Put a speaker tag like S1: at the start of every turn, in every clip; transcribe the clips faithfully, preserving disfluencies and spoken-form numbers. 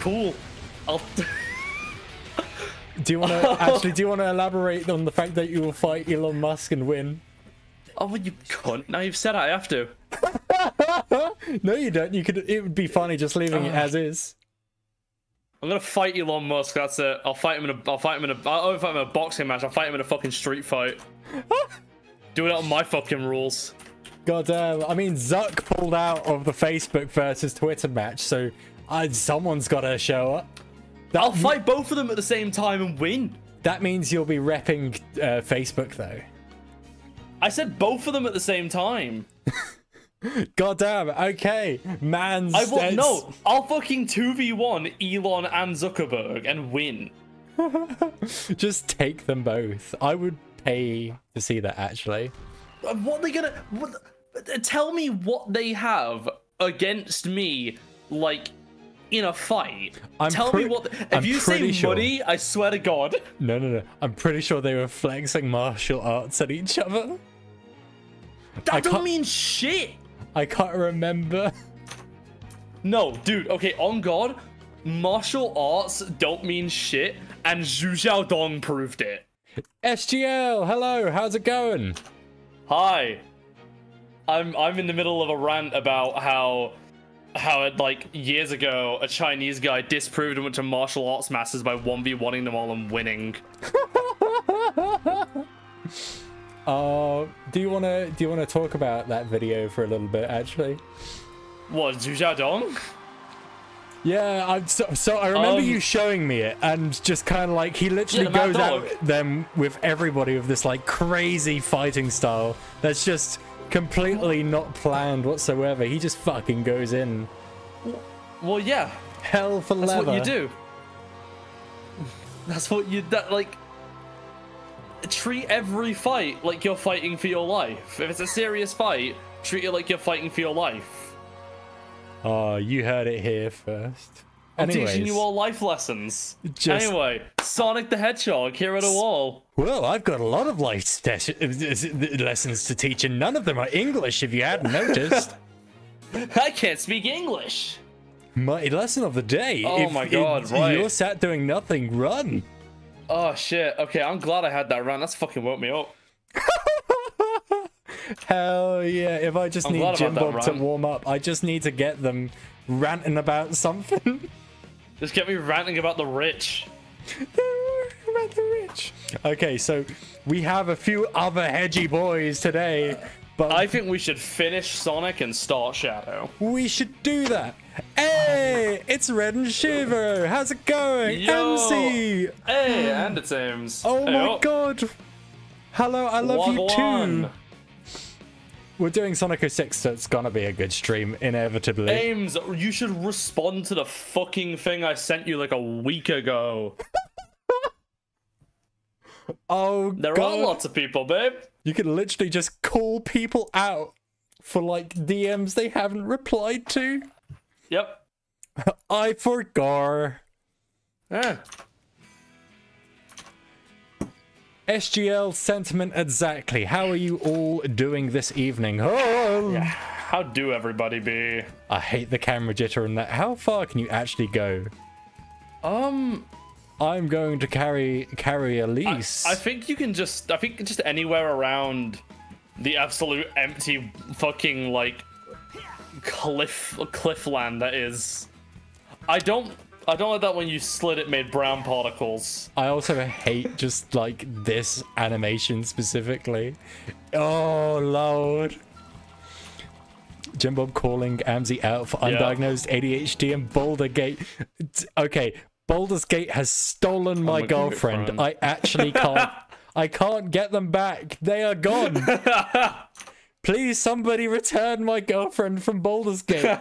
S1: cool. I'll.
S2: Do you want to actually? Do you want to elaborate on the fact that you will fight Elon Musk and win?
S1: Oh, well, you cunt! Now you've said it, I have to.
S2: No, you don't. You could. It would be funny just leaving it as is.
S1: I'm gonna fight Elon Musk. That's it. I'll fight him in a. I'll fight him in a. I'll fight him in a boxing match. I'll fight him in a fucking street fight. Do it on my fucking rules.
S2: God damn. I mean, Zuck pulled out of the Facebook versus Twitter match, so uh, someone's got to show up. That,
S1: I'll fight both of them at the same time and win.
S2: That means you'll be repping uh, Facebook, though.
S1: I said both of them at the same time.
S2: God damn. Okay. Man's...
S1: I will, no, I'll fucking two v one Elon and Zuckerberg and win.
S2: Just take them both. I would pay to see that, actually.
S1: What are they gonna... What, tell me what they have against me, like, in a fight. I'm tell me what... If I'm you say sure. money, I swear to God.
S2: No, no, no. I'm pretty sure they were flexing martial arts at each other.
S1: That don't mean shit.
S2: I can't remember.
S1: No, dude. Okay, on God, martial arts don't mean shit, and Zhu Xiaodong proved it.
S2: S G L, hello. How's it going?
S1: Hi. I'm I'm in the middle of a rant about how how it, like years ago a Chinese guy disproved and went to martial arts masters by one v one-ing them all and winning.
S2: Uh, do you wanna do you wanna talk about that video for a little bit, actually?
S1: What, Zhu Xiaodong?
S2: Yeah, I'm so, so I remember um, you showing me it, and just kind of like he literally
S1: yeah,
S2: goes out them with everybody with this like crazy fighting style that's just completely not planned whatsoever. He just fucking goes in.
S1: Well, yeah,
S2: hell for
S1: that's
S2: leather.
S1: That's what you do. That's what you that like. Treat every fight like you're fighting for your life. If it's a serious fight, treat it like you're fighting for your life.
S2: Oh, you heard it here first.
S1: I'm
S2: Anyways,
S1: teaching you all life lessons.
S2: Just...
S1: Anyway, Sonic the Hedgehog, hero to all.
S2: Well, I've got a lot of life lessons to teach, and none of them are English, if you hadn't noticed.
S1: I can't speak English.
S2: My lesson of the day.
S1: Oh
S2: if,
S1: my god,
S2: if
S1: right.
S2: You're sat doing nothing, run.
S1: Oh shit, okay, I'm glad I had that run. That's fucking woke me up.
S2: Hell yeah, if I just
S1: I'm
S2: need Jim Bob to
S1: run.
S2: warm up, I just need to get them ranting about something.
S1: Just get me ranting about the rich.
S2: About the rich. Okay, so we have a few other hedgy boys today, but
S1: I think we should finish Sonic and start Shadow.
S2: We should do that. Hey, it's Red and Shiver. How's it going?
S1: Yo.
S2: M C.
S1: Hey, and it seems.
S2: Oh
S1: hey,
S2: my
S1: oh.
S2: god. Hello, I love
S1: One,
S2: you too.
S1: one.
S2: We're doing Sonic oh six, so it's gonna be a good stream, inevitably.
S1: Ames, you should respond to the fucking thing I sent you like a week ago.
S2: Oh,
S1: there
S2: god.
S1: are lots of people, babe.
S2: You can literally just call people out for like D Ms they haven't replied to.
S1: Yep.
S2: I forgot.
S1: Yeah.
S2: S G L sentiment exactly. How are you all doing this evening? Oh,
S1: yeah. How do everybody be?
S2: I hate the camera jitter and that. How far can you actually go?
S1: Um,
S2: I'm going to carry carry Elise.
S1: I, I think you can just. I think just anywhere around the absolute empty fucking like cliff cliff land that is. I don't. I don't like that when you slid it made brown particles.
S2: I also hate just like this animation specifically. Oh lord. Jim Bob calling Amzy out for undiagnosed yeah. A D H D and Boulder Gate. Okay, Baldur's Gate has stolen my, my girlfriend. I actually can't. I can't get them back. They are gone. Please, somebody return my girlfriend from Baldur's Gate.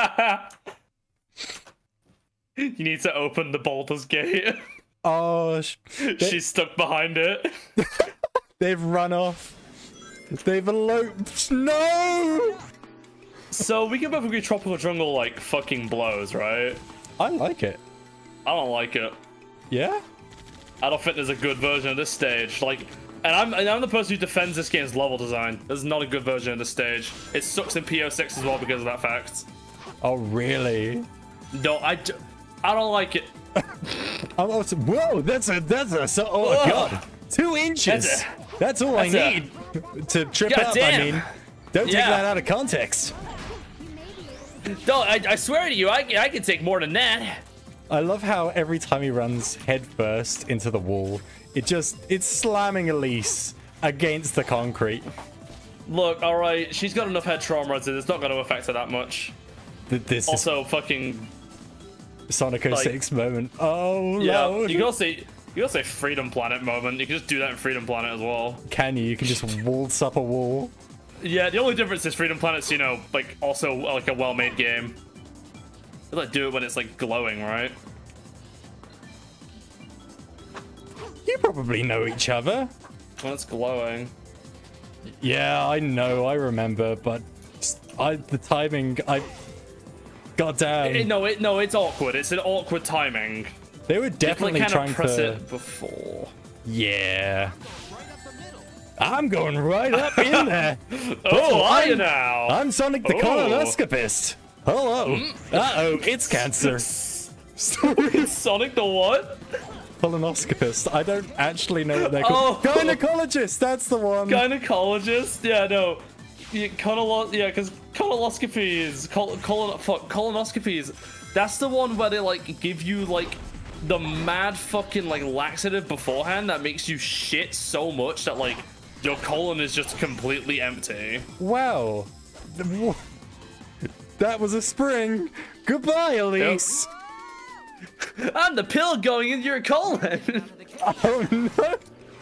S1: You need to open the Baldur's Gate.
S2: Oh,
S1: they... she's stuck behind it.
S2: They've run off. They've eloped. No.
S1: So we can both agree Tropical Jungle like fucking blows, right?
S2: I like it.
S1: I don't like it.
S2: Yeah?
S1: I don't think there's a good version of this stage. Like, and I'm and I'm the person who defends this game's level design. There's not a good version of this stage. It sucks in P O six as well because of that fact.
S2: Oh really?
S1: No, I. I don't like it.
S2: I'm also, whoa, that's a that's a so. Oh my
S1: Whoa.
S2: god, two inches.
S1: That's
S2: That's,
S1: a-
S2: all
S1: that's
S2: I
S1: a-
S2: need to trip
S1: God
S2: up.
S1: damn.
S2: I mean, don't take
S1: Yeah.
S2: that out of context.
S1: No, I, I swear to you, I, I can take more than that.
S2: I love how every time he runs headfirst into the wall, it just it's slamming Elise against the concrete.
S1: Look, all right, she's got enough head trauma that it's not going to affect her that much.
S2: Th- This
S1: Also, fucking
S2: is Sonic oh
S1: like-
S2: six moment. Oh
S1: yeah.
S2: Lord.
S1: You can also you can also say Freedom Planet moment. You can just do that in Freedom Planet as well.
S2: Can you? You can just waltz up a wall.
S1: Yeah, the only difference is Freedom Planet's, you know, like also like a well-made game. They like do it when it's like glowing, right?
S2: You probably know each other.
S1: When it's glowing.
S2: Yeah, I know, I remember, but I the timing, I goddamn.
S1: It, no, it no, it's awkward. It's an awkward timing.
S2: They were definitely
S1: kind
S2: trying
S1: of press
S2: to.
S1: it before.
S2: Yeah. I'm going right up in there.
S1: Oh, are you
S2: I'm,
S1: now?
S2: I'm Sonic the
S1: Oh.
S2: Colonoscopist. Hello. Uh oh, it's cancer.
S1: Sonic the what?
S2: Colonoscopist. I don't actually know what they're called.
S1: Oh.
S2: Gynecologist. That's the one.
S1: Gynecologist? Yeah, no. Yeah, colon, yeah, because colonoscopy is col colon fuck colonoscopies. That's the one where they like give you like the mad fucking like laxative beforehand that makes you shit so much that like your colon is just completely empty.
S2: Wow. That was a spring. Goodbye, Elise.
S1: And the pill going into your colon.
S2: Oh no.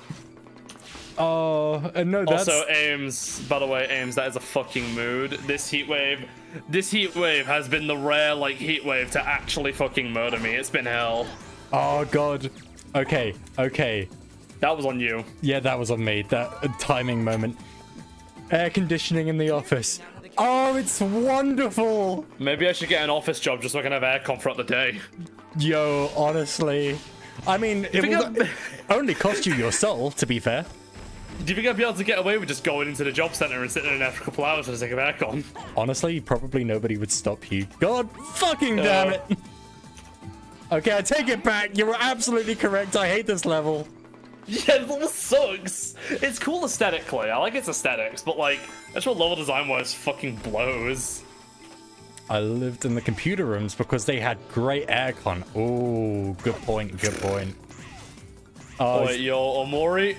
S2: Oh, uh, no, that's...
S1: Also, Ames, by the way, Ames, that is a fucking mood. This heat wave, this heat wave has been the rare, like, heat wave to actually fucking murder me. It's been hell.
S2: Oh, God. Okay, okay.
S1: That was on you.
S2: Yeah, that was on me. That uh, timing moment. Air conditioning in the office. Oh, it's wonderful.
S1: Maybe I should get an office job just so I can have aircon throughout the day.
S2: Yo, honestly. I mean, it
S1: think
S2: will
S1: I'm-
S2: only cost you your soul, to be fair.
S1: Do you think I'd be able to get away with just going into the job center and sitting in there for a couple hours for the sake of aircon?
S2: Honestly, probably nobody would stop you. God fucking damn
S1: Uh.
S2: it. Okay, I take it back. You were absolutely correct. I hate this level.
S1: Yeah, the level sucks. It's cool aesthetically. I like its aesthetics, but like, actual level design wise fucking blows.
S2: I lived in the computer rooms because they had great aircon. Oh, good point, good point. Oh,
S1: Oh, wait, yo, Omori.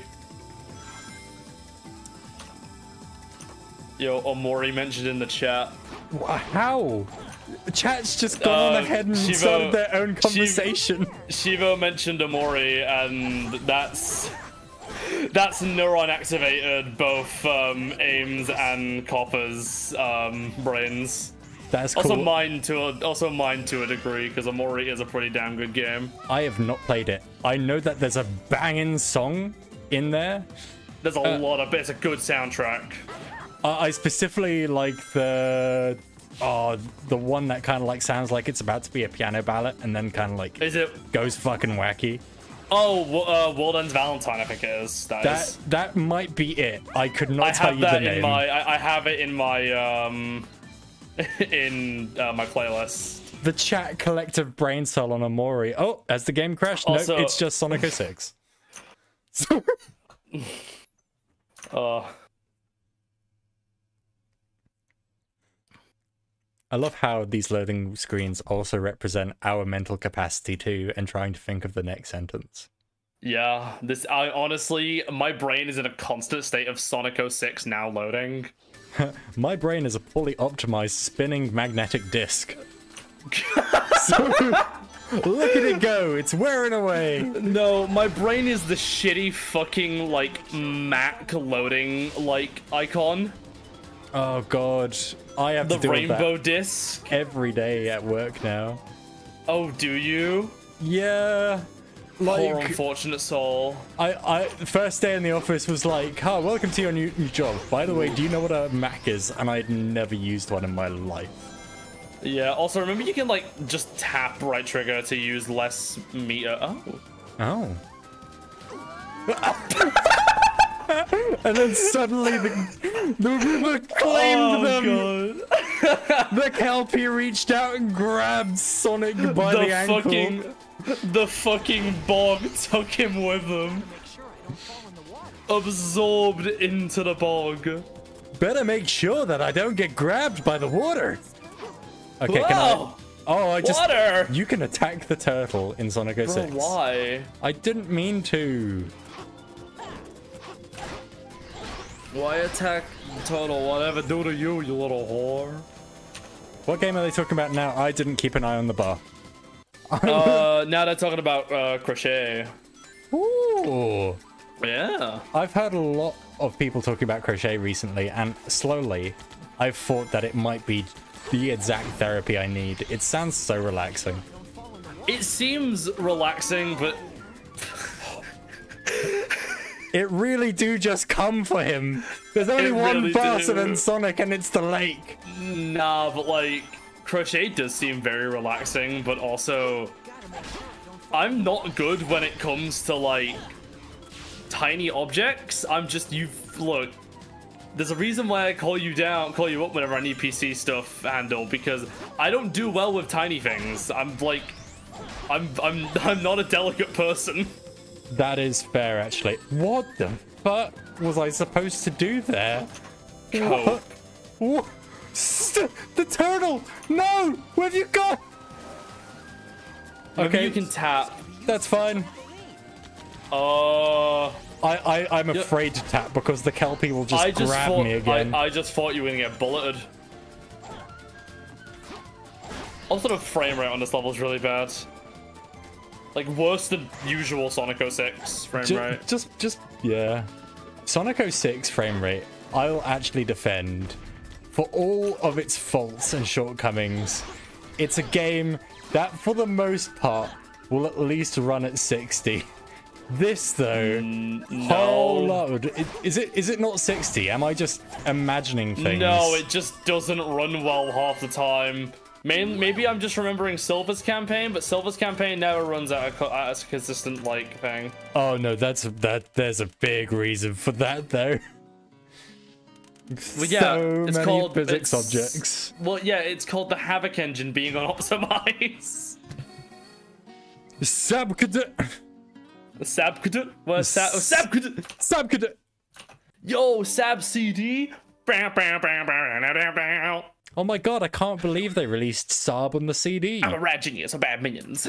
S1: Yo, Omori mentioned in the chat.
S2: wh- how? Chat's just gone
S1: Uh,
S2: ahead and
S1: Shivo-
S2: started their own
S1: Shiv-
S2: conversation.
S1: Shivo mentioned Omori, and that's that's neuron activated both um, Ames and Copper's um, brains.
S2: That's cool.
S1: Also mine to a, also mine to a degree because Omori is a pretty damn good game.
S2: I have not played it. I know that there's a banging song in there.
S1: There's a
S2: Uh,
S1: lot of it's a good soundtrack.
S2: Uh, I specifically like the oh the one that kind of like sounds like it's about to be a piano ballad and then kind of like
S1: Is it?
S2: goes fucking wacky.
S1: Oh, wo- uh, World Ends Valentine, I think it is. That,
S2: That
S1: is.
S2: that might be it. I could not
S1: I
S2: tell
S1: have
S2: you the
S1: that
S2: name.
S1: in my. I, I have it in my um, in uh, my playlist.
S2: The chat collective brain cell on Omori. Oh, has the game crashed?
S1: Also-
S2: No, it's just Sonic oh six.
S1: Uh,
S2: I love how these loading screens also represent our mental capacity too, and trying to think of the next sentence.
S1: yeah. This. I honestly, my brain is in a constant state of Sonic oh six now loading.
S2: My brain is a fully optimized spinning magnetic disc. So, look at it go! It's wearing away.
S1: No, my brain is the shitty fucking like Mac loading like icon.
S2: Oh god, I have
S1: The
S2: to deal
S1: rainbow
S2: with
S1: disc.
S2: that every day at work now.
S1: Oh, do you?
S2: Yeah,
S1: Poor
S2: like
S1: unfortunate soul.
S2: I, I, the first day in the office was like, "Oh, welcome to your new, new job. By the way, do you know what a Mac is?" And I'd never used one in my life.
S1: Yeah. Also, remember you can like just tap right trigger to use less meter. Oh.
S2: Oh. And then suddenly the, the river claimed
S1: Oh,
S2: them.
S1: God.
S2: The Kelpie reached out and grabbed Sonic by the,
S1: the
S2: ankle.
S1: fucking, the fucking bog took him with them. Absorbed into the bog.
S2: Better make sure that I don't get grabbed by the water. Okay,
S1: Whoa!
S2: can I? Oh, I just.
S1: Water!
S2: You can attack the turtle in Sonic oh six.
S1: Bro, why?
S2: I didn't mean to.
S1: Why attack Turtle? Whatever do to you, you little whore.
S2: What game are they talking about now? I didn't keep an eye on the bar.
S1: uh, now they're talking about uh, Crochet.
S2: Ooh.
S1: Yeah.
S2: I've heard a lot of people talking about Crochet recently, and slowly, I've thought that it might be the exact therapy I need. It sounds so relaxing.
S1: It seems relaxing, but
S2: It really do just come for him. There's only
S1: It
S2: one
S1: really
S2: person
S1: do.
S2: in Sonic, and it's the lake.
S1: nah, but like, Crochet does seem very relaxing, but also, I'm not good when it comes to like tiny objects. I'm just, you look, there's a reason why I call you down, call you up whenever I need P C stuff handled, because I don't do well with tiny things. I'm like, I'm, I'm, I'm not a delicate person.
S2: That is fair, actually. What the fuck was I supposed to do there?
S1: Cope.
S2: What? St the turtle! No! Where have you gone?
S1: Maybe
S2: Okay,
S1: you can tap.
S2: that's fine.
S1: Uh,
S2: I, I, I'm
S1: Yep.
S2: afraid to tap because the Kelpie will just,
S1: I just
S2: grab
S1: thought,
S2: me again.
S1: I, I just thought you were gonna get bulleted. Also, the frame rate on this level is really bad. Like, worse than usual Sonic oh six frame
S2: Ju-
S1: rate.
S2: Just, just, yeah. Sonic oh six frame rate, I'll actually defend. For all of its faults and shortcomings, it's a game that, for the most part, will at least run at sixty. This, though,
S1: no.
S2: oh lord, I- is it is it not sixty? Am I just imagining things?
S1: No, it just doesn't run well half the time. Main, maybe I'm just remembering Silver's campaign, but Silver's campaign never runs at a, co- at a consistent, like, thing.
S2: Oh no, that's that. There's a big reason for that, though.
S1: Well, yeah,
S2: so
S1: it's
S2: many
S1: called
S2: physics
S1: it's-
S2: objects.
S1: Well, yeah, it's called the Havoc engine being on Optimize.
S2: Sabkada.
S1: Sabkada? What? Sab? Oh, Sabkada!
S2: Sabkada.
S1: Yo, Sab C D. Bow, bow, bow, bow, bow, bow, bow.
S2: Oh my god, I can't believe they released Saab on the C D.
S1: I'm a rad genius of bad minions.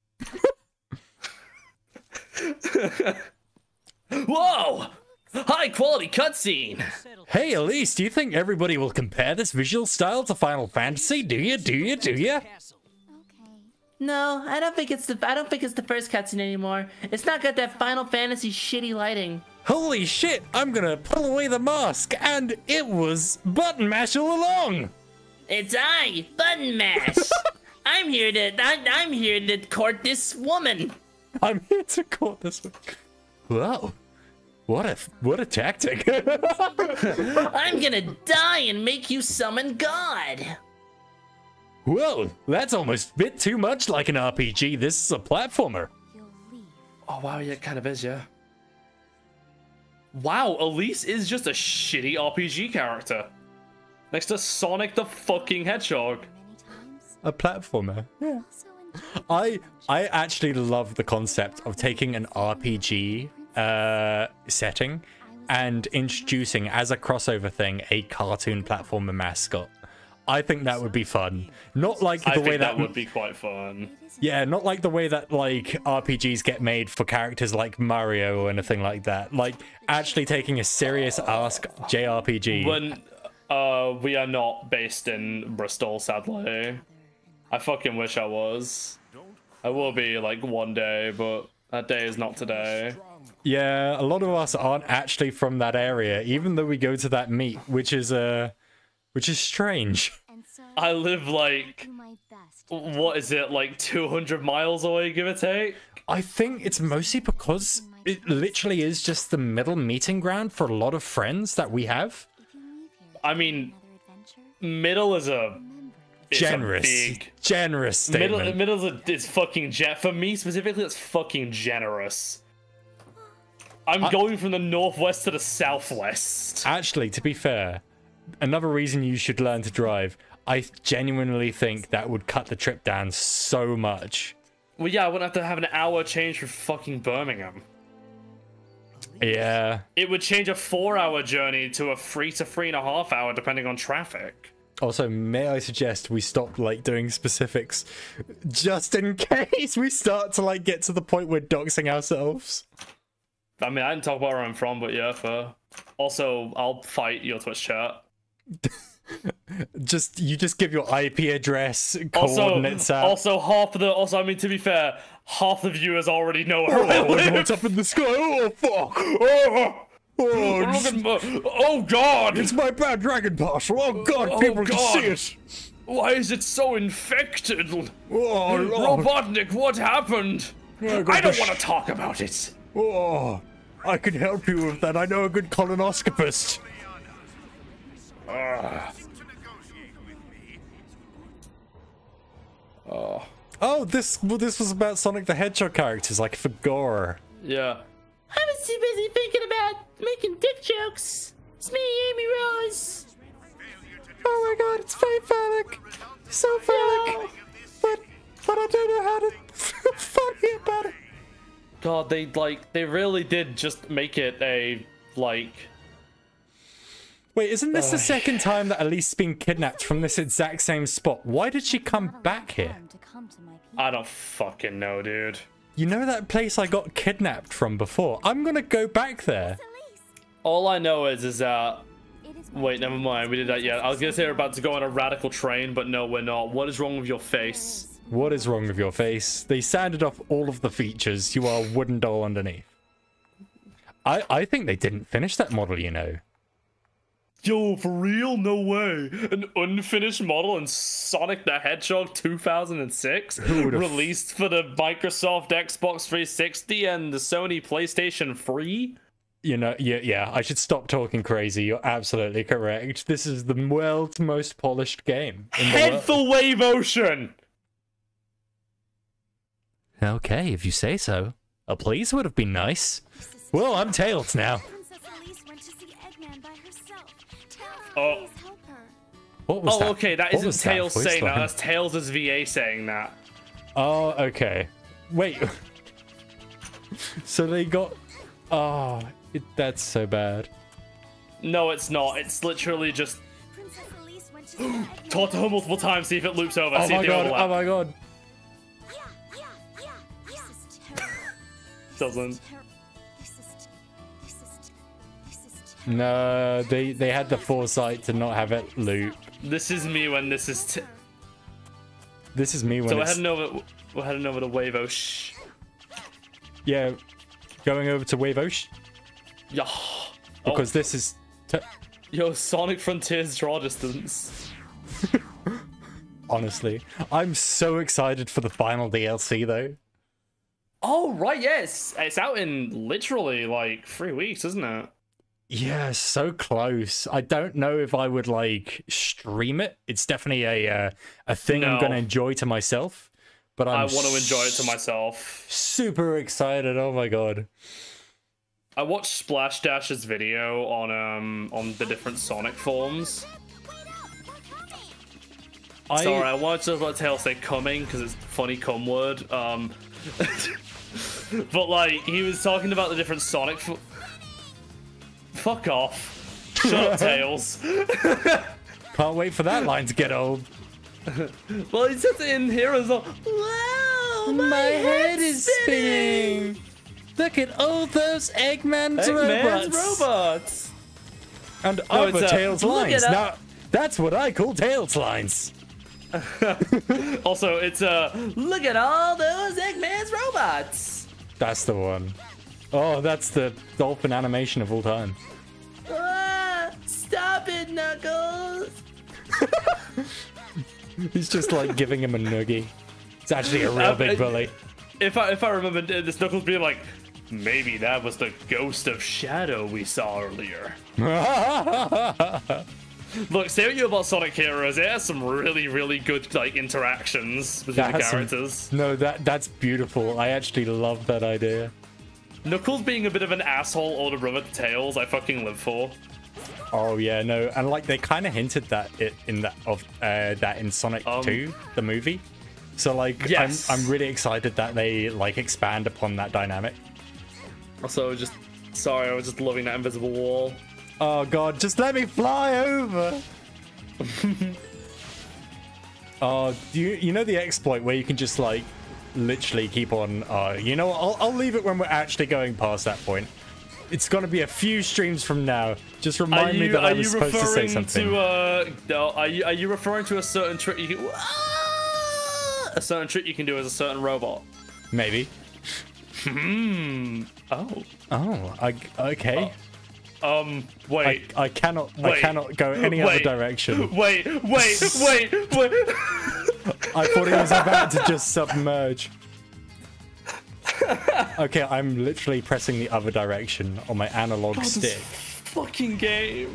S1: Whoa! High quality cutscene.
S2: Hey Elise, do you think everybody will compare this visual style to Final Fantasy? Do you? Do you? Do you?
S3: No, I don't think it's the I don't think it's the first cutscene anymore. It's not got that Final Fantasy shitty lighting.
S2: Holy shit, I'm gonna pull away the mask, and it was Button Mash all along!
S3: It's I, Button Mash. I'm here to I, I'm here to court this woman.
S2: I'm here to court this one. Wow. What a what a tactic.
S3: I'm gonna die and make you summon God.
S2: Whoa, that's almost a bit too much like an R P G. This is a platformer.
S1: Oh wow, yeah, it kind of is, yeah. Wow, Elise is just a shitty R P G character. Next to Sonic the fucking Hedgehog.
S2: A platformer. Yeah. I I actually love the concept of taking an R P G uh, setting and introducing as a crossover thing a cartoon platformer mascot. I think that would be fun. Not like the
S1: I
S2: way
S1: think
S2: that,
S1: that would be quite fun.
S2: yeah, not like the way that like R P Gs get made for characters like Mario or anything like that. Like actually taking a serious ask J R P G.
S1: When uh, we are not based in Bristol, sadly. I fucking wish I was. I will be like one day, but that day is not today.
S2: Yeah, a lot of us aren't actually from that area, even though we go to that meet, which is uh, which is strange.
S1: I live like, what is it, like two hundred miles away, give or take?
S2: I think it's mostly because it literally is just the middle meeting ground for a lot of friends that we have.
S1: I mean, middle is a it's
S2: Generous,
S1: A big,
S2: generous statement.
S1: middle, middle is, a, is fucking gen- for me specifically. That's fucking generous. I'm
S2: I-
S1: going from the northwest to the southwest.
S2: Actually, to be fair, another reason you should learn to drive. I genuinely think that would cut the trip down so much.
S1: Well, yeah, I wouldn't have to have an hour change for fucking Birmingham.
S2: Yeah.
S1: It would change a four-hour journey to a three to three and a half hour, depending on traffic.
S2: Also, may I suggest we stop like doing specifics, just in case we start to like get to the point where doxing ourselves.
S1: I mean, I didn't talk about where I'm from, but yeah, for. Also, I'll fight your Twitch chat.
S2: Just you just give your I P address,
S1: Also,
S2: coordinates out.
S1: also half of the. Also, I mean, to be fair, half the viewers already know where
S2: Oh,
S1: I live.
S2: what's up in the sky? Oh fuck! Oh, oh,
S1: Look at my- oh God!
S2: it's my bad dragon parcel. Oh god,
S1: Oh,
S2: people
S1: God.
S2: can see it.
S1: Why is it so infected?
S2: Oh lord.
S1: Robotnik, what happened?
S2: Oh,
S1: I
S2: God,
S1: don't
S2: the
S1: want to
S2: sh-
S1: talk about it.
S2: Oh, I can help you with that. I know a good colonoscopist.
S1: Ah. Oh.
S2: Oh, this well, this was about Sonic the Hedgehog characters, like for gore.
S1: Yeah.
S3: I was too busy thinking about making dick jokes. It's me, Amy Rose.
S2: Oh my god, it's very phallic. So phallic. But, but I don't know how to feel funny about it.
S1: God, they like they really did just make it a like.
S2: Wait, isn't this the
S1: Ugh.
S2: second time that Elise's been kidnapped from this exact same spot? Why did she come back here?
S1: I don't fucking know, dude.
S2: You know that place I got kidnapped from before? I'm gonna go back there.
S1: All I know is is uh. Wait, never mind. We did that yet. I was gonna say we're about to go on a radical train, but no, we're not. What is wrong with your face?
S2: What is wrong with your face? They sanded off all of the features. You are a wooden doll underneath. I I think they didn't finish that model, you know.
S1: Yo, for real? No way. An unfinished model in Sonic the Hedgehog two thousand six,
S2: would've-
S1: released for the Microsoft Xbox three sixty and the Sony PlayStation three?
S2: You know, yeah, yeah, I should stop talking crazy. You're absolutely correct. This is the world's most polished game. in the
S1: Head
S2: world.
S1: for Wave Ocean!
S2: Okay, if you say so. A please would have been nice. Well, I'm Tails now.
S4: Princess Elise went to see Eggman by herself. Tails,
S1: Oh.
S4: please help her.
S2: What was
S1: Oh,
S2: that?
S1: okay, that
S2: What
S1: isn't
S2: was that
S1: Tails
S2: voice
S1: saying that.
S2: line?
S1: That's Tails' V A saying that.
S2: Oh, okay. Wait. So they got... Oh, it, that's so bad.
S1: No, it's not. It's literally just
S4: Princess Elise went to see Eggman.
S1: talk to her multiple times, see if it loops over,
S2: Oh
S1: see if
S2: my
S1: they
S2: god,
S1: overlap.
S2: oh my god.
S4: Yeah, yeah, yeah, yeah. This is terrible.
S1: Doesn't.
S4: Terrible. This is. This is. This is terrible.
S2: No, they, they had the foresight to not have it loop.
S1: This is me when this is. T
S2: This is me when
S1: so we're
S2: it's...
S1: heading over. We're heading over to Wave Ocean.
S2: Yeah, going over to Wave Ocean.
S1: Yeah.
S2: Because
S1: Oh,
S2: this is... T
S1: yo, Sonic Frontiers draw distance.
S2: honestly. I'm so excited for the final D L C, though.
S1: Oh right, yes, it's out in literally like three weeks, isn't it?
S2: Yeah, so close. I don't know if I would, like, stream it. It's definitely a uh, a thing I'm
S1: No.
S2: going to enjoy to myself. But I'm
S1: I want to enjoy it to myself.
S2: super excited. Oh my god.
S1: I watched Splash Dash's video on um on the different Sonic forms.
S2: I,
S1: Sorry, I wanted to let Tails say coming because it's a funny cum word. Um, but like he was talking about the different Sonic. Fo Fuck off! Shut up, Tails.
S2: can't wait for that line to get old.
S1: Well, he says it in here as well.
S3: Wow,
S2: My head is spinning. Look at all those Eggman's
S1: Eggman's
S2: robots.
S1: robots.
S2: And
S1: No,
S2: other
S1: it's a-
S2: Tails
S1: look
S2: lines.
S1: it up.
S2: Now, that's what I call Tails lines.
S1: Also, it's a uh,
S3: Look at all those Eggman's robots.
S2: That's the one. Oh, that's the dolphin animation of all time.
S3: Ah, stop it, Knuckles.
S2: He's just like giving him a noogie. It's actually a real
S1: Uh,
S2: big
S1: uh,
S2: bully.
S1: if I if I remember uh, this Knuckles being like, maybe that was the ghost of Shadow we saw earlier. Look, say what you about Sonic Heroes, it has some really, really good like interactions between
S2: That
S1: the
S2: has some-
S1: characters.
S2: No, that that's beautiful. I actually love that idea.
S1: Knuckles being a bit of an asshole older brother to Tails, I fucking live for.
S2: Oh yeah, no, and like they kind of hinted that it in that of uh, that in Sonic
S1: Um,
S2: two, the movie. So like,
S1: yes.
S2: I'm I'm really excited that they like expand upon that dynamic.
S1: Also, just sorry, I was just loving that invisible wall.
S2: Oh god, just let me fly over. Oh, do you you know the exploit where you can just like literally keep on? Uh, you know what? I'll I'll leave it when we're actually going past that point. It's gonna be a few streams from now. Just remind
S1: you,
S2: me that I was
S1: you
S2: supposed to say something.
S1: To, uh, no, are you are you referring to a certain trick you can? A certain trick you can do as a certain robot.
S2: Maybe.
S1: Hmm. Oh.
S2: Oh, I, okay.
S1: Uh, um. Wait.
S2: I, I cannot.
S1: Wait.
S2: I cannot go any
S1: wait,
S2: other direction.
S1: Wait. Wait. Wait. Wait.
S2: I thought he was about to just submerge. Okay, I'm literally pressing the other direction on my analog
S1: God,
S2: stick.
S1: Fucking game.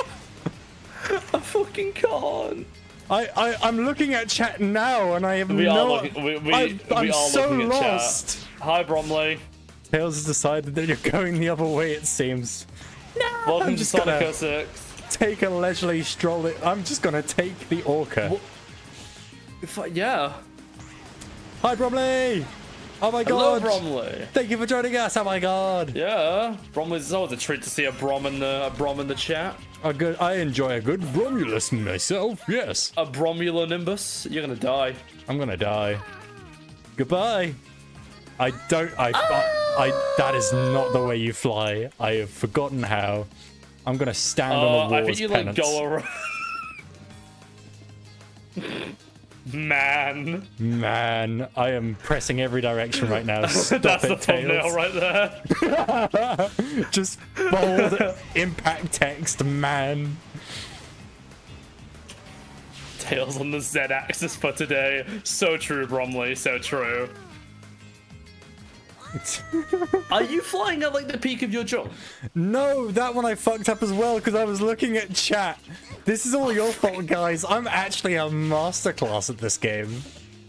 S1: I fucking can't.
S2: I, I I'm looking at chat now, and I have
S1: We
S2: no.
S1: are looking. We, we,
S2: I,
S1: we
S2: I'm
S1: are
S2: so
S1: looking at
S2: lost.
S1: chat. Hi, Bromley.
S2: Tails has decided that you're going the other way. It seems. No.
S1: Welcome
S2: I'm
S1: to
S2: just
S1: Sonic
S2: gonna
S1: oh six.
S2: take a leisurely stroll. I'm just gonna take the Orca.
S1: What? If I, yeah.
S2: Hi, Bromley. Oh my
S1: Hello,
S2: god.
S1: Bromley.
S2: Thank you for joining us. Oh my god.
S1: Yeah, Bromley's always a treat to see a Brom in the a Brom in the chat.
S2: A good. I enjoy a good Romulus myself. Yes.
S1: A Bromulonimbus. You're gonna die.
S2: I'm gonna die. Goodbye. I don't. I, I. I. That is not the way you fly. I have forgotten how. I'm gonna stand
S1: Uh,
S2: on a wall
S1: I think
S2: as
S1: you
S2: penance.
S1: like go around. Man,
S2: Man, I am pressing every direction right now. Stop
S1: that's
S2: it,
S1: the thumbnail
S2: Tails.
S1: right there.
S2: Just bold impact text, man.
S1: Tails on the Z-axis for today. So true, Bromley. So true. Are you flying at like the peak of your jump?
S2: No, that one I fucked up as well because I was looking at chat. This is all your fault, guys. I'm actually a masterclass at this game.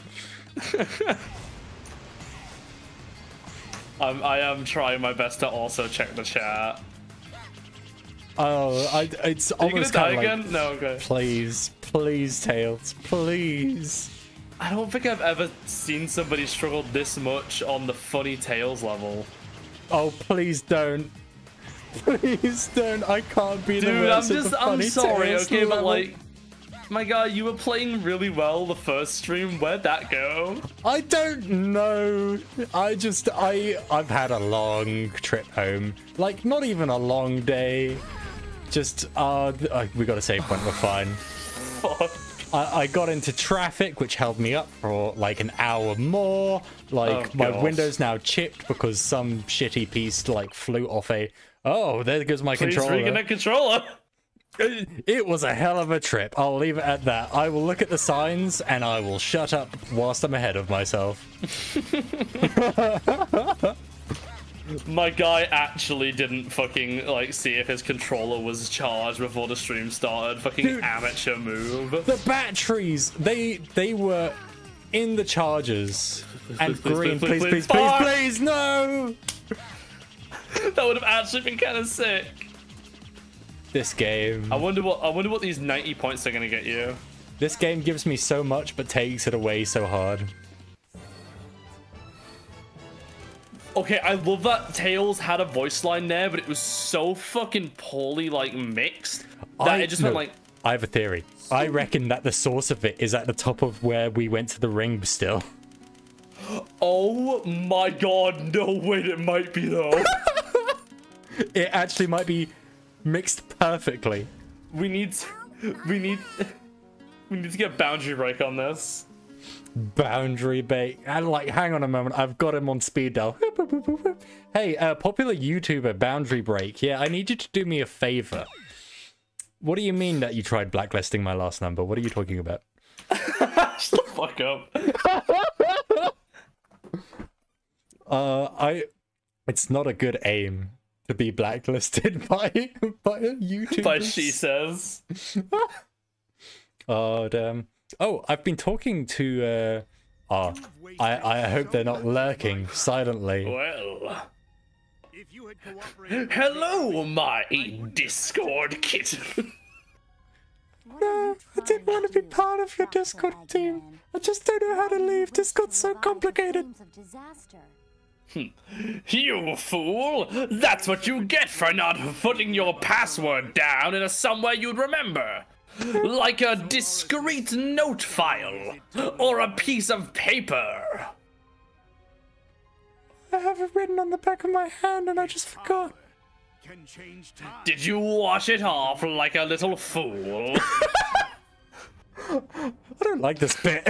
S1: I'm, I am trying my best to also check the chat.
S2: Oh, I, it's
S1: Are you gonna
S2: almost
S1: die
S2: kind of like,
S1: again? No, okay.
S2: please, please, Tails, please.
S1: I don't think I've ever seen somebody struggle this much on the funny Tails level.
S2: Oh, please don't. Please don't. I can't be the
S1: Dude, I'm
S2: worst at
S1: just,
S2: the
S1: I'm
S2: funny
S1: sorry,
S2: Tails
S1: okay, but
S2: level.
S1: like, my guy, you were playing really well the first stream. Where'd that go?
S2: I don't know. I just, I, I've had a long trip home. Like, not even a long day. Just, uh, uh we got a save point, we're fine.
S1: Fuck.
S2: I, I got into traffic, which held me up for like an hour more. Like,
S1: Oh,
S2: my
S1: God.
S2: window's now chipped because some shitty piece like flew off a. Oh, there goes my
S1: Please
S2: controller.
S1: reconnect controller.
S2: It, it was a hell of a trip. I'll leave it at that. I will look at the signs and I will shut up whilst I'm ahead of myself.
S1: My guy actually didn't fucking like see if his controller was charged before the stream started. Fucking
S2: Dude.
S1: amateur move.
S2: The batteries, they they were in the chargers. And
S1: please,
S2: green,
S1: please,
S2: please,
S1: please,
S2: please, please,
S1: fuck!
S2: please, no!
S1: That would have actually been kind of sick.
S2: This game.
S1: I wonder what I wonder what these ninety points are gonna get you.
S2: This game gives me so much but takes it away so hard.
S1: Okay, I love that Tails had a voice line there, but it was so fucking poorly like mixed that
S2: I,
S1: it just
S2: no,
S1: went like.
S2: I have a theory. I reckon that the source of it is at the top of where we went to the ring still.
S1: Oh my god, no wait, it might be though.
S2: It actually might be mixed perfectly.
S1: we need we need we need to get boundary break on this.
S2: Boundary bait. And like, hang on a moment. I've got him on speed dial. Hey, uh, popular YouTuber Boundary Break. Yeah, I need you to do me a favor. What do you mean that you tried blacklisting my last number? What are you talking about?
S1: Shut the fuck up.
S2: Uh, I. It's not a good aim to be blacklisted by by a YouTuber.
S1: But she says.
S2: Oh damn. Oh, I've been talking to. Uh, oh, I I hope they're not lurking silently.
S1: Well.
S5: If you had cooperated,
S1: Hello, my Discord kitten.
S2: No, I didn't want to be part of your Discord team. I just don't know how to leave. Discord's so complicated.
S1: You fool! That's what you get for not putting your password down in a somewhere you'd remember. Like a discreet note file or a piece of paper.
S2: I have it written on the back of my hand and I just forgot.
S5: can change time.
S1: Did you wash it off like a little fool?
S2: I don't like this bit.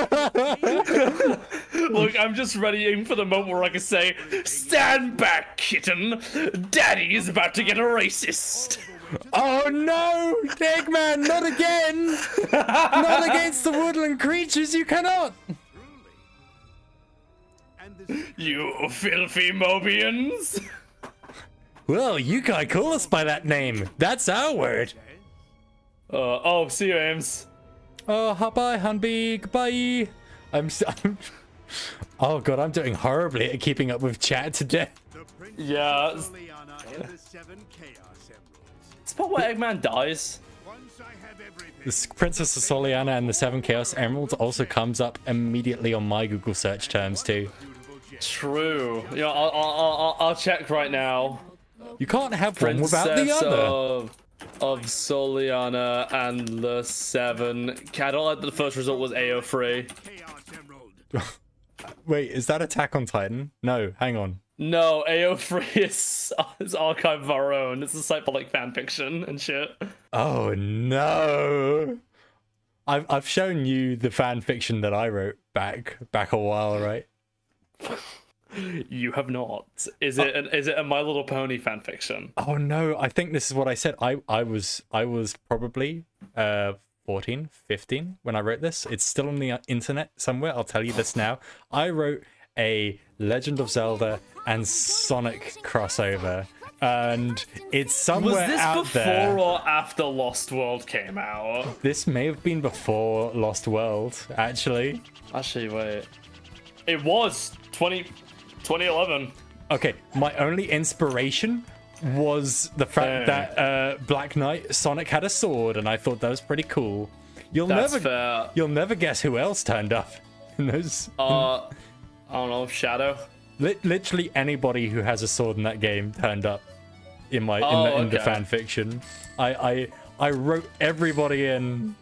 S1: Look, I'm just readying for the moment where I can say, "Stand back, kitten! Daddy is about to get a racist."
S2: Oh no, Eggman, not again! Not against the woodland creatures, you cannot!
S5: And this
S1: You filthy Mobians!
S2: Well, you can't call us by that name. That's our word.
S1: Uh, oh, see you, Ames.
S2: Oh, hi, bye, Hanby. Goodbye. I'm, s- I'm. Oh god, I'm doing horribly at keeping up with chat today.
S5: the Princess
S1: Yeah.
S5: Liliana and the seven Chaos Emeralds.
S1: It's about where Eggman dies.
S5: Once I have everything,
S2: This Princess Soliana and the Seven Chaos Emeralds also comes up immediately on my Google search terms too.
S5: beautiful gem.
S1: True. You know, I'll, I'll, I'll, I'll check right now.
S2: You can't have one without the
S1: Princess
S2: other.
S1: Of, of Soliana and the Seven. I don't like that the first result was A O three.
S5: Chaos Emerald.
S2: Wait, is that Attack on Titan? No, hang on.
S1: No, A O three is, is archive of our own. It's a site for like fanfiction and shit.
S2: Oh no. I've I've shown you the fan fiction that I wrote back back a while, right?
S1: You have not. Is it an, is it a My Little Pony fanfiction?
S2: Oh no, I think this is what I said. I I was I was probably uh fourteen, fifteen when I wrote this. It's still on the uh, internet somewhere. I'll tell you this now. I wrote a Legend of Zelda and Sonic crossover, and it's somewhere
S1: Was this
S2: out
S1: before
S2: there.
S1: or after Lost World came out?
S2: This may have been before Lost World, actually.
S1: Actually, wait. It was twenty, twenty eleven.
S2: Okay, my only inspiration was the fact
S1: Fair.
S2: that uh, Black Knight Sonic had a sword, and I thought that was pretty cool. You'll
S1: That's
S2: never,
S1: fair.
S2: you'll never guess who else turned up in those.
S1: Uh, I don't know, Shadow.
S2: Li- literally anybody who has a sword in that game turned up in my
S1: Oh,
S2: in, the, in the
S1: okay.
S2: fan fiction. I, I I wrote everybody in.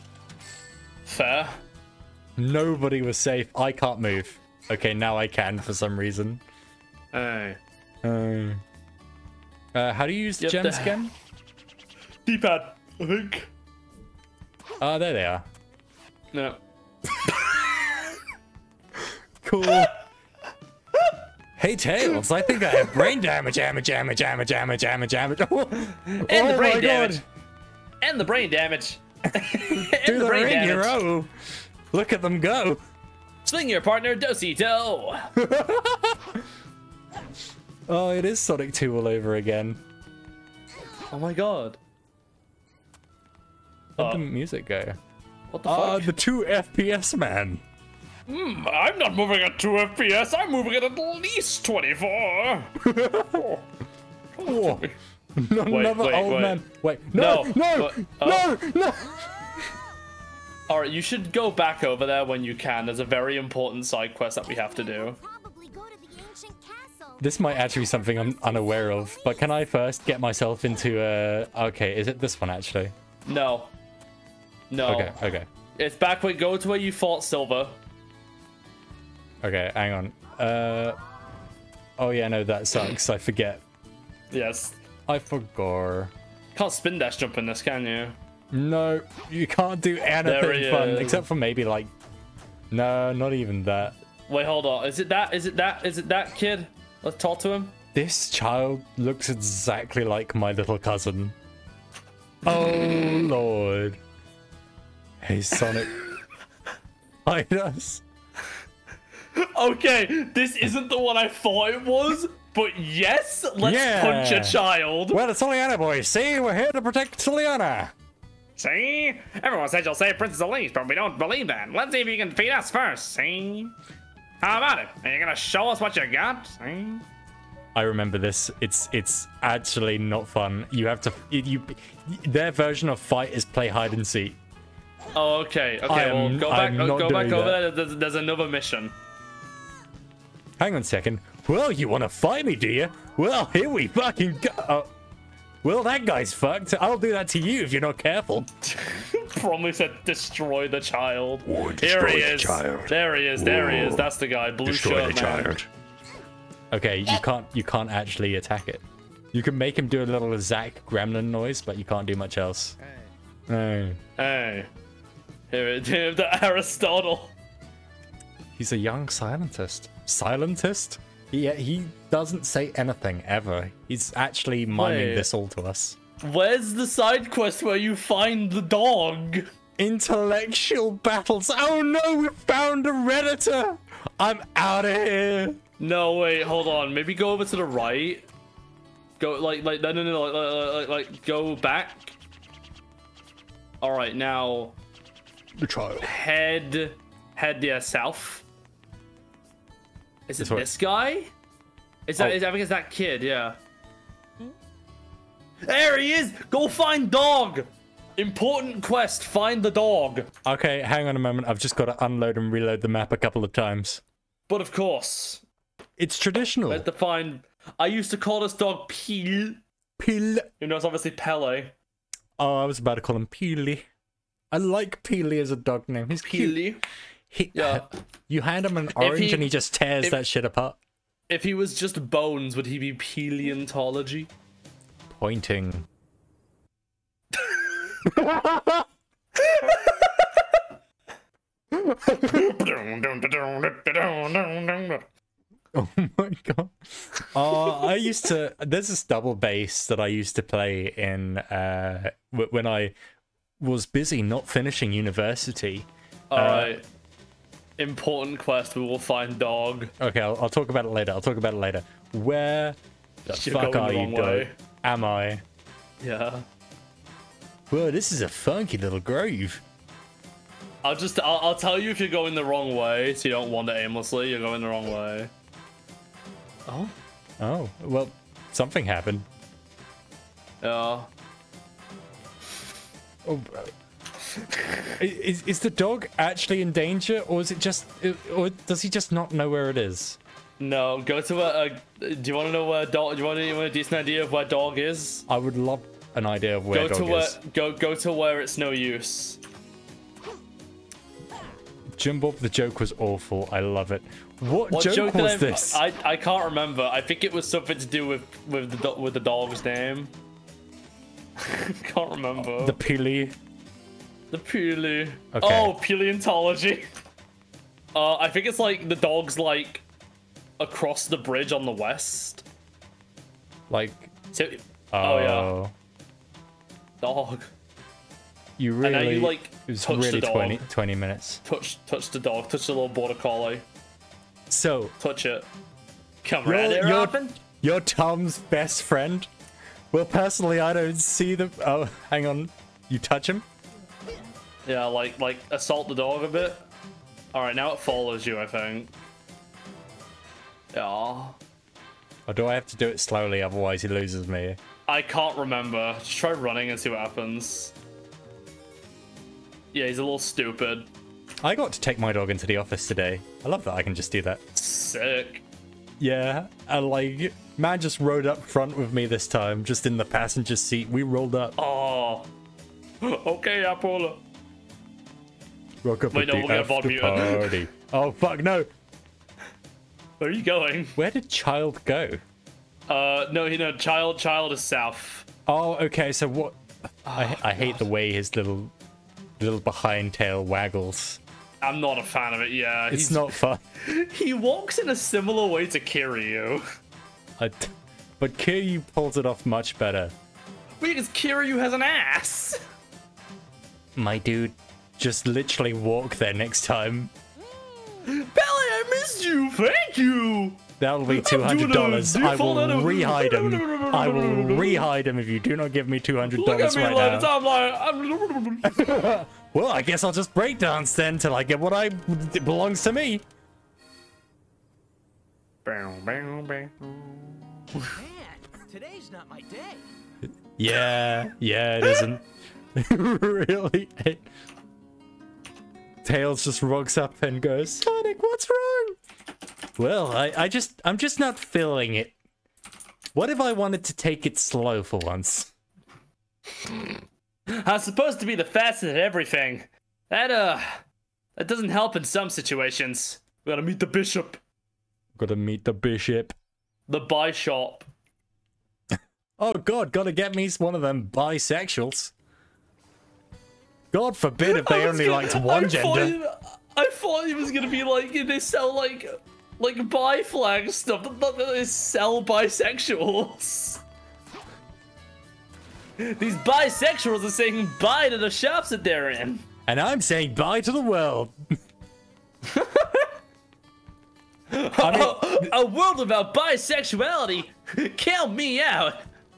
S1: Fair.
S2: Nobody was safe. I can't move. Okay, now I can for some reason.
S1: Hey.
S2: Um, uh, how do you use the
S1: Yep,
S2: gems
S1: the-
S2: again?
S1: D-pad, I think.
S2: Ah, there they are.
S1: No.
S2: Cool. Hey Tails, I think I have brain damage, damage, damage, damage, damage, damage, damage. Oh,
S1: And
S2: oh
S1: the brain
S2: my
S1: damage.
S2: God.
S1: And the brain damage. and
S2: Do the,
S1: brain
S2: ring,
S1: damage.
S2: hero. Look at them go.
S1: Swing your partner, Dosito.
S2: Oh, it is Sonic two all over again.
S1: Oh my god.
S2: Where'd
S1: Uh,
S2: the music go?
S1: What the
S2: Ah,
S1: fuck?
S2: the two F P S man.
S1: Hmm, I'm not moving at two F P S. I'm moving at at least twenty-four.
S2: Oh, another
S1: wait,
S2: old
S1: wait.
S2: man. Wait, no,
S1: No,
S2: no,
S1: but- oh.
S2: no, no.
S1: All right, you should go back over there when you can. There's a very important side quest that we have to do.
S4: Probably go to the ancient castle.
S2: This might actually be something I'm unaware of, but can I first get myself into a... Okay, is it this one actually?
S1: No. No.
S2: Okay, okay.
S1: It's back when go to where you fought Silver.
S2: Okay, hang on. Uh... Oh yeah, no, that sucks. I forget.
S1: Yes.
S2: I forgot.
S1: Can't spin dash jump in this, can you?
S2: No, you can't do
S1: There
S2: anything
S1: he
S2: fun,
S1: is.
S2: except for maybe like... No, not even that.
S1: Wait, hold on. Is it that? Is it that? Is it that kid? Let's talk to him.
S2: This child looks exactly like my little cousin. Oh lord. Hey Sonic. Hide us.
S1: Okay, this isn't the one I thought it was, but yes, let's
S2: Yeah.
S1: punch a child.
S2: Well, it's Soliana boys. See, we're here to protect Soliana.
S1: See? Everyone said you'll save Princess Elise, but we don't believe that. Let's see if you can defeat us first, see? How about it? Are you gonna show us what you got? See?
S2: I remember this. It's it's actually not fun. You have to you, you their version of fight is play hide and seek.
S1: Oh, okay. Okay,
S2: I
S1: well,
S2: am-
S1: go
S2: I
S1: back,
S2: am not
S1: go back
S2: doing
S1: over
S2: that.
S1: there. There's, there's another mission.
S2: Hang on a second. Well, you want to fight me, do you? Well, here we fucking go. Oh. Well, that guy's fucked. I'll do that to you if you're not careful.
S1: Probably said destroy the child.
S6: Or
S1: Here
S6: destroy
S1: he
S6: the
S1: is.
S6: child.
S1: There he is. There he is.
S6: Whoa.
S1: That's the guy. Blue
S6: Destroy
S1: shirt
S6: the
S1: man.
S6: child.
S2: Okay, you can't you can't actually attack it. You can make him do a little Zach Gremlin noise, but you can't do much else. No.
S1: Hey. Here it is. The Aristotle.
S2: He's a young scientist. Scientist? Yeah, he doesn't say anything ever. He's actually miming
S1: Wait.
S2: this all to us.
S1: Where's the side quest where you find the dog?
S2: Intellectual battles. Oh no, we found a Redditor. I'm out of here.
S1: No, wait, hold on. Maybe go over to the right. Go like like no no no like like, like, like go back. All right, now
S2: The child.
S1: head head yeah south. Is it
S2: This way.
S1: this guy? Is that
S2: Oh.
S1: is, I think it's that kid, yeah. There he is! Go find dog! Important quest, find the dog.
S2: Okay, hang on a moment. I've just got to unload and reload the map a couple of times.
S1: But of course,
S2: It's traditional.
S1: I had to find. I used to call this dog Peel.
S2: Peel.
S1: You know, it's obviously Pele.
S2: Oh, I was about to call him Peely. I like Peely as a dog name. He's cute.
S1: Peely.
S2: He,
S1: Yeah.
S2: You hand him an orange
S1: he-
S2: and he just tears
S1: if-
S2: that shit apart.
S1: If he was just bones, would he be paleontology?
S2: Pointing. Oh my god. Oh, I used to. There's this double bass that I used to play in uh, w- when I was busy not finishing university.
S1: Alright. Important quest, we will find dog.
S2: Okay, I'll, I'll talk about it later. I'll talk about it later. Where the
S1: You're
S2: fuck
S1: going
S2: are
S1: the
S2: you,
S1: wrong
S2: dog?
S1: way.
S2: Am I?
S1: Yeah.
S2: Whoa, this is a funky little groove.
S1: I'll just, I'll, I'll tell you if you're going the wrong way, so you don't wander aimlessly, you're going the wrong way. Oh?
S2: Oh, well, something happened.
S1: Yeah.
S2: Oh, bro. Is, is the dog actually in danger, or is it just, or does he just not know where it is?
S1: No, go to a, a do you want to know where dog, do you want, to, you want a decent idea of where dog is?
S2: I would love an idea of where
S1: Go
S2: dog
S1: to where,
S2: is.
S1: go, go to where it's no use.
S2: Jim Bob, the joke was awful. I love it. What,
S1: What
S2: joke,
S1: joke
S2: was
S1: did I,
S2: this?
S1: I, I can't remember. I think it was something to do with, with the, do- with the dog's name. Can't remember.
S2: The Peely.
S1: The Pele.
S2: Okay.
S1: Oh, paleontology. Uh, I think it's like the dog's like across the bridge on the west.
S2: Like,
S1: So,
S2: oh,
S1: oh yeah, dog.
S2: You
S1: And now
S2: really,
S1: you, like,
S2: it was
S1: touch the
S2: really
S1: dog.
S2: twenty, twenty minutes.
S1: Touch, touch the dog. Touch the little border collie.
S2: So,
S1: Touch it. Come
S2: you're,
S1: around here,
S2: you're,
S1: Robin.
S2: you're Tom's best friend? Well, personally, I don't see the... Oh, hang on. You touch him?
S1: Yeah, like like assault the dog a bit. All right, now it follows you, I think. Yeah.
S2: Or do I have to do it slowly, otherwise he loses me?
S1: I can't remember. Just try running and see what happens. Yeah, he's a little stupid.
S2: I got to take my dog into the office today. I love that I can just do that.
S1: Sick.
S2: Yeah, and like, man just rode up front with me this time, just in the passenger seat. We rolled up.
S1: Oh. Okay, Apollo.
S2: Woke up
S1: Wait,
S2: at
S1: no,
S2: the
S1: we're gonna
S2: after
S1: vomit.
S2: party. Oh, fuck, no.
S1: Where are you going?
S2: Where did Child go?
S1: Uh, no, you know, child, child is south.
S2: Oh, okay, so what... I, I hate the way his little little behind tail waggles.
S1: I'm not a fan of it. Yeah,
S2: It's
S1: he's,
S2: not fun.
S1: He walks in a similar way to Kiryu.
S2: I, but Kiryu pulls it off much better.
S1: Because Kiryu has an ass.
S2: My dude, just literally walk there next time.
S1: Belly, I missed you. Thank you.
S2: That'll be two
S1: I'm doing
S2: hundred dollars.
S1: a
S2: I will
S1: default edit.
S2: re-hide him. I will re-hide him if you do not give me two hundred
S1: Look at
S2: dollars
S1: me
S2: right
S1: like
S2: now.
S1: I'm like, I'm...
S2: Well, I guess I'll just breakdance then till I get what I it belongs to me.
S6: Man, today's not my day.
S2: Yeah, yeah, it isn't. Really? Tails just rocks up and goes, Sonic, what's wrong? Well, I, I just, I'm just not feeling it. What if I wanted to take it slow for once?
S1: I'm supposed to be the fastest at everything. That, uh, that doesn't help in some situations. We gotta meet the bishop.
S2: Gotta meet the bishop.
S1: The bishop.
S2: Oh god, gotta get me one of them bisexuals. God forbid if they only
S1: gonna,
S2: liked one
S1: I
S2: gender.
S1: Thought he, I thought he was gonna be like, they sell like, like bi flag stuff. Not that they sell bisexuals. These bisexuals are saying bye to the shops that they're in.
S2: And I'm saying bye to the world. I mean,
S1: a, a world without bisexuality? Count me out.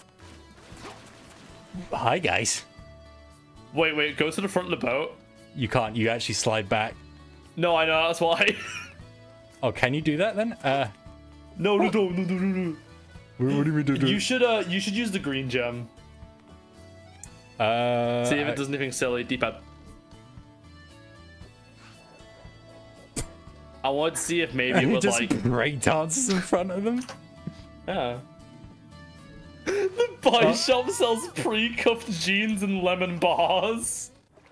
S2: Hi guys.
S1: Wait, wait, go to the front of the boat.
S2: You can't, you actually slide back.
S1: No, I know, that's why.
S2: Oh, can you do that then? Uh,
S1: no, no, no, no, no, no, no.
S2: What do we do?
S1: You should, uh, you should use the green gem.
S2: Uh,
S1: See if it does anything silly. D-pad. I want to see if maybe it
S2: he
S1: would
S2: just
S1: like
S2: break dances in front of them.
S1: Yeah. The buy
S2: Oh.
S1: shop sells pre-cuffed jeans and lemon bars.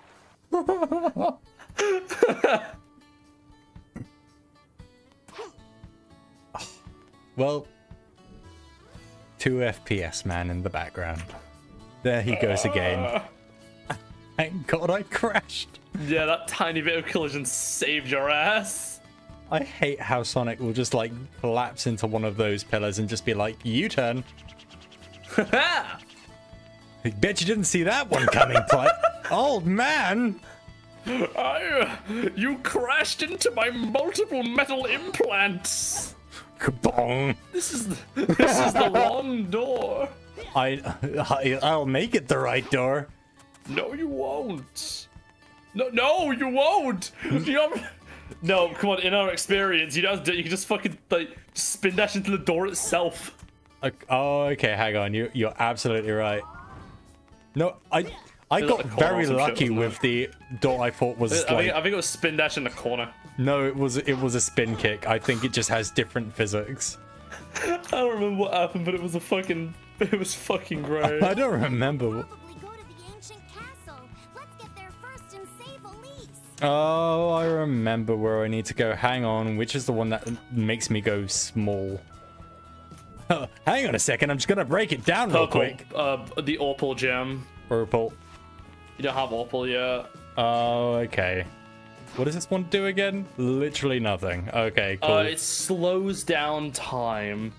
S2: Well, two F P S man in the background. There he goes again. Thank God I crashed.
S1: Yeah, that tiny bit of collision saved your ass.
S2: I hate how Sonic will just like collapse into one of those pillars and just be like, U-turn. I bet you didn't see that one coming, Ply. Old man.
S1: I, you crashed into my multiple metal implants.
S2: Kabong.
S1: This is the, this is the wrong door.
S2: I, I I'll make it the right door.
S1: No, you won't. No, no, you won't. You have... No, come on. In our experience, you don't. You can just fucking like spin dash into the door itself.
S2: Uh, oh, okay. Hang on. You you're absolutely right. No, I I
S1: There's
S2: got
S1: like a corner
S2: very
S1: or some shit,
S2: lucky
S1: wasn't
S2: with the door I thought was
S1: I
S2: like.
S1: think, I think it was spin dash in the corner.
S2: No, it was it was a spin kick. I think it just has different physics.
S1: I don't remember what happened, but it was a fucking. It was fucking great.
S2: I don't remember.
S4: Probably go to the ancient castle. Let's get there first and save Elise.
S2: Oh, I remember where I need to go. Hang on, which is the one that makes me go small? Hang on a second, I'm just gonna break it down real
S1: Purple,
S2: quick.
S1: uh, the Opal gem.
S2: Purple.
S1: You don't have Opal yet.
S2: Oh, okay. What does this one do again? Literally nothing. Okay, cool.
S1: Uh, it slows down time.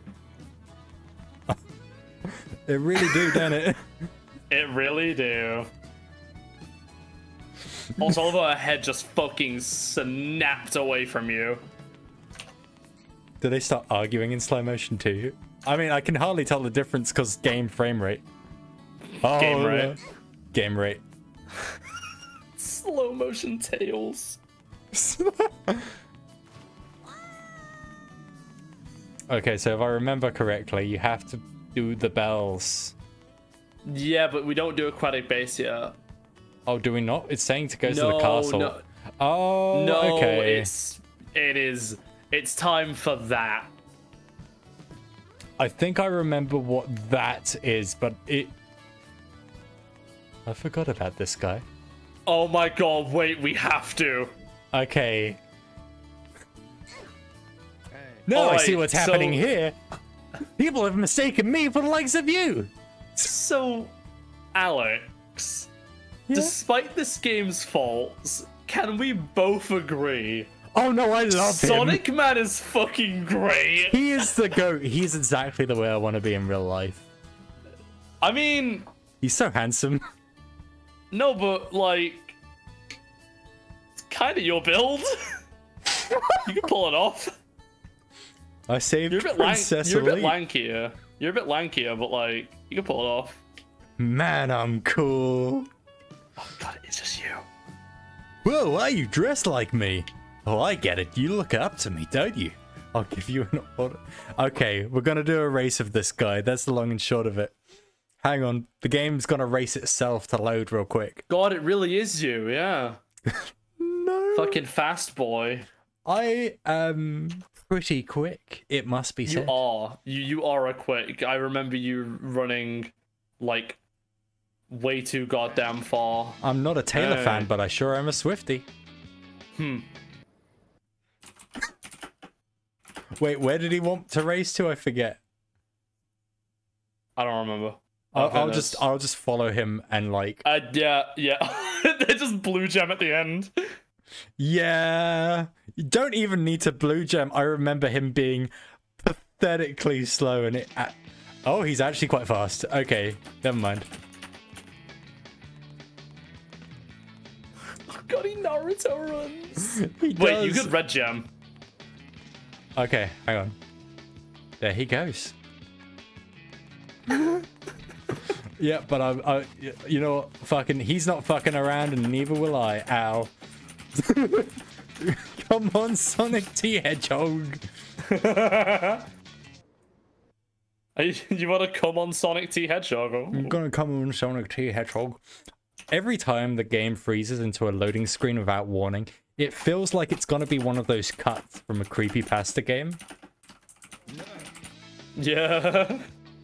S2: It really do, don't it?
S1: It really do. Also, although her head just fucking snapped away from you.
S2: Do they start arguing in slow motion too? I mean, I can hardly tell the difference because game frame rate. Oh,
S1: Game rate.
S2: uh, Game rate.
S1: Slow motion tails.
S2: Okay, so if I remember correctly, you have to do the bells.
S1: Yeah, but we don't do aquatic base yet.
S2: Oh, do we not? It's saying to go to
S1: No,
S2: the castle.
S1: no.
S2: Oh,
S1: No,
S2: okay.
S1: it's it is it's time for that.
S2: I think I remember what that is, but it... I forgot about this guy.
S1: Oh my god, wait, we have to.
S2: Okay. No, I
S1: Alright,
S2: see what's
S1: so-
S2: happening here. People have mistaken me for the likes of you.
S1: So, Alex,
S2: Yeah?
S1: despite this game's faults, can we both agree
S2: Oh no, I love him.
S1: Sonic Man is fucking great?
S2: He is the goat. He's exactly the way I want to be in real life.
S1: I mean,
S2: He's so handsome.
S1: no, but like, it's kind of your build. You can pull it off.
S2: I saved
S1: You're a bit, lank-
S2: Princess
S1: you're a bit
S2: Elite.
S1: lankier. You're a bit lankier, but like, you can pull it off.
S2: Man, I'm cool.
S1: Oh god, it's just you.
S2: Whoa, why are you dressed like me? Oh, I get it. You look up to me, don't you? I'll give you an order. Okay, we're gonna do a race of this guy. That's the long and short of it. Hang on, the game's gonna race itself to load real quick.
S1: God, it really is you, yeah.
S2: No.
S1: Fucking fast boy.
S2: I am pretty quick, it must be
S1: You
S2: said.
S1: are. You you are a quick. I remember you running, like, way too goddamn far.
S2: I'm not a Taylor
S1: Hey.
S2: fan, but I sure am a Swiftie.
S1: Hmm.
S2: Wait, where did he want to race to? I forget.
S1: I don't remember.
S2: I'll,
S1: Oh,
S2: I'll
S1: goodness.
S2: just I'll just follow him and like
S1: Uh, yeah, yeah. They just blue gem at the end.
S2: yeah. You don't even need to blue gem. I remember him being pathetically slow and it. Uh, oh, he's actually quite fast. Okay, never mind.
S1: God, he Naruto runs.
S2: He
S1: Wait, you
S2: does.
S1: could red gem.
S2: Okay, hang on. There he goes. Yeah, but I, I, you know what? Fucking, he's not fucking around, and neither will I. Ow. Come on, Sonic T Hedgehog.
S1: Are you, you want to come on Sonic T Hedgehog? Oh.
S2: I'm gonna come on, Sonic T Hedgehog. Every time the game freezes into a loading screen without warning, it feels like it's gonna be one of those cuts from a creepypasta game.
S1: Yeah.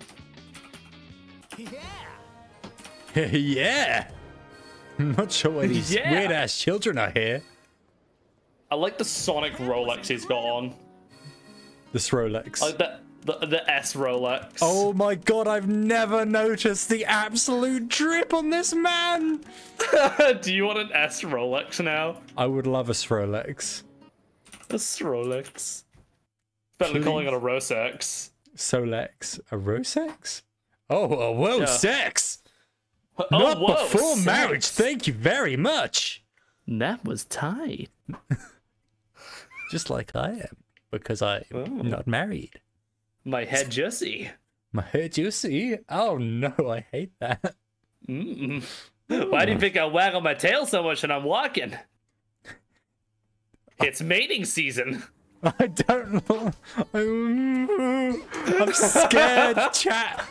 S6: Yeah.
S2: Yeah. I'm not sure why these
S1: Yeah.
S2: weird ass children are here.
S1: I like the Sonic Rolex he's got on.
S2: This Rolex.
S1: I like the, the, the S Rolex.
S2: Oh my god, I've never noticed the absolute drip on this man!
S1: Do you want an S Rolex now?
S2: I would love a Rolex.
S1: A Rolex. Better than calling it a Rosex.
S2: Solex. A Rosex? Oh, a whoa,
S1: Yeah.
S2: sex!
S1: Oh,
S2: Not
S1: whoa,
S2: before
S1: sex.
S2: marriage, thank you very much!
S3: That was tight.
S2: Just like I am, because I'm
S1: Oh.
S2: not married.
S1: My head Jussie.
S2: My hair juicy? Oh no, I hate that.
S1: Mm. Why do you think I wag on my tail so much when I'm walking? It's mating season.
S2: I don't know. I'm, I'm scared, chat.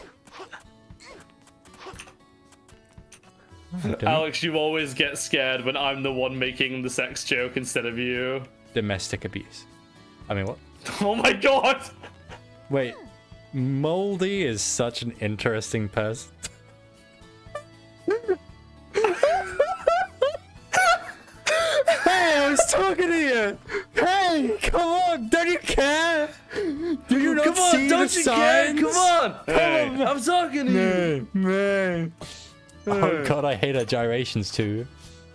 S1: Alex, you always get scared when I'm the one making the sex joke instead of you.
S2: Domestic abuse. I mean, what?
S1: Oh my god!
S2: Wait, Moldy is such an interesting person. Hey, I was talking to you. Hey, come on, don't you care? Do you not
S1: Come on,
S2: see
S1: don't
S2: the
S1: you care?
S2: signs?
S1: Come on!
S2: Hey.
S1: I'm talking to you!
S2: Man, man. Oh god, I hate her gyrations too.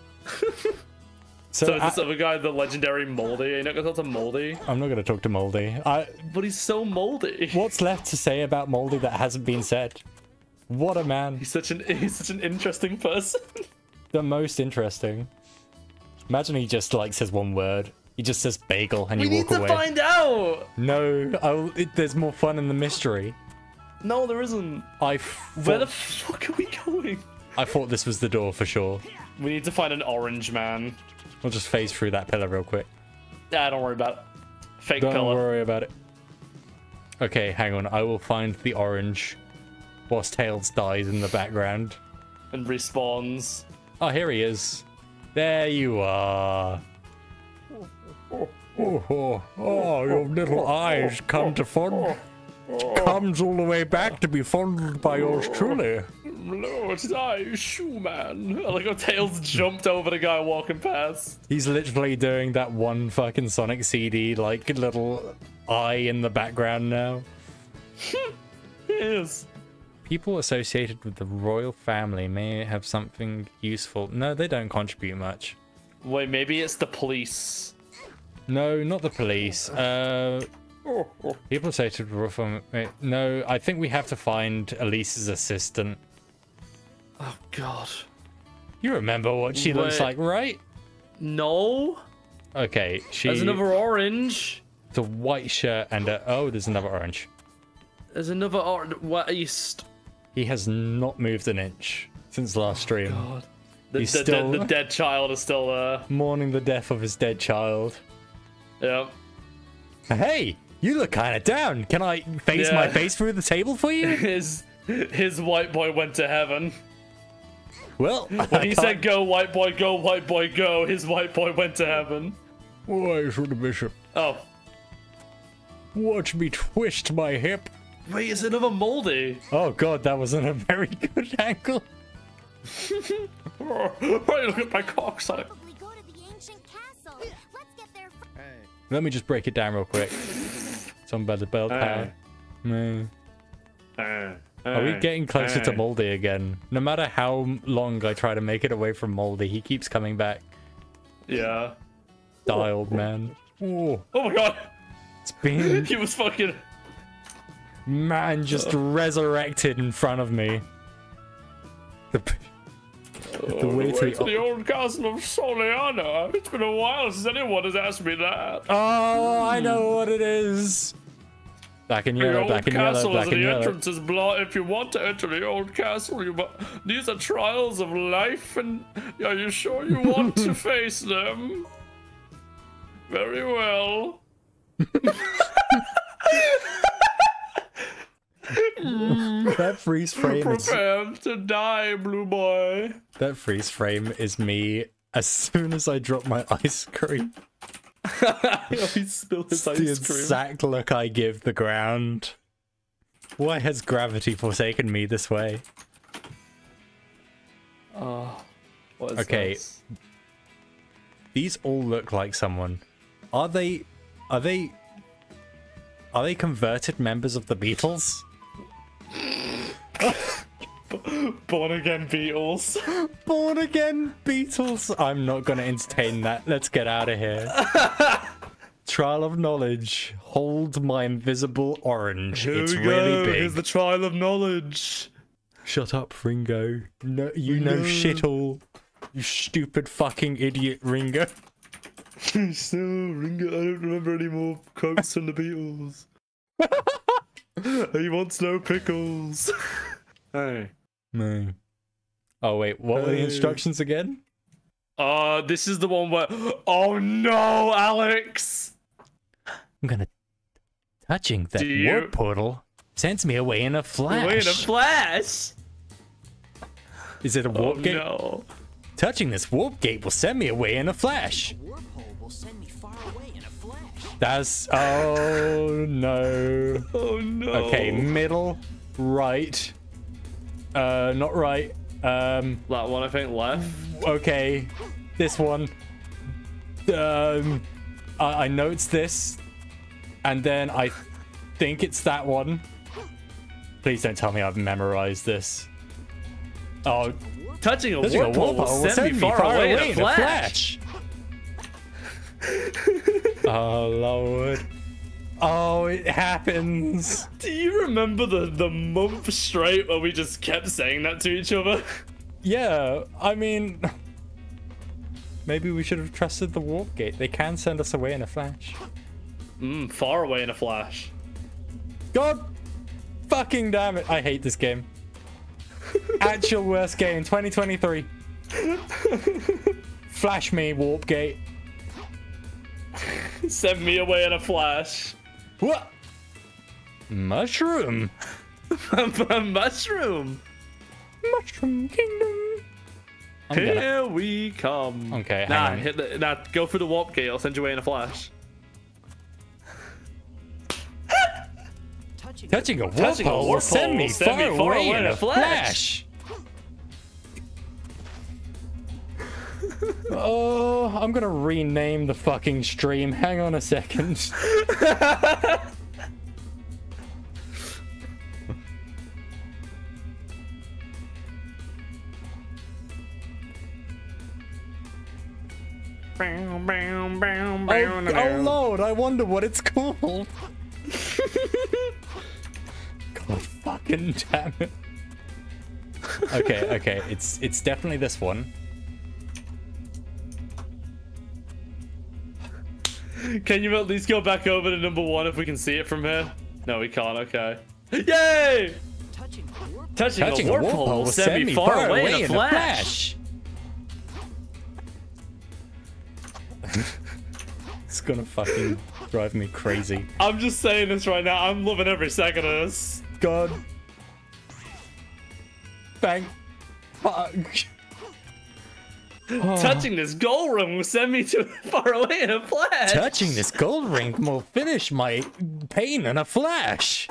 S2: So,
S1: So is
S2: I,
S1: this other guy, the legendary Moldy? You're not gonna talk to Moldy?
S2: I'm not gonna talk to Moldy. I,
S1: But he's so moldy.
S2: what's left to say about Moldy that hasn't been said? What a man.
S1: He's such an he's such an interesting person.
S2: The most interesting. Imagine he just like says one word. He just says bagel and
S1: We
S2: you
S1: need
S2: walk
S1: to
S2: away.
S1: find out.
S2: No, I'll, it, there's more fun in the mystery.
S1: No, there isn't.
S2: I
S1: Where the
S2: thought,
S1: fuck are we going?
S2: I thought this was the door for sure.
S1: We need to find an orange man.
S2: We'll just phase through that pillar real quick.
S1: Ah, don't worry about it. Fake
S2: Don't
S1: pillar.
S2: worry about it. Okay, hang on. I will find the orange whilst Tails dies in the background.
S1: And respawns.
S2: Oh, here he is. There you are. Oh, oh, oh, your little eyes come to fond. Comes all the way back to be fondled by yours truly.
S1: No, it's I, shoe man. I like how Tails jumped over the guy walking past.
S2: He's literally doing that one fucking Sonic C D, like little eye in the background now.
S1: Yes.
S2: People associated with the royal family may have something useful. No, they don't contribute much.
S1: Wait, maybe it's the police.
S2: No, not the police. Uh, people associated with the royal family. wait, No, I think we have to find Elise's assistant.
S1: Oh god.
S2: You remember what she looks
S1: Wait.
S2: like, right?
S1: No.
S2: Okay, she.
S1: There's another orange.
S2: It's a white shirt and a. Oh, there's another orange.
S1: There's another orange. What are you? St-
S2: He has not moved an inch since last stream.
S1: God. The,
S2: He's
S1: the,
S2: still-
S1: the, the dead child is still there.
S2: Mourning the death of his dead child.
S1: Yep.
S2: Hey, You look kind of down. Can I face
S1: Yeah.
S2: my face through the table for you?
S1: His his white boy went to heaven.
S2: Well,
S1: When he said go white boy, go white boy, go, his white boy went to heaven.
S2: "Why should the bishop
S1: Oh.
S2: watch me twist my hip?"
S1: Wait, it's another moldy.
S2: Oh god, that wasn't a very good angle.
S1: Right, look at my cock, Sonic.
S4: Probably go to the ancient castle. Let's get there first.
S2: Let me just break it down real quick. Something about the bell
S1: Uh.
S2: power. No.
S1: Uh,
S2: Are we
S1: uh,
S2: getting closer to
S1: uh.
S2: Moldy again? No matter how long I try to make it away from Moldy, he keeps coming back.
S1: Yeah.
S2: Dialed, man. Oh,
S1: Oh my god.
S2: it's been
S1: He was fucking.
S2: man just resurrected in front of me. The, the way to
S1: Way to
S2: the,
S1: the old castle of Soliana. It's been a while since anyone has asked me that.
S2: oh, I know what it is. Black and
S1: The
S2: yellow,
S1: old
S2: black and yellow,
S1: castle
S2: black
S1: is
S2: and
S1: the
S2: yellow.
S1: entrance is blocked. If you want to enter the old castle, you mu- these are trials of life, and are you sure you want to face them? Very well.
S2: That freeze frame is
S1: Prepare to die, blue boy.
S2: that freeze frame is me as soon as I drop my ice cream.
S1: He spilled his
S2: The exact look I give the ground. Why has gravity forsaken me this way?
S1: Oh, what is
S2: Okay.
S1: this?
S2: These all look like someone. Are they? Are they? Are they converted members of the Beatles?
S1: Born again Beatles.
S2: Born again Beatles. I'm not gonna entertain that. Let's get out of here. Trial of knowledge. Hold my invisible orange.
S1: Here
S2: it's
S1: we
S2: really
S1: go.
S2: big.
S1: Here's the trial of knowledge.
S2: Shut up, Ringo. No, you know
S1: No.
S2: shit all. You stupid fucking idiot, Ringo.
S1: So, Ringo, I don't remember any more quotes from the Beatles. He wants no pickles. Hey.
S2: No. Oh wait, what were the
S1: Hey.
S2: instructions again?
S1: Uh, this is the one where. Oh no, Alex!
S2: I'm gonna touching that
S1: Do you-
S2: warp portal sends me away in a flash.
S1: Wait, a flash!
S2: Is it a
S1: Oh
S2: warp gate?
S1: no.
S2: Touching this warp gate will send me away in a flash.
S6: Wormhole will send me far away in a flash.
S2: That's oh no.
S1: Oh no.
S2: Okay, middle, right. Uh, not right. Um,
S1: That one, I think, left.
S2: okay, this one. Um, I, I know it's this, and then I think it's that one. Please don't tell me I've memorized this. Oh,
S1: Touching a
S2: touching a
S1: warp
S2: warp
S1: hole will send me far away in a flash.
S2: Oh lord. Oh, it happens.
S1: Do you remember the, the month straight where we just kept saying that to each other?
S2: Yeah, I mean, maybe we should have trusted the warp gate. They can send us away in a flash.
S1: Mmm, far away in a flash.
S2: God fucking damn it. I hate this game. Actual worst game, twenty twenty-three. Flash me, warp gate.
S1: Send me away in a flash.
S2: What? Mushroom.
S1: Mushroom.
S2: Mushroom Kingdom. I'm gonna-
S1: Here we come.
S2: Okay, hang
S1: nah,
S2: on.
S1: hit the, nah, go through the warp gate. I'll send you away in a flash.
S6: Touching,
S2: Touching a warp
S1: Touching a
S2: hole will
S1: warp
S2: send
S1: hole
S2: me
S1: will send
S2: far
S1: me far
S2: away
S1: away
S2: in a flash. Oh, I'm gonna rename the fucking stream. Hang on a second. Oh, oh lord, I wonder what it's called. God fucking damn it. Okay, okay, it's it's definitely this one.
S1: Can you at least go back over to number one if we can see it from here? No, we can't. Okay. Yay!
S6: touching warp.
S1: Touching,
S2: Touching
S1: a warp hole will send me far away in a flash.
S2: It's gonna fucking drive me crazy.
S1: I'm just saying this right now. I'm loving every second of this.
S2: God. Thank fuck. Oh.
S1: Touching this goal ring will send me too far away in a flash.
S2: Touching this gold ring will finish my pain in a flash.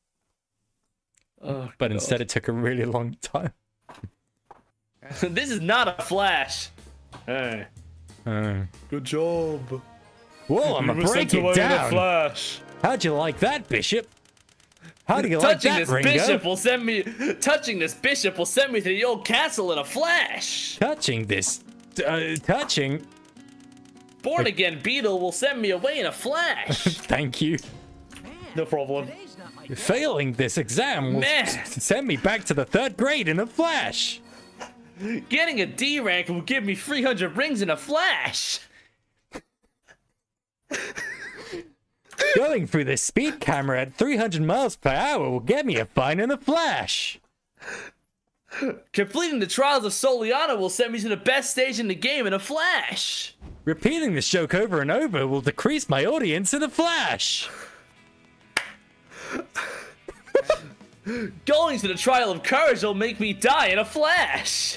S1: Oh,
S2: but
S1: God.
S2: instead it took a really long time.
S1: This is not a flash. Hey.
S2: Uh,
S1: Good job.
S2: whoa, I'm
S1: You
S2: gonna
S1: were
S2: break
S1: sent away
S2: it
S1: in a
S2: down.
S1: flash.
S2: How'd you like that, Bishop? How do you like
S1: Touching
S2: that,
S1: this
S2: Ringo?
S1: bishop will send me. Touching this bishop will send me to the old castle in a flash.
S2: Touching this, uh, touching.
S1: Born again beetle will send me away in a flash.
S2: Thank you.
S1: No problem.
S6: Today's not my
S2: Failing this exam will
S1: Man.
S2: s- send me back to the third grade in a flash.
S1: Getting a D rank will give me three hundred rings in a flash.
S2: Going through this speed camera at three hundred miles per hour will get me a fine in a flash.
S1: Completing the trials of Soliana will send me to the best stage in the game in a flash.
S2: Repeating this joke over and over will decrease my audience in a flash.
S1: Going to the trial of courage will make me die in a flash.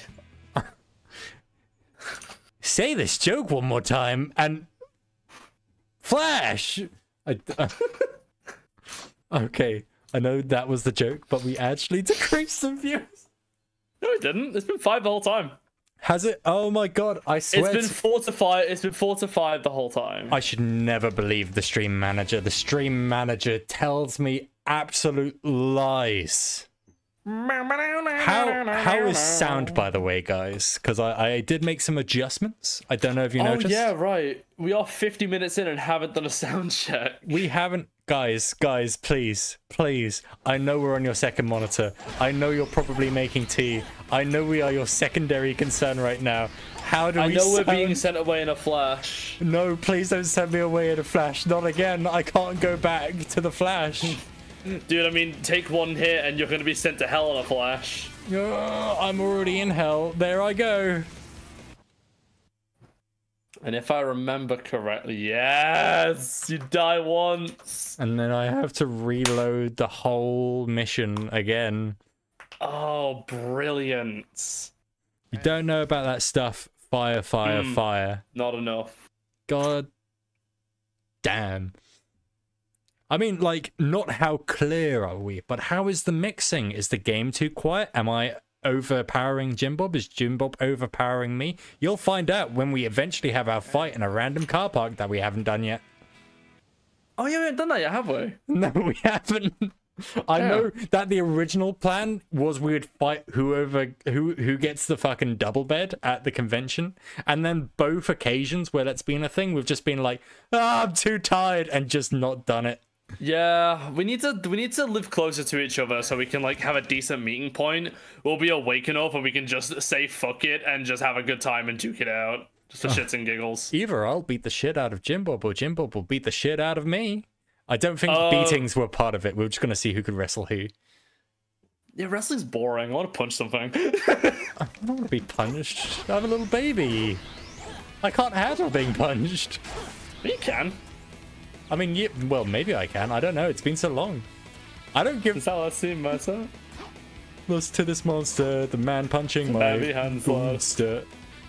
S2: Say this joke one more time and flash. I, uh, okay, I know that was the joke, but we actually decreased some views.
S1: No, it didn't. It's been five the whole time.
S2: Has it? Oh my god! I swear.
S1: It's been
S2: to-
S1: four to five. It's been four to five the whole time.
S2: I should never believe the stream manager. The stream manager tells me absolute lies. How how is sound, by the way, guys? Because I, I did make some adjustments. I don't know if you
S1: Oh
S2: noticed.
S1: yeah, right. We are fifty minutes in and haven't done a sound check.
S2: We haven't, guys, guys, please, please. I know we're on your second monitor. I know you're probably making tea. I know we are your secondary concern right now. How do
S1: I
S2: we
S1: know we're
S2: sound?
S1: being sent away in a flash.
S2: No, please don't send me away in a flash. Not again. I can't go back to the flash.
S1: Dude, I mean, take one hit and you're gonna be sent to hell in a flash.
S2: Oh, I'm already in hell. There I go.
S1: And if I remember correctly, yes, you die once.
S2: And then I have to reload the whole mission again.
S1: Oh, brilliant.
S2: You don't know about that stuff. Fire, fire,
S1: Mm.
S2: fire.
S1: Not enough.
S2: God damn. I mean, like, not how clear are we, but how is the mixing? Is the game too quiet? Am I overpowering Jim Bob? Is Jim Bob overpowering me? You'll find out when we eventually have our fight in a random car park that we haven't done yet.
S1: Oh, yeah, we haven't done that yet, have we?
S2: No, we haven't. I
S1: Yeah.
S2: know that the original plan was we would fight whoever who who gets the fucking double bed at the convention, and then both occasions where that's been a thing, we've just been like, ah, I'm too tired, and just not done it.
S1: Yeah, we need to we need to live closer to each other so we can like have a decent meeting point. We'll be awake enough and we can just say fuck it and just have a good time and duke it out. Just for shits and giggles.
S2: Either I'll beat the shit out of Jim Bob, or Jim Bob will beat the shit out of me. I don't think
S1: Uh,
S2: beatings were part of it. We we're just gonna see who could wrestle who.
S1: Yeah, wrestling's boring. I want to punch something.
S2: I don't want to be punched. I'm a little baby. I can't handle being punched.
S1: You can.
S2: I mean, yeah, well, maybe I can. I don't know. It's been so long. I don't give
S1: Is that what seem matter?
S2: loss to this monster. The man punching my
S1: Heavy hands, lad.
S2: monster.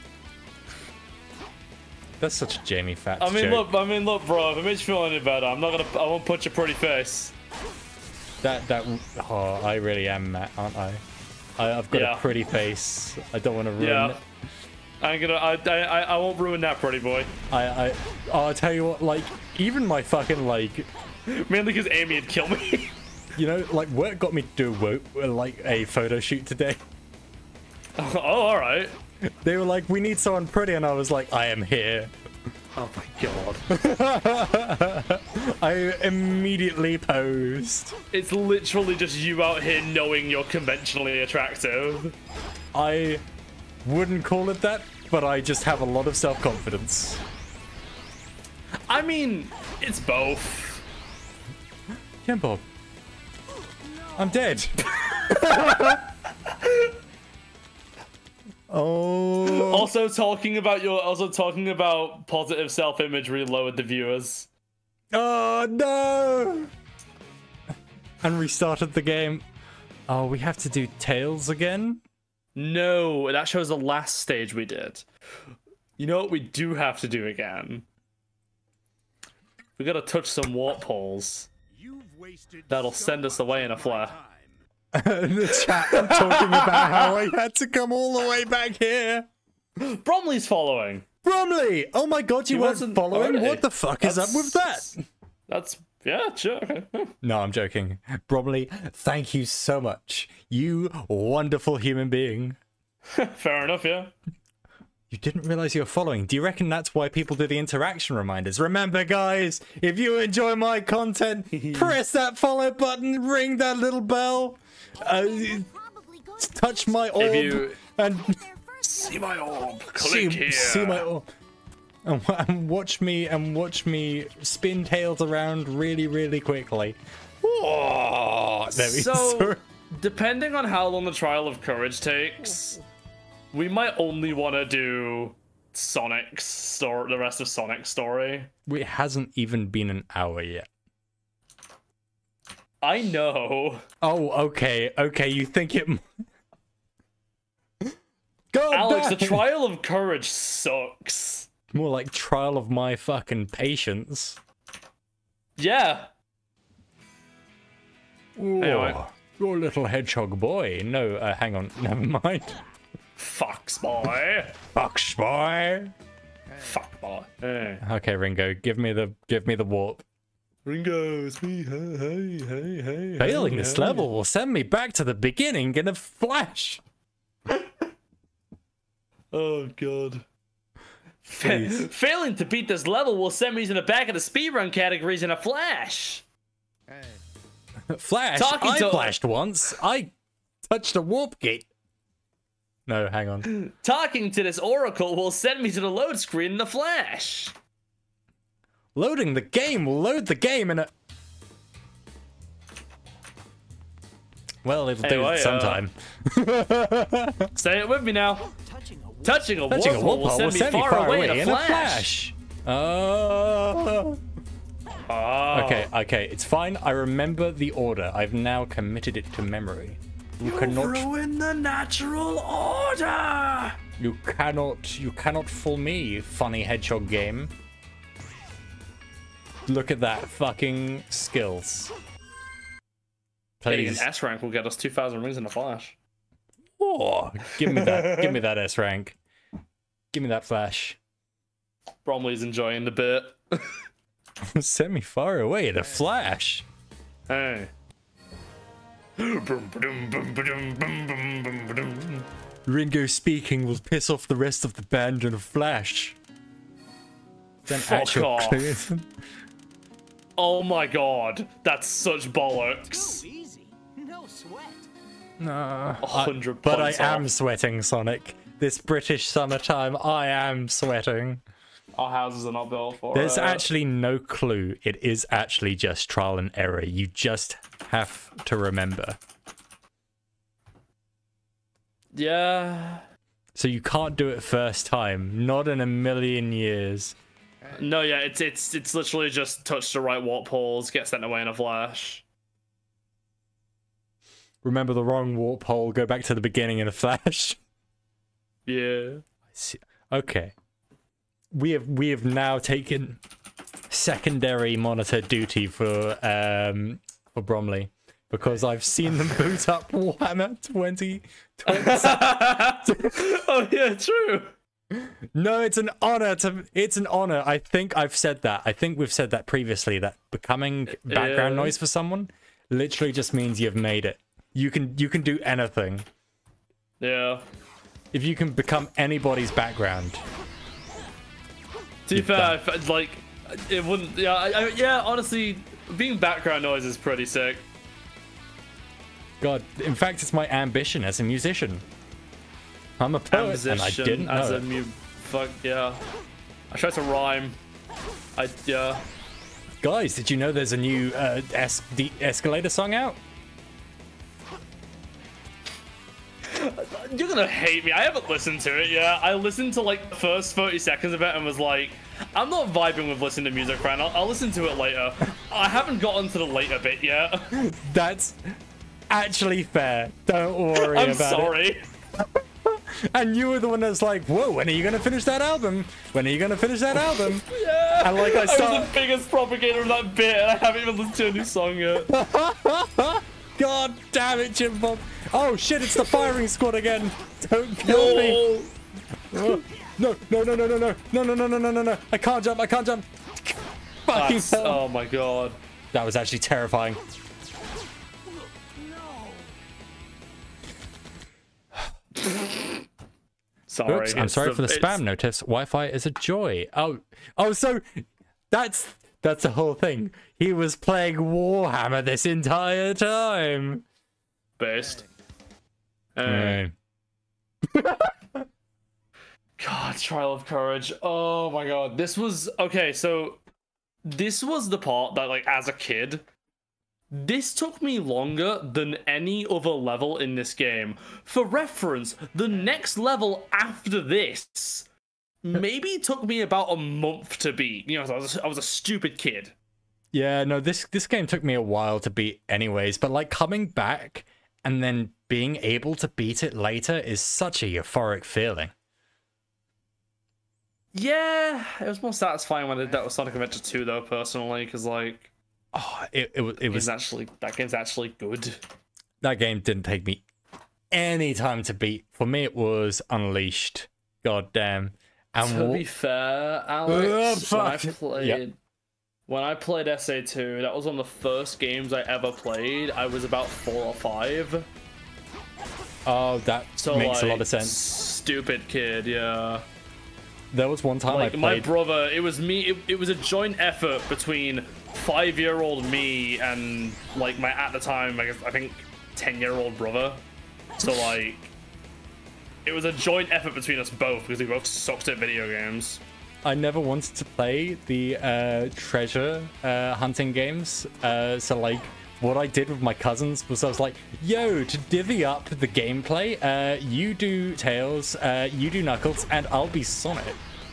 S2: That's such a Jamie Fats
S1: I mean,
S2: joke.
S1: look. I mean, look, bro. If it makes you feel any better, I'm not gonna. I won't punch your pretty face.
S2: That that. Oh, I really am Matt, aren't I? I I've got
S1: Yeah.
S2: a pretty face. I don't want to ruin
S1: Yeah.
S2: it.
S1: I'm gonna. I, I. I I won't ruin that, pretty boy.
S2: I I. Oh, I'll tell you what. Like, even my fucking like.
S1: Mainly because Amy had killed me.
S2: You know, like, work got me to do a, wo- like a photo shoot today.
S1: Oh, all right.
S2: They were like, we need someone pretty, and I was like, I am here.
S1: Oh my god.
S2: I immediately posed.
S1: It's literally just you out here knowing you're conventionally attractive.
S2: I wouldn't call it that, but I just have a lot of self-confidence.
S1: I mean, it's both.
S2: Jim Bob. I'm dead. Oh.
S1: Also talking about your also talking about positive self-image really lowered the viewers.
S2: Oh no! And restarted the game. Oh, we have to do Tails again?
S1: No, that shows the last stage we did. You know what we do have to do again? We gotta touch some warp poles.
S5: You've wasted
S1: That'll
S5: so
S1: send us
S5: much
S1: away in a
S5: of my
S1: flare.
S5: time.
S2: The chat talking about how I had to come all the way back here.
S1: Bromley's following.
S2: Bromley! Oh my god, you
S1: He
S2: weren't
S1: wasn't
S2: following?
S1: already.
S2: What the fuck is up with that?
S1: That's yeah, sure. Okay.
S2: No, I'm joking. Bromley, thank you so much. You wonderful human being.
S1: Fair enough, yeah.
S2: You didn't realize you were following. Do you reckon that's why people do the interaction reminders? Remember, guys, if you enjoy my content, press that follow button, ring that little bell, uh,
S4: Probably going
S2: touch my orb,
S1: If you
S2: and
S4: their first
S1: see my orb,
S2: see,
S1: click here.
S2: see my orb. And, wa- and watch me and watch me spin tails around really, really quickly. Oh, there we
S1: So,
S2: go.
S1: depending on how long the Trial of Courage takes, we might only want to do Sonic's story, the rest of Sonic's story.
S2: It hasn't even been an hour yet.
S1: I know.
S2: Oh, okay, okay. You think it? God,
S1: Alex, the
S2: damn.
S1: Trial of Courage sucks.
S2: More like trial of my fucking patience.
S1: Yeah. Anyway.
S2: Oh, your little hedgehog boy. No, uh, hang on. Never mind.
S1: Fox boy.
S2: Fox boy.
S1: Fuck boy. Hey.
S2: Okay, Ringo, give me the give me the warp.
S1: Ringo, it's me. Hey, hey, hey, hey.
S2: Failing
S1: hey,
S2: this
S1: hey.
S2: level will send me back to the beginning in a flash.
S1: Oh, God.
S2: Please.
S1: Failing to beat this level will send me to the back of the speedrun categories in a flash.
S2: Flash.
S1: Talking
S2: I
S1: to-
S2: flashed once. I touched a warp gate. No, hang on.
S1: Talking to this oracle will send me to the load screen in the flash.
S2: Loading the game will load the game in a. Well, it'll do
S1: Anyway,
S2: it sometime.
S1: Say it with me now.
S6: Touching a warp.
S1: Touching a
S2: Touching a
S1: warp hole
S2: warp hole
S1: will send me far away in a flash.
S2: Oh.
S1: Oh.
S2: Okay, okay, it's fine. I remember the order. I've now committed it to memory. You cannot.
S1: Ruin the natural order.
S2: You cannot. You cannot fool me, funny hedgehog game. Look at that fucking skills.
S1: Getting an
S2: Please.
S1: S rank will get us two thousand rings in a flash.
S2: Oh, give me that. Give me that S rank. Give me that flash.
S1: Bromley's enjoying the bit.
S2: Send me far away in a flash.
S1: Hey.
S2: Ringo speaking will piss off the rest of the band in a flash. Then
S1: Fuck
S2: actual
S1: off.
S2: clue-
S1: Oh my god, that's such bollocks.
S6: So easy. No sweat.
S2: Nah,
S1: A hundred
S2: but I
S1: points
S2: am
S1: off.
S2: sweating, Sonic. This British summertime, I am sweating.
S1: Our houses are not built for
S2: There's
S1: it.
S2: actually no clue. It is actually just trial and error. You just have to remember.
S1: Yeah.
S2: So you can't do it first time. Not in a million years.
S1: No, yeah, it's it's it's literally just touch the right warp holes, get sent away in a flash.
S2: Remember the wrong warp hole, go back to the beginning in a flash.
S1: Yeah.
S2: See- Okay. We have we have now taken secondary monitor duty for um for Bromley because I've seen them boot up Warhammer twenty twenty.
S1: Oh yeah, true.
S2: No, it's an honor to it's an honor. I think I've said that. I think we've said that previously that becoming background
S1: Yeah.
S2: noise for someone literally just means you've made it. You can you can do anything.
S1: Yeah.
S2: If you can become anybody's background.
S1: To be fair, if- like it wouldn't. Yeah, I, I, yeah. Honestly, being background noise is pretty sick.
S2: God, in fact, it's my ambition as a musician. I'm a poet, and I
S1: Ambition
S2: didn't know
S1: as a
S2: it.
S1: mu- fuck yeah. I tried to rhyme. I yeah.
S2: Guys, did you know there's a new uh, es- the Escalator song out?
S1: You're gonna hate me. I haven't listened to it yet. I listened to like the first thirty seconds of it and was like, I'm not vibing with listening to music right now. I'll listen to it later. I haven't gotten to the later bit yet.
S2: That's actually fair. Don't worry
S1: I'm
S2: about
S1: sorry.
S2: it. And you were the one that's like, whoa, when are you gonna finish that album? When are you gonna finish that album?
S1: Yeah.
S2: And like I
S1: I
S2: start...
S1: was the biggest propagator of that bit, and I haven't even listened to a new song yet.
S2: God damn it, Jim Bob. Oh shit, it's the firing squad again. Don't kill me. Oh, no, no, no, no, no, no, no, no, no, no, no, no, no. I can't jump, I can't jump. Fucking
S1: That's,
S2: hell.
S1: oh my god.
S2: That was actually terrifying.
S1: Sorry.
S2: Oops, I'm
S1: it's
S2: sorry
S1: the-
S2: for the
S1: it's-
S2: spam notice. Wi-Fi is a joy. Oh, oh, so that's that's the whole thing. He was playing Warhammer this entire time.
S1: Based. Uh,
S2: Mm.
S1: God, Trial of Courage. Oh my god. This was okay, so this was the part that like as a kid, this took me longer than any other level in this game. For reference, the next level after this maybe took me about a month to beat. You know, I was I was a stupid kid.
S2: Yeah, no, this this game took me a while to beat anyways, but like coming back and then being able to beat it later is such a euphoric feeling.
S1: Yeah, it was more satisfying when I did that with Sonic Adventure two though, personally, because like
S2: Oh, it it, was- it
S1: it's
S2: was
S1: actually that game's actually good.
S2: that game didn't take me any time to beat. For me, it was Unleashed. God damn. And
S1: To
S2: wha-
S1: be fair, Alex,
S2: Oh,
S1: when I
S2: fuck.
S1: played
S2: Yeah.
S1: when I played S A two, that was one of the first games I ever played. I was about four or five.
S2: oh, that
S1: So
S2: makes
S1: like,
S2: a lot of sense.
S1: Stupid kid, yeah.
S2: There was one time
S1: Like
S2: I
S1: my
S2: played.
S1: brother, it was me. It, it was a joint effort between five-year-old me and like my at the time, I guess I think ten-year-old brother. So like, it was a joint effort between us both because we both sucked at video games.
S2: I never wanted to play the uh, treasure uh, hunting games. Uh, so like, what I did with my cousins was I was like, "Yo, to divvy up the gameplay, uh, you do Tails, uh, you do Knuckles, and I'll be Sonic."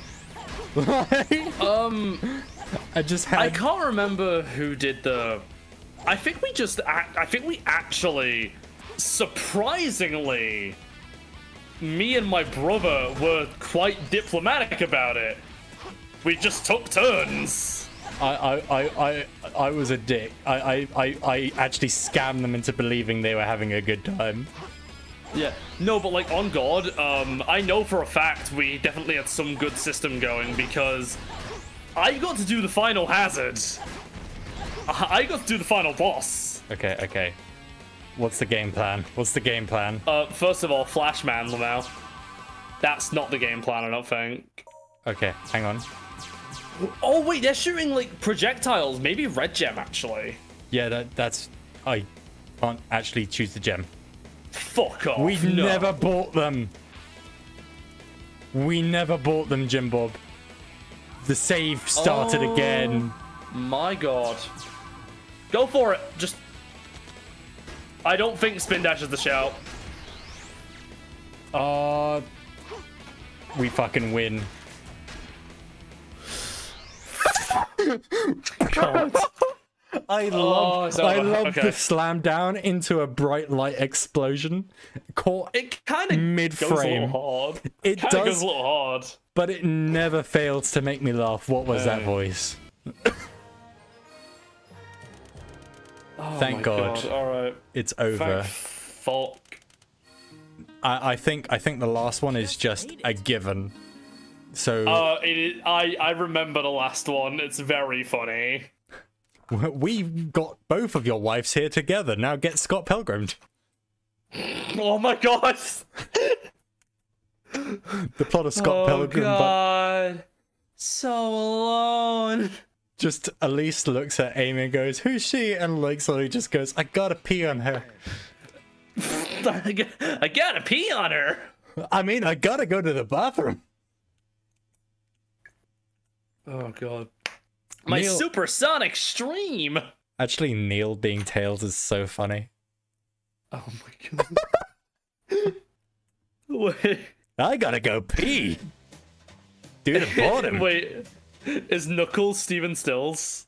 S1: Um.
S2: I just had.
S1: I can't remember who did the. I think we just. ac- I think we actually, surprisingly, me and my brother were quite diplomatic about it. We just took turns.
S2: I, I, I, I, I was a dick. I, I, I, I actually scammed them into believing they were having a good time.
S1: Yeah. No, but like on God, um, I know for a fact we definitely had some good system going because I got to do the final hazard. I I got to do the final boss.
S2: Okay, okay. What's the game plan? What's the game plan?
S1: Uh, first of all, Flash Man now. That's not the game plan, I don't think.
S2: Okay, hang on.
S1: Oh wait, they're shooting like projectiles. Maybe Red Gem actually.
S2: Yeah, that, that's. I can't actually choose the gem.
S1: Fuck off.
S2: We
S1: no.
S2: never bought them. We never bought them, Jim Bob. The save started
S1: Oh.
S2: again.
S1: My God. Go for it. Just. I don't think Spin Dash is the shout.
S2: Uh, we fucking win.
S1: God.
S2: I
S1: Oh,
S2: love,
S1: it's
S2: I
S1: over.
S2: love
S1: Okay.
S2: the slam down into a bright light explosion. Caught
S1: It kind of
S2: Mid-frame.
S1: goes a little hard.
S2: It
S1: kind of
S2: does-
S1: goes a little hard.
S2: but it never fails to make me laugh. What was that
S1: Hey.
S2: voice?
S1: Oh
S2: Thank
S1: my
S2: God.
S1: All right.
S2: It's over.
S1: Thank fuck.
S2: I, I think I think the last one is just a given. So
S1: Uh, it is, I I remember the last one. It's very funny.
S2: we got both of your wives here together. Now get Scott Pilgrim.
S1: Oh my God.
S2: The plot of Scott
S1: Oh
S2: Pilgrim, but
S1: God. So alone.
S2: just Elise looks at Amy and goes, "Who's she?" And like slowly just goes, "I gotta pee on her."
S1: I got- I gotta pee on her.
S2: I mean, I gotta go to the bathroom.
S1: Oh God. My
S2: Neil-
S1: supersonic stream.
S2: Actually, Neil being Tails is so funny.
S1: Oh my God. Wait,
S2: I gotta go pee. Dude, I bought him.
S1: wait. Is Knuckles Steven Stills?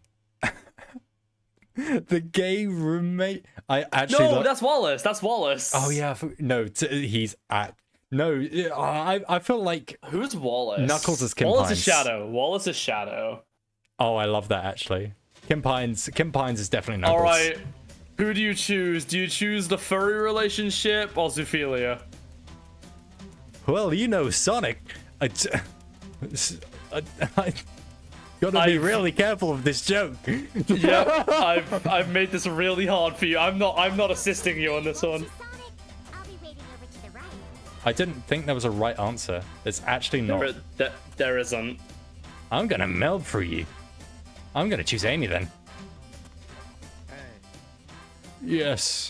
S2: The gay roommate. I actually.
S1: No,
S2: like-
S1: that's Wallace. That's Wallace.
S2: Oh yeah, I for- no, t- he's at. No, I I feel like.
S1: Who's Wallace?
S2: Knuckles is Kim
S1: Wallace
S2: Pines.
S1: is Shadow. Wallace is Shadow.
S2: Oh, I love that actually. Kim Pines. Kim Pines is definitely Knuckles.
S1: All right. Who do you choose? Do you choose the furry relationship or Zoophilia?
S2: Well, you know Sonic. I, t- I, I gotta be
S1: I've-
S2: really careful of this joke.
S1: Yep, I've I've made this really hard for you. I'm not I'm not assisting you on this one.
S4: Sonic, I'll be waiting over to the right.
S2: I didn't think there was a right answer. There's actually not.
S1: There, there, there isn't.
S2: I'm gonna meld for you. I'm gonna choose Amy then. Yes.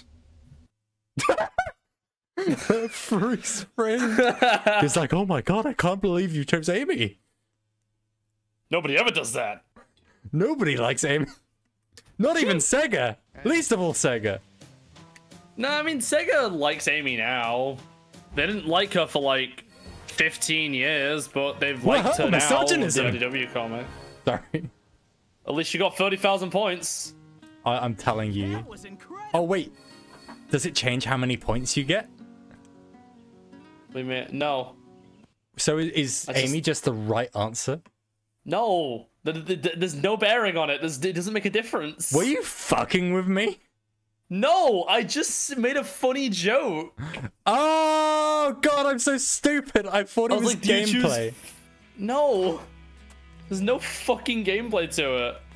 S2: Freaks friend. He's like, oh my god, I can't believe you chose Amy.
S1: Nobody ever does that.
S2: Nobody likes Amy. Not even Sega. Least of all Sega.
S1: No, I mean Sega likes Amy now. They didn't like her for like fifteen years, but they've liked
S2: Whoa,
S1: her now. with
S2: misogynism.
S1: The I D W comic.
S2: Sorry.
S1: At least she got thirty thousand points.
S2: I- I'm telling you.
S6: That was incredible.
S2: Oh wait. Does it change how many points you get?
S1: We may, no,
S2: So i- is
S1: I just-
S2: Amy just the right answer?
S1: no. Th- th- th- There's no bearing on it. There's, it doesn't make a difference.
S2: Were you fucking with me?
S1: No, I just made a funny joke.
S2: Oh god, I'm so stupid. I thought
S1: I
S2: it
S1: was
S2: was
S1: like, do you choose-
S2: gameplay.
S1: No, there's no fucking gameplay to it.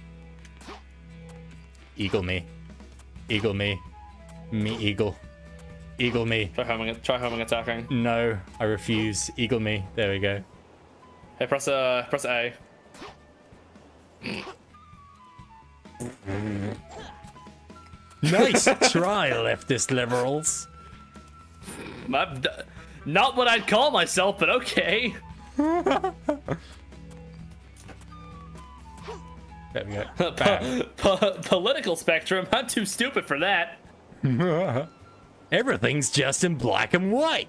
S2: Eagle me. Eagle me. Me eagle. Eagle me.
S1: Try homing, try homing attacking.
S2: No, I refuse. Eagle me. There we go.
S1: Hey, press uh, press A.
S2: Nice try, leftist liberals.
S1: My- d- Not what I'd call myself, but okay.
S2: There we go. Bam.
S1: Po- po- political spectrum. I'm too stupid for that.
S2: Everything's just in black and white.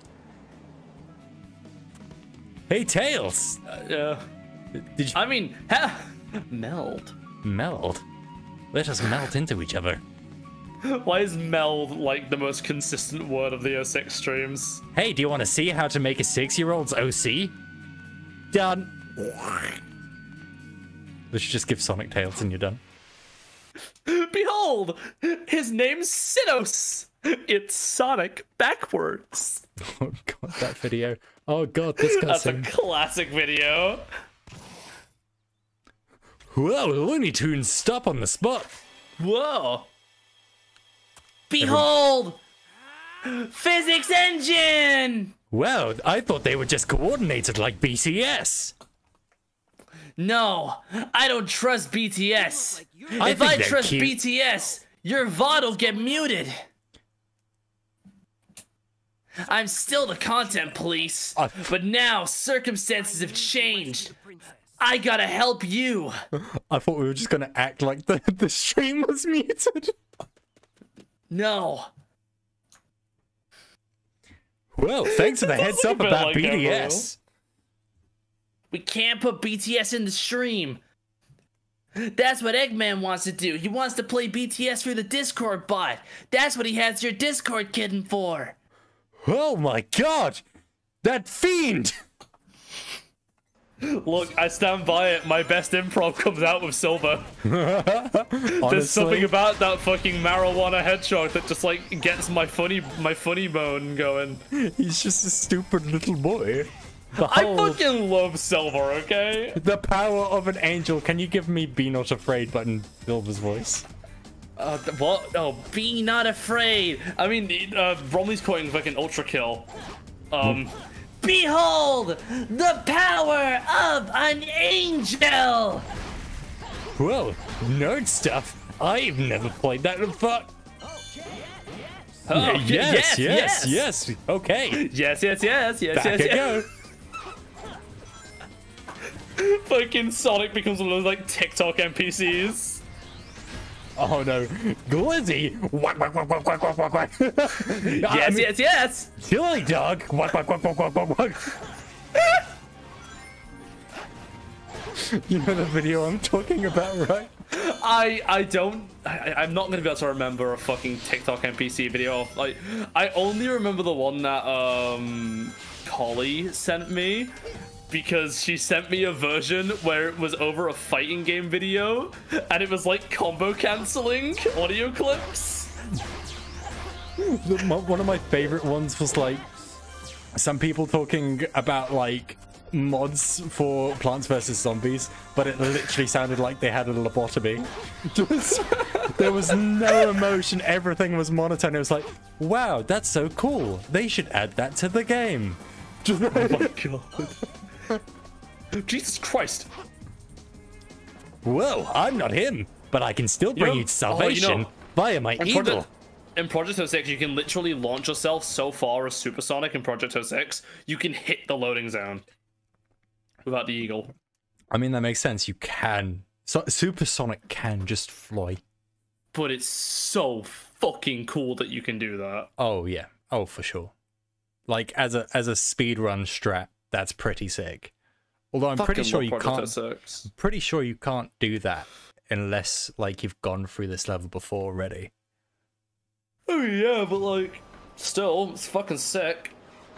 S2: Hey, Tails.
S1: Yeah.
S2: Did you
S1: I mean, ha- meld.
S2: meld? Let us melt into each other.
S1: Why is meld like the most consistent word of the oh six streams?
S2: Hey, do you want to see how to make a six-year-old's O C? Done. Let's just give Sonic Tails and you're done.
S1: Behold, his name's Sinos. It's Sonic backwards.
S2: Oh god, that video. Oh god, this
S1: That's a
S2: cutscene.
S1: classic video.
S2: Whoa, Looney Tunes, stop on the spot.
S1: Whoa.
S3: Behold! Physics engine!
S2: Well, I thought they were just coordinated like B C S.
S3: No, I don't trust B T S.
S2: I
S3: if
S2: think
S3: I
S2: they're
S3: trust
S2: cute.
S3: B T S, your V O D'll get muted. I'm still the content police,
S2: Uh,
S3: but now circumstances have changed. I gotta help you.
S2: I thought we were just gonna act like the, the stream was muted.
S3: No.
S2: Well, thanks for the heads up
S1: bit
S2: about
S1: like
S2: B
S1: that,
S2: T S.
S3: We can't put B T S in the stream. That's what Eggman wants to do. He wants to play B T S through the Discord bot. That's what he has your Discord kitten for.
S2: Oh my god! That fiend!
S1: Look, I stand by it. My best improv comes out with Silver. There's
S2: Honestly,
S1: something about that fucking marijuana headshot that just like gets my funny my funny bone going.
S2: he's just a stupid little boy. The
S1: I
S2: whole,
S1: fucking love Silver, okay?
S2: the power of an angel. Can you give me Be Not Afraid, but in Silver's voice?
S1: Uh, th- what? Oh,
S3: Be not afraid.
S1: I mean, uh, Bromley's quoting fucking Ultra Kill. Um,
S3: Behold the power of an angel.
S2: Whoa, nerd stuff. I've never played that before.
S1: oh,
S2: yes, yes, yes, Okay,
S1: yes, yes, yes, yes,
S2: back
S1: yes,
S2: it
S1: yes.
S2: go.
S1: Fucking Sonic becomes one of those like TikTok N P Cs.
S2: Oh no, Glizzy! Whack, whack, whack, whack, whack, whack, whack.
S1: Yes,
S2: I mean,
S1: yes, yes.
S2: Silly dog! Whack, whack, whack, whack, whack, whack, whack. You know the video I'm talking about, right?
S1: I I don't. I, I'm not gonna be able to remember a fucking TikTok N P C video. Like, I only remember the one that um Collie sent me. Because she sent me a version where it was over a fighting game video and it was like combo canceling audio clips.
S2: The- my- One of my favorite ones was like some people talking about like mods for Plants versus. Zombies, but it literally sounded like they had a lobotomy. Just- there was no emotion, everything was monotone. It was like, wow, that's so cool. They should add that to the game.
S1: Oh my god. Jesus Christ.
S2: Whoa, I'm not him, but I can still bring
S1: know-
S2: you to salvation
S1: oh, you know,
S2: via my
S1: In
S2: evil.
S1: Project, in Project oh six, you can literally launch yourself so far as Supersonic in Project oh six, you can hit the loading zone without the eagle.
S2: I mean, that makes sense. You can. So, Supersonic can just fly.
S1: But it's so fucking cool that you can do that.
S2: Oh, yeah. Oh, for sure. Like, as a as a speedrun strat, that's pretty sick. Although I'm pretty
S1: Fucking
S2: sure
S1: love
S2: you
S1: Project
S2: can't.
S1: oh six.
S2: Pretty sure you can't do that unless like you've gone through this level before already.
S1: Oh yeah, but like, still, it's fucking sick.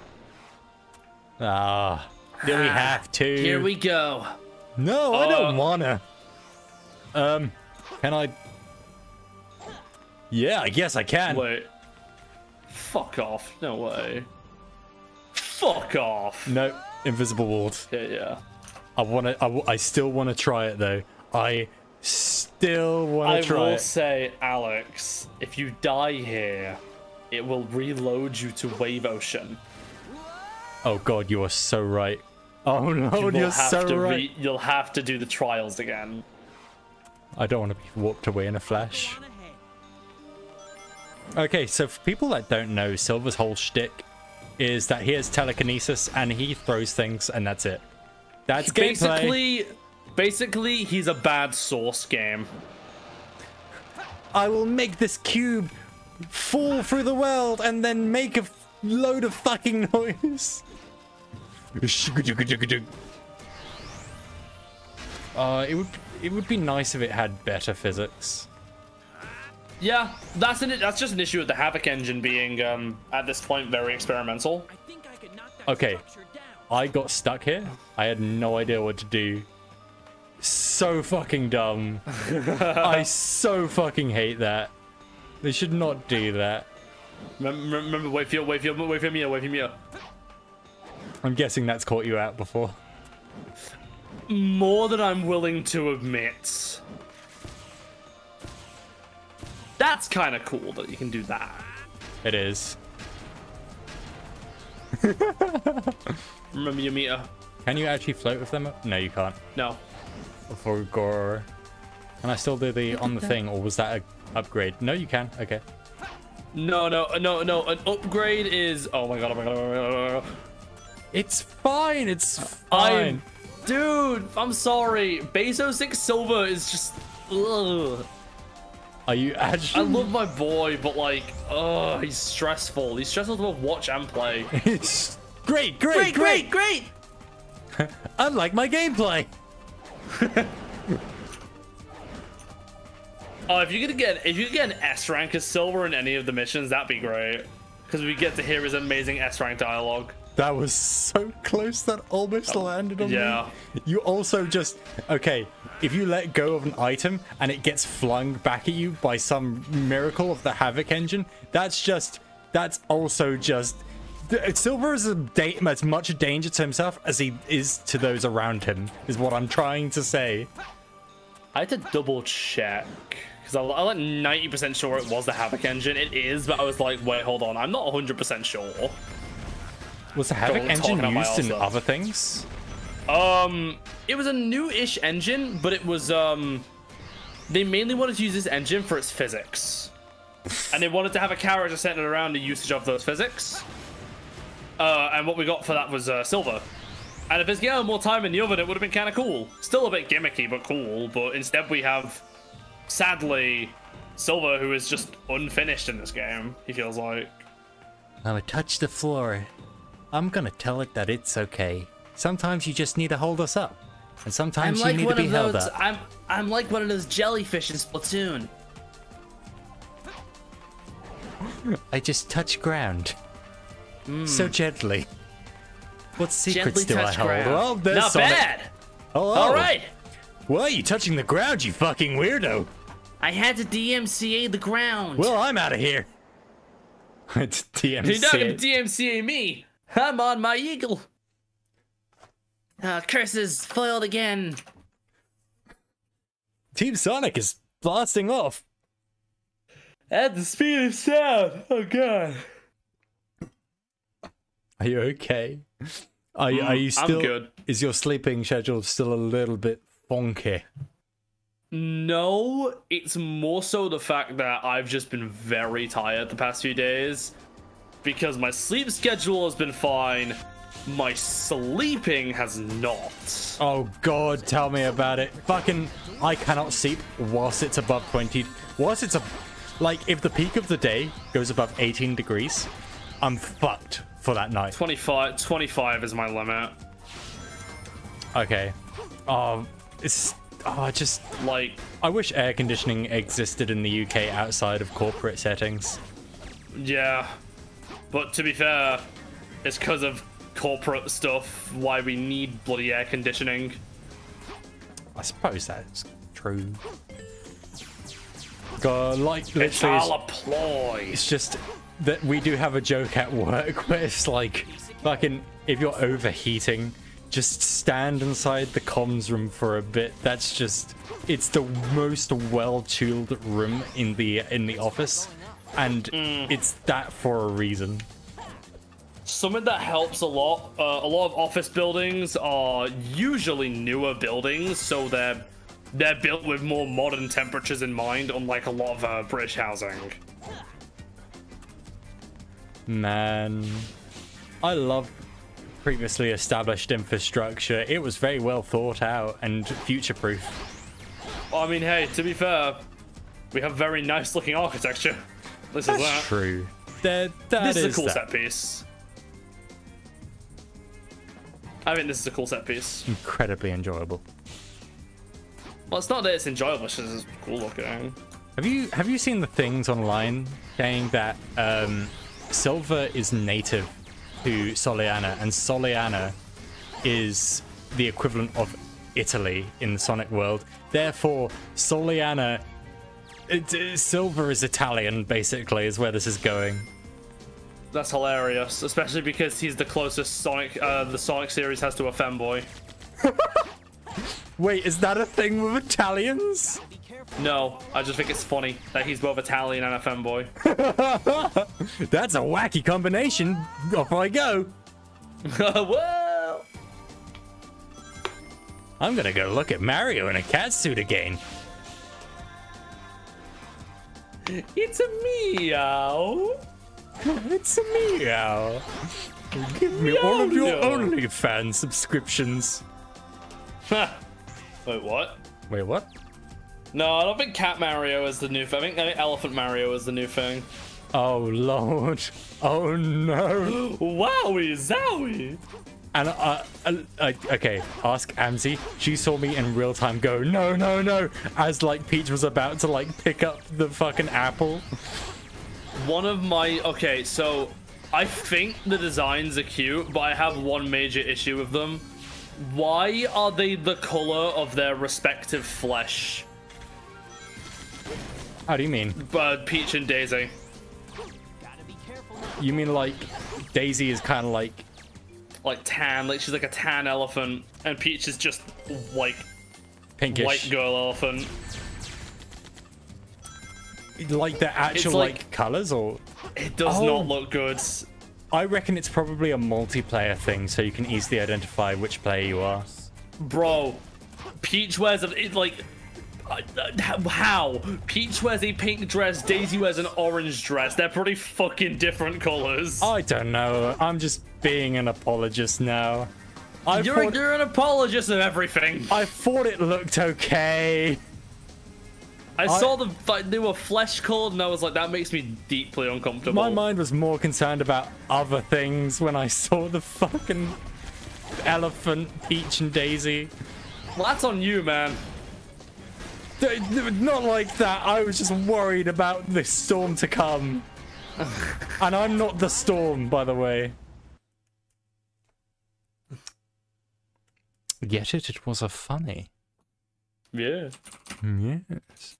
S2: Ah, do we have to?
S3: Here we go.
S2: No, I don't
S1: Uh,
S2: wanna. Um, can I? Yeah, I guess I can.
S1: Wait. Fuck off. No way. Fuck off.
S2: No, invisible ward.
S1: Yeah, yeah.
S2: I wanna. I, w- I still wanna try it though. I still wanna
S1: I
S2: try
S1: will
S2: it.
S1: say, Alex, if you die here, it will reload you to Wave Ocean.
S2: Oh god, you are so right. Oh no,
S1: You will
S2: you're
S1: have
S2: so
S1: to
S2: right.
S1: re- you'll have to do the trials again.
S2: I don't want to be warped away in a flash.
S6: On ahead.
S2: Okay, so for people that don't know, Silver's whole shtick is that he has telekinesis and he throws things and that's it. That's gameplay.
S1: Basically, basically, he's a bad Source game.
S2: I will make this cube fall through the world and then make a f- load of fucking noise. Uh, it would it would be nice if it had better physics.
S1: Yeah, that's an that's just an issue with the Havoc engine being um at this point very experimental.
S6: I think I could knock that
S2: Okay.
S6: structure down.
S2: I got stuck here. I had no idea what to do. So fucking dumb. I so fucking hate that. They should not do that.
S1: Remember, remember wait for your, wait for your, wait for me, wait for me.
S2: I'm guessing that's caught you out before.
S1: More than I'm willing to admit. That's kind of cool that you can do that.
S2: It is.
S1: Remember your meter?
S2: Can you actually float with them? No, you can't.
S1: No.
S2: For Gore. Can I still do the on the thing, or was that a upgrade? No, you can. Okay.
S1: No, no, no, no. An upgrade is. Oh my god! Oh my god! Oh my god! Oh my god.
S2: It's fine. It's
S1: I'm,
S2: fine.
S1: dude. I'm sorry. Base oh six Silver is just. Ugh.
S2: Are you
S1: I
S2: actually?
S1: love my boy, but like, oh, he's stressful. He's stressful to both watch and play.
S2: It's great, great, great,
S3: great.
S2: Unlike my gameplay.
S1: Oh, if you could get if you could get an S rank as Silver in any of the missions, that'd be great. Because we get to hear his amazing S rank dialogue.
S2: That was so close that almost landed on
S1: yeah.
S2: me. You also just okay. If you let go of an item and it gets flung back at you by some miracle of the Havoc engine, that's just that's also just Silver is a da- as much a danger to himself as he is to those around him. Is what I'm trying to say.
S1: I had to double check because I'm like ninety percent sure it was the Havoc engine. It is, but I was like, wait, hold on, I'm not one hundred percent sure.
S2: Was the Havoc
S1: Don't
S2: engine
S1: talk about
S2: used in
S1: myself.
S2: other things?
S1: Um, it was a new-ish engine, but it was um, they mainly wanted to use this engine for its physics, and they wanted to have a character centered around the usage of those physics. Uh, and what we got for that was uh, Silver. And if it's given more time in the oven, it would have been kind of cool. Still a bit gimmicky, but cool. But instead, we have, sadly, Silver, who is just unfinished in this game, he feels like.
S2: When I touch the floor, I'm gonna tell it that it's okay. Sometimes you just need to hold us up. And
S3: I'm
S2: sometimes
S3: like
S2: you need
S3: one
S2: to be
S3: of
S2: held
S3: those.
S2: up.
S3: I'm I'm like one of those jellyfish in Splatoon.
S2: I just touch ground. So gently. What secrets
S3: Gently
S2: do I
S3: touch
S2: hold?
S3: ground.
S2: Well, there's
S3: Not
S2: Sonic.
S3: bad.
S2: Hello.
S3: All right.
S2: Why are you touching the ground, you fucking weirdo?
S3: I had to D M C A the ground.
S2: Well, I'm out of here. It's D M C.
S1: You're not gonna D M C A me. I'm on my eagle.
S3: Uh, curses foiled again.
S2: Team Sonic is blasting off.
S1: At the speed of sound. Oh god.
S2: Are you okay? Are you, are you
S1: I'm
S2: still?
S1: good.
S2: Is your sleeping schedule still a little bit funky?
S1: No, it's more so the fact that I've just been very tired the past few days. Because my sleep schedule has been fine. My sleeping has not.
S2: Oh god, tell me about it. Fucking, I cannot sleep whilst it's above twenty. Whilst it's a, like, if the peak of the day goes above eighteen degrees, I'm fucked for that night.
S1: twenty-five, twenty-five is my limit.
S2: Okay. Um, it's, oh, just,
S1: Like,
S2: I wish air conditioning existed in the U K outside of corporate settings.
S1: yeah. But to be fair, it's because of corporate stuff why we need bloody air conditioning.
S2: I suppose that's true. God, like,
S1: It's
S2: literally,
S1: all
S2: it's,
S1: a ploy.
S2: it's just that we do have a joke at work where it's like, fucking, if you're overheating, just stand inside the comms room for a bit. That's just, it's the most well-chilled room in the in the office, and it's that for a reason.
S1: Something that helps a lot, uh, a lot of office buildings are usually newer buildings, so they're they're built with more modern temperatures in mind, unlike a lot of uh, British housing.
S2: Man, I love previously established infrastructure. It was very well thought out and future-proof.
S1: I mean, hey, to be fair, we have very nice looking architecture. This is
S2: That's
S1: that.
S2: true. That, that
S1: This is a cool
S2: that.
S1: set piece. I think this is a cool set piece.
S2: Incredibly enjoyable.
S1: Well, it's not that it's enjoyable, it's just cool looking.
S2: Have you have you seen the things online saying that um, Silver is native to Soliana, and Soliana is the equivalent of Italy in the Sonic world? Therefore, Soliana, it, it- Silver is Italian, basically, is where this is going.
S1: That's hilarious, especially because he's the closest Sonic, uh, the Sonic series has to a femboy.
S2: Wait, is that a thing with Italians?
S1: No, I just think it's funny that he's both Italian and a femboy.
S2: That's a wacky combination. Off I go.
S1: Whoa!
S2: I'm gonna go look at Mario in a cat suit again.
S1: It's a meow.
S2: It's a meow. Give me all of your
S1: Meow.
S2: OnlyFans subscriptions.
S1: Wait, what?
S2: Wait, what?
S1: No, I don't think Cat Mario is the new thing. I think, I think Elephant Mario is the new thing.
S2: Oh lord. Oh no.
S1: Wowie zowie!
S2: And uh, uh, uh, okay, ask Amzi. She saw me in real time go, no, no, no, as like Peach was about to like pick up the fucking apple.
S1: One of my okay, so I think the designs are cute, but I have one major issue with them. Why are they the color of their respective flesh?
S2: How do you mean?
S1: But Peach and Daisy.
S2: You mean like Daisy is kind of like
S1: Like tan, like she's like a tan elephant, and Peach is just like
S2: pinkish,
S1: white girl elephant.
S2: like the actual
S1: It's
S2: like,
S1: like-
S2: colors, or
S1: It does
S2: Oh.
S1: not look good.
S2: I reckon it's probably a multiplayer thing, so you can easily identify which player you are.
S1: Bro, Peach wears a it, like uh, uh, how? Peach wears a pink dress, Daisy wears an orange dress. They're pretty fucking different colors.
S2: I don't know. I'm just being an apologist now. I
S1: you're,
S2: thought,
S1: you're an apologist of everything.
S2: I thought it looked okay.
S1: I, I saw them, like, they were flesh colored, and I was like, that makes me deeply uncomfortable.
S2: My mind was more concerned about other things when I saw the fucking elephant, Peach and Daisy.
S1: Well, that's on you, man.
S2: D- d- Not like that. I was just worried about the storm to come. And I'm not the storm, by the way. Get it? It was a funny.
S1: Yeah.
S2: Yes.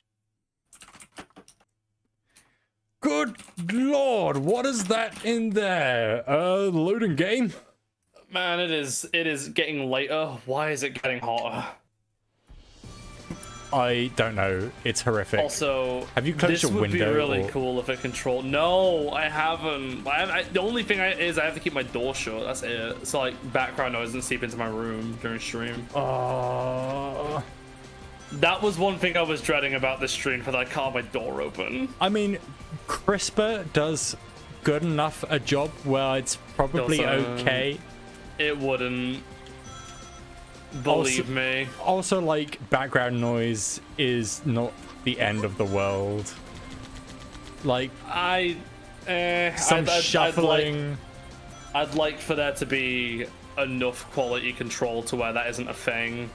S2: Good lord, what is that in there? Uh, loading game?
S1: Man, it is, it is getting later. Why is it getting hotter?
S2: I don't know. It's horrific.
S1: Also,
S2: have you closed
S1: this
S2: your
S1: would
S2: window?
S1: be really
S2: or...
S1: cool if it controlled. No, I haven't. I, I, the only thing I, is I have to keep my door shut. That's it. So like background noise doesn't seep into my room during stream.
S2: Uh...
S1: That was one thing I was dreading about this stream, because I can't have my door open.
S2: I mean, Crisper does good enough a job where it's probably
S1: Also,
S2: okay.
S1: It wouldn't. Believe
S2: also,
S1: me.
S2: Also, like, background noise is not the end of the world. Like,
S1: I, eh,
S2: some
S1: I'd, I'd,
S2: shuffling.
S1: I'd like, I'd like for there to be enough quality control to where that isn't a thing.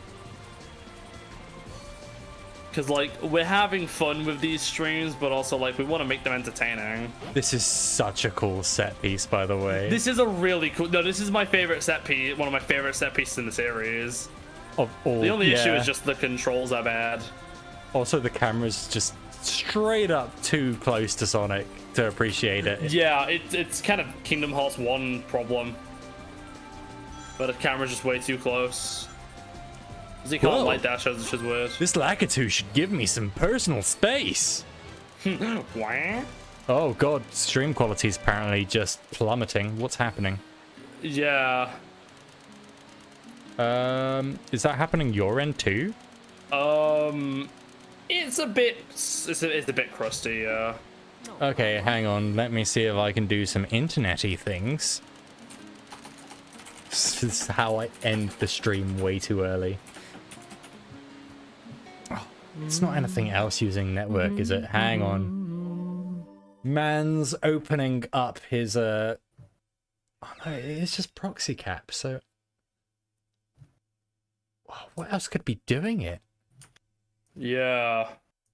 S1: Because, like, we're having fun with these streams, but also, like, we want to make them entertaining.
S2: This is such a cool set piece, by the way.
S1: This is a really cool... No, this is my favorite set piece, one of my favorite set pieces in the series.
S2: Of all,
S1: the only
S2: yeah.
S1: issue is just the controls are bad.
S2: Also, the camera's just straight up too close to Sonic to appreciate it.
S1: Yeah, it, it's kind of Kingdom Hearts one problem. But the camera's just way too close. You can't
S2: Whoa.
S1: light dash, which is weird.
S2: This Lakitu should give me some personal space.
S1: Wah?
S2: Oh god, stream quality is apparently just plummeting. What's happening?
S1: Yeah.
S2: Um, is that happening your end too?
S1: Um, it's a bit, it's a, it's a bit crusty. Yeah.
S2: Okay, hang on. Let me see if I can do some internet-y things. This is how I end the stream way too early. It's not anything else using network, is it? Hang on. Man's opening up his, uh... Oh no, it's just proxy cap, so... What else could be doing it?
S1: Yeah.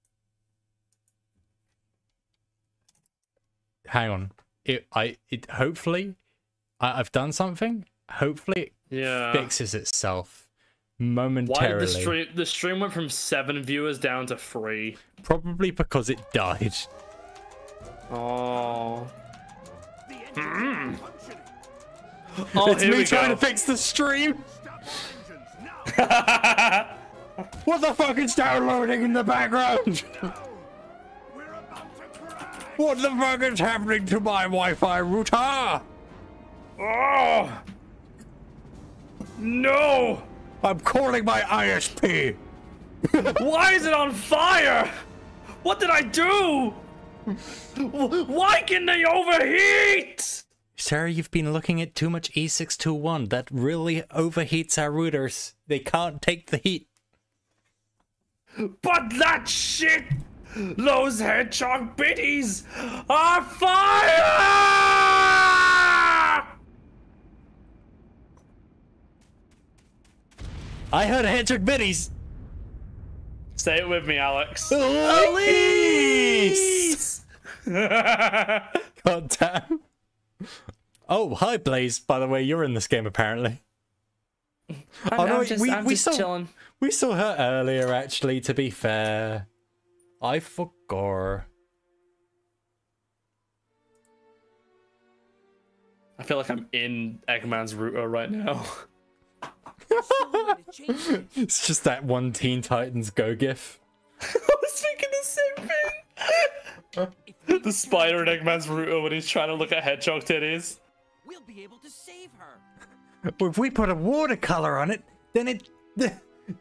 S2: Hang on. It, I, it, hopefully, I, I've done something. Hopefully it
S1: Yeah.
S2: fixes itself.
S1: Why
S2: Momentarily.
S1: did the stream the stream went from seven viewers down to three?
S2: Probably because it died.
S1: Oh. Mm. Oh,
S2: It's
S1: here
S2: me
S1: we
S2: trying
S1: go.
S2: to fix the stream.
S5: Stop the engines now!
S2: What the fuck is downloading in the background?
S5: We're about to crash!
S2: What the fuck is happening to my Wi-Fi router?
S1: Oh. No!
S2: I'm calling my I S P.
S1: Why is it on fire? What did I do? Why can they overheat?
S2: Sir, you've been looking at too much E six twenty-one. That really overheats our routers. They can't take the heat.
S1: But that shit, those hedgehog biddies are fire!
S2: I heard a hedgehog biddies.
S1: Say it with me, Alex.
S2: Elise! God damn. Oh, hi, Blaze. By the way, you're in this game, apparently.
S3: I'm,
S2: Oh, no,
S3: I'm just,
S2: we-
S3: I'm
S2: we
S3: just
S2: saw-
S3: chilling.
S2: We saw her earlier, actually, to be fair. I forgot.
S1: I feel like I'm in Eggman's router right now.
S2: It's just that one Teen Titans Go gif.
S1: I was thinking the same thing. The spider in Eggman's router when he's trying to look at hedgehog titties.
S6: We'll be able to save her.
S2: If we put a watercolor on it, then it... then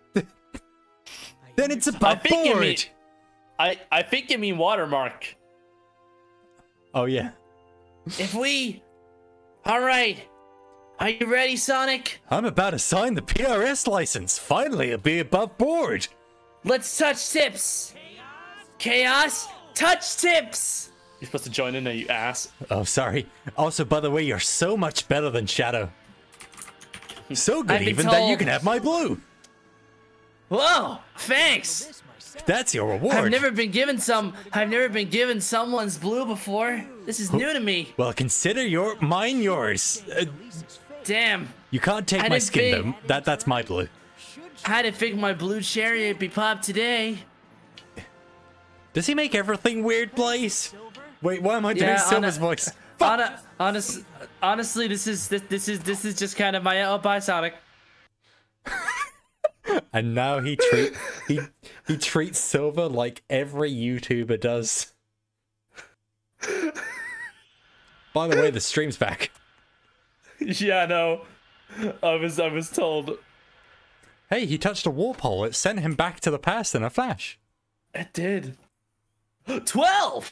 S2: it's
S1: I
S2: above
S1: think you mean,
S2: board.
S1: I, I think you mean watermark.
S2: Oh, yeah.
S3: If we... Alright. Are you ready, Sonic?
S2: I'm about to sign the P R S license. Finally, it'll be above board.
S3: Let's touch tips. Chaos, touch tips!
S1: You're supposed to join in there, you ass.
S2: Oh, sorry. Also, by the way, you're so much better than Shadow. So good
S3: I've been
S2: even that you
S3: told-
S2: can have my blue.
S3: Whoa, thanks!
S2: That's your reward.
S3: I've never been given some, I've never been given someone's blue before. This is new to me.
S2: Well, consider your mine yours. Uh,
S3: Damn.
S2: you can't take
S3: I
S2: my
S3: didn't
S2: skin,
S3: think-
S2: though. That, that's my blue.
S3: I didn't think my blue cherry would be popped today.
S2: Does he make everything weird, Blaze? Wait, why am I doing
S3: Yeah,
S2: Silver's
S3: on a-
S2: voice?
S3: On a, honest, honestly, this is this, this is this is just kind of my oh bye Sonic.
S2: And now he treat he he treats Silver like every YouTuber does. By the way, the stream's back.
S1: Yeah, no. I was I was told.
S2: Hey, he touched a warp hole. It sent him back to the past in a flash.
S1: It did.
S3: Twelve.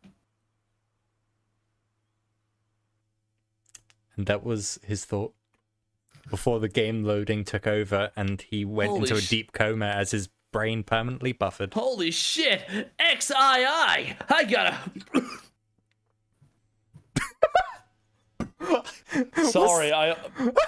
S2: And that was his thought before the game loading took over and he went
S3: Holy
S2: into a
S3: sh-
S2: deep coma as his brain permanently buffered.
S3: Holy shit! X I I. I gotta.
S1: Sorry, I.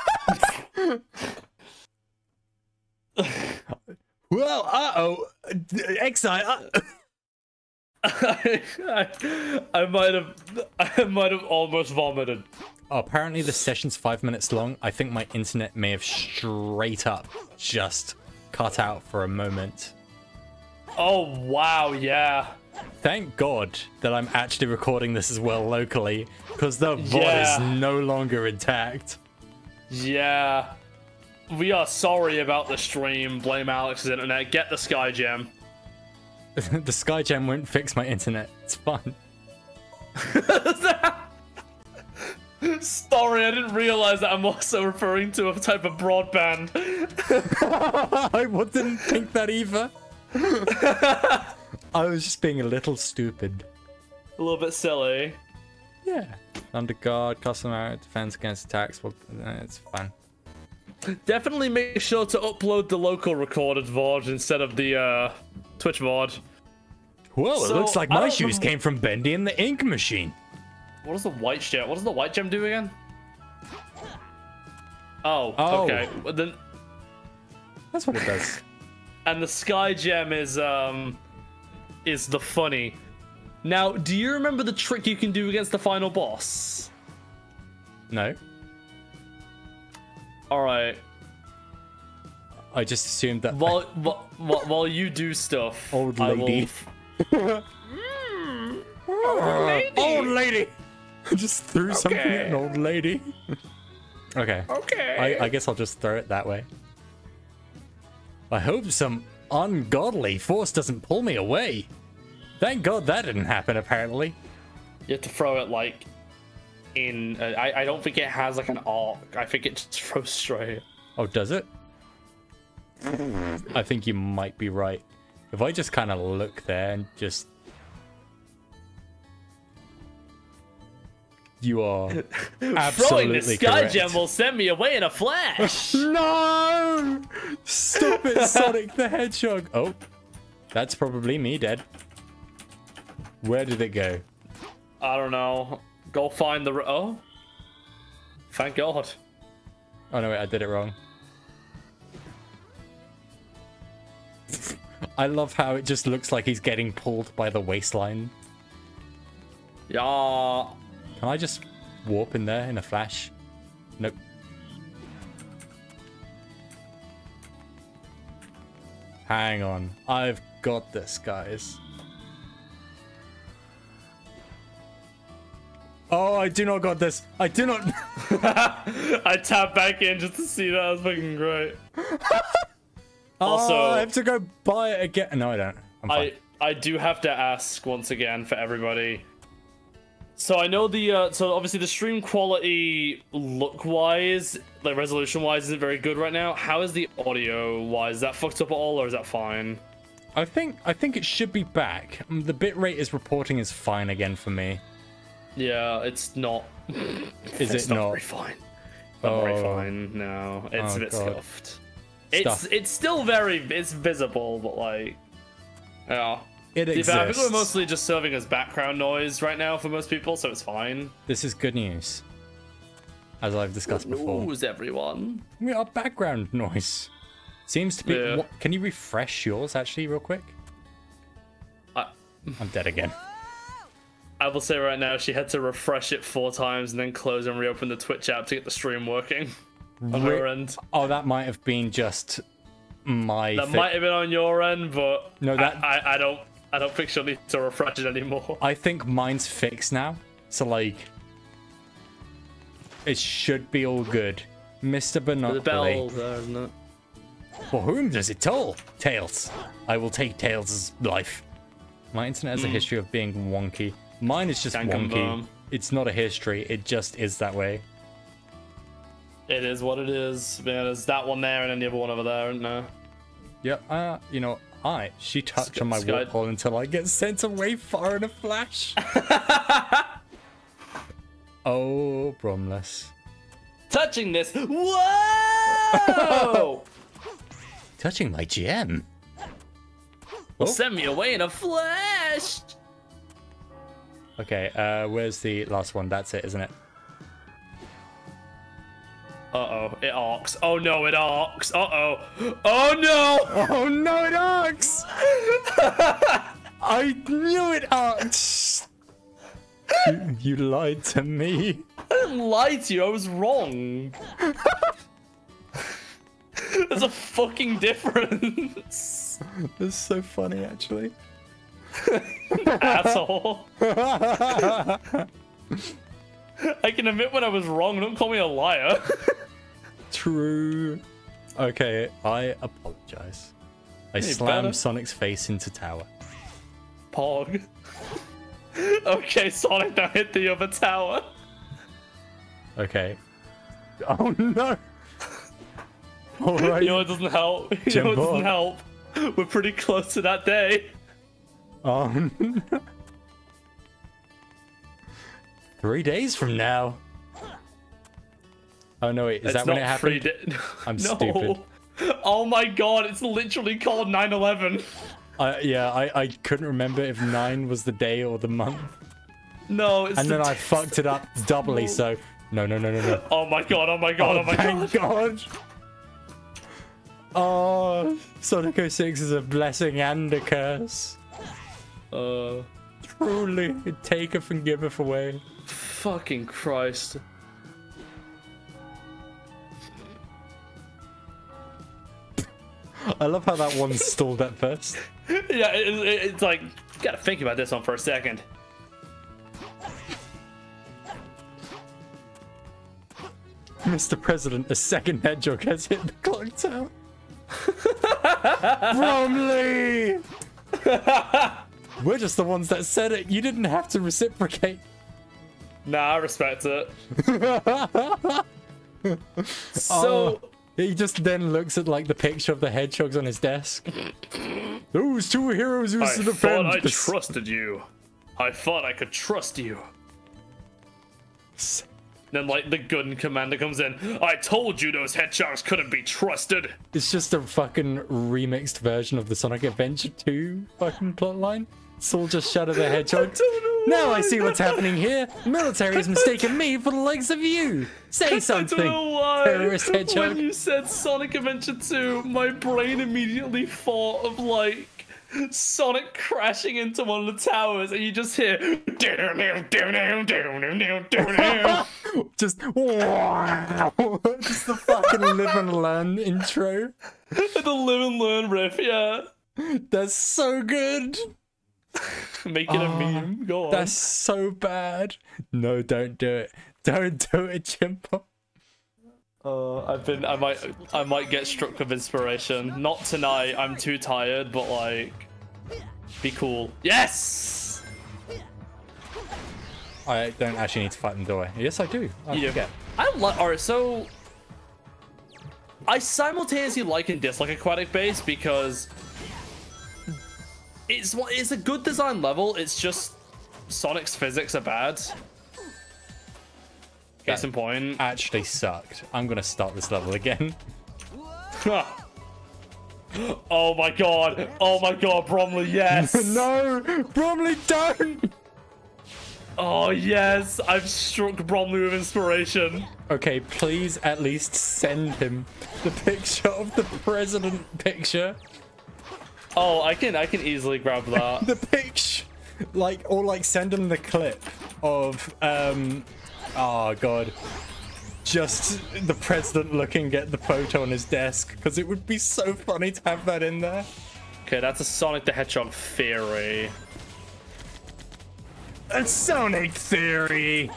S2: Well, uh-oh. X I... Uh
S1: I, I, I might have. I might have almost vomited.
S2: Oh, apparently the session's five minutes long. I think my internet may have straight up just cut out for a moment.
S1: Oh wow, yeah.
S2: Thank God that I'm actually recording this as well locally, because the V O D
S1: Yeah.
S2: is no longer intact.
S1: Yeah. We are sorry about the stream. Blame Alex's internet. Get the Sky Gem.
S2: The Sky Gem won't fix my internet. It's fine.
S1: Sorry, I didn't realize that I'm also referring to a type of broadband.
S2: I didn't think that either. I was just being a little stupid.
S1: A little bit silly.
S2: Yeah. Under guard, customer defense against attacks. Well, uh, it's fine.
S1: Definitely make sure to upload the local recorded V O D instead of the uh, Twitch V O D.
S2: Whoa, it
S1: So,
S2: looks like
S1: I
S2: my
S1: don't
S2: shoes
S1: remember-
S2: came from Bendy and the Ink Machine.
S1: What does the white gem? What does the white gem do again? Oh,
S2: Oh.
S1: okay. Well, then,
S2: That's what it does.
S1: and the Sky Gem is um is the funny. Now, do you remember the trick you can do against the final boss?
S2: No.
S1: All right.
S2: I just assumed that.
S1: While while, while while you do stuff,
S2: Old
S1: I will
S2: lady.
S1: f-
S2: Old lady! I just threw something at an old lady. Okay.
S1: Okay.
S2: I, I guess I'll just throw it that way. I hope some ungodly force doesn't pull me away. Thank God that didn't happen, apparently.
S1: You have to throw it like in. Uh, I I don't think it has like an arc. I think it just throws straight.
S2: Oh, does it? I think you might be right. If I just kind of look there and just... You are
S1: Throwing
S2: absolutely
S1: the Sky
S2: correct.
S1: Gem will send me away in a flash.
S2: No! Stop it, Sonic the Hedgehog! Oh, that's probably me dead. Where did it go?
S1: I don't know. Go find the. Oh. Thank God.
S2: Oh no, wait, I did it wrong. I love how it just looks like he's getting pulled by the waistline.
S1: Yeah.
S2: Can I just warp in there in a flash? Nope. Hang on. I've got this, guys. Oh, I do not got this. I do not...
S1: I tapped back in just to see that. That was fucking great. Also,
S2: oh, I have to go buy it again. No, I don't. I'm fine.
S1: I I do have to ask once again for everybody. So I know the uh, so obviously the stream quality look wise, like resolution wise, isn't very good right now. How is the audio wise? Is that fucked up at all, or is that fine?
S2: I think I think it should be back. Um, The bitrate is reporting is fine again for me.
S1: Yeah, it's not.
S2: Is
S1: it's
S2: it
S1: not,
S2: not?
S1: very fine? Not very
S2: Oh.
S1: fine. No, it's
S2: Oh,
S1: a bit
S2: God.
S1: scuffed. It's
S2: Stuff.
S1: it's still very it's visible, but like, yeah.
S2: It
S1: To be fair, I think we're
S2: exists.
S1: mostly just serving as background noise right now for most people, so it's fine.
S2: This is good news. As I've discussed before.
S1: Who's everyone?
S2: We are background noise. Seems to be...
S1: Yeah.
S2: What, can you refresh yours, actually, real quick?
S1: I,
S2: I'm dead again.
S1: I will say right now, she had to refresh it four times and then close and reopen the Twitch app to get the stream working on
S2: Re-
S1: her end.
S2: Oh, that might have been just my...
S1: That
S2: thi-
S1: might have been on your end, but
S2: No, that-
S1: I, I, I don't I don't think she'll need to refresh it anymore.
S2: I think mine's fixed now. So, like... It should be all good. Mister
S1: The
S2: Binoculary.
S1: bell there, isn't it?
S2: For whom does it toll? Tails. I will take Tails' life. My internet has a history of being wonky. Mine is just
S1: Can
S2: wonky.
S1: confirm.
S2: It's not a history. It just is that way.
S1: It is what it is. Yeah, there's that one there and then the other one over there, isn't there?
S2: Yep. Uh, you know, I she touched
S1: Sky-
S2: on my
S1: Sky-
S2: warp hole until I get sent away far in a flash. Oh, Bromless.
S1: Touching this. Whoa!
S2: Touching my gem.
S1: Will send me away in a flash.
S2: Okay, uh, where's the last one? That's it, isn't it?
S1: Uh-oh, it arcs. Oh no, it arcs. Uh-oh. Oh no!
S2: Oh no, it arcs! I knew it arcs! you, you lied to me.
S1: I didn't lie to you, I was wrong. There's a fucking difference.
S2: That's so funny, actually.
S1: Asshole. I can admit when I was wrong, don't call me a liar.
S2: True. Okay, I apologize. I
S1: Hey,
S2: slammed
S1: better.
S2: Sonic's face into tower.
S1: Pog. Okay, Sonic, now hit the other tower.
S2: Okay. Oh no! Alright.
S1: You know what doesn't help? You know what
S2: Jimbo.
S1: doesn't help? We're pretty close to that day.
S2: Oh no. Three days from now. Oh no, wait, is
S1: It's
S2: that when it
S1: not three
S2: happened?
S1: da-
S2: I'm
S1: no.
S2: stupid.
S1: Oh my god, it's literally called nine eleven.
S2: I yeah, I, I couldn't remember if nine was the day or the month.
S1: No, it's
S2: And
S1: the
S2: then I
S1: day-
S2: fucked it up doubly, so no no no no no.
S1: Oh my god, oh my god, oh, my
S2: thank
S1: god.
S2: god. Oh, Sonic oh six is a blessing and a curse.
S1: Uh,
S2: Truly, it taketh and giveth away.
S1: fucking Christ.
S2: I love how that one stalled at first.
S1: Yeah, it, it, it's like, you gotta think about this one for a second.
S2: Mister President, a second hedgehog has hit the clock tower. Bromley! We're just the ones that said it. You didn't have to reciprocate.
S1: Nah, I respect it. So,
S2: Oh, he just then looks at like the picture of the hedgehogs on his desk. Those two heroes who
S1: I
S2: stood
S1: thought I
S2: defend.
S1: trusted you. I thought I could trust you. Then, like, the gun commander comes in. I told you those hedgehogs couldn't be trusted.
S2: It's just a fucking remixed version of the Sonic Adventure two fucking plotline. Soul just Shadow the Hedgehog. Now I see what's happening here. The military has mistaken me for the likes of you. Say something,
S1: I don't know why.
S2: terrorist hedgehog.
S1: When you said Sonic Adventure two, my brain immediately thought of like Sonic crashing into one of the towers, and you just hear.
S2: Just wow. Just the fucking live and learn intro.
S1: The live and learn riff, yeah.
S2: That's so good.
S1: Make it a meme. Go on.
S2: That's so bad. No, don't do it. Don't do it, Jimbo.
S1: Uh, I've been. I might. I might get struck with inspiration. Not tonight. I'm too tired. But like, be cool. Yes.
S2: I don't actually need to fight them, do I? Yes, I do. I
S1: You do.
S2: forget.
S1: I like. Alright, so I simultaneously like and dislike Aquatic Base because it's it's a good design level. It's just Sonic's physics are bad. Case in point.
S2: Actually sucked. I'm gonna start this level again.
S1: Oh my god. Oh my god, Bromley, yes.
S2: No, Bromley, don't.
S1: Oh yes, I've struck Bromley with inspiration.
S2: Okay, please at least send him the picture of the president picture.
S1: Oh, I can I can easily grab that.
S2: The picture, like, or like send him the clip of um, oh god, just the president looking at the photo on his desk, because it would be so funny to have that in there.
S1: Okay, that's a Sonic the Hedgehog theory.
S2: A Sonic theory.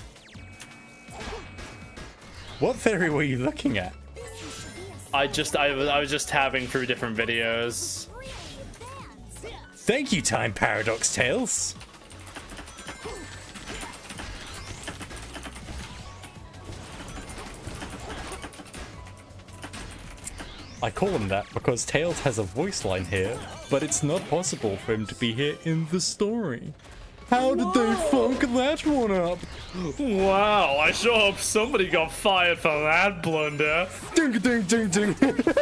S2: What theory were you looking at?
S1: I just I was I was just tabbing through different videos.
S2: Thank you, Time Paradox Tales. I call him that because Tails has a voice line here, but it's not possible for him to be here in the story. How did they funk that one up?
S1: Wow, I sure hope somebody got fired for that blunder.
S2: Ding ding ding ding.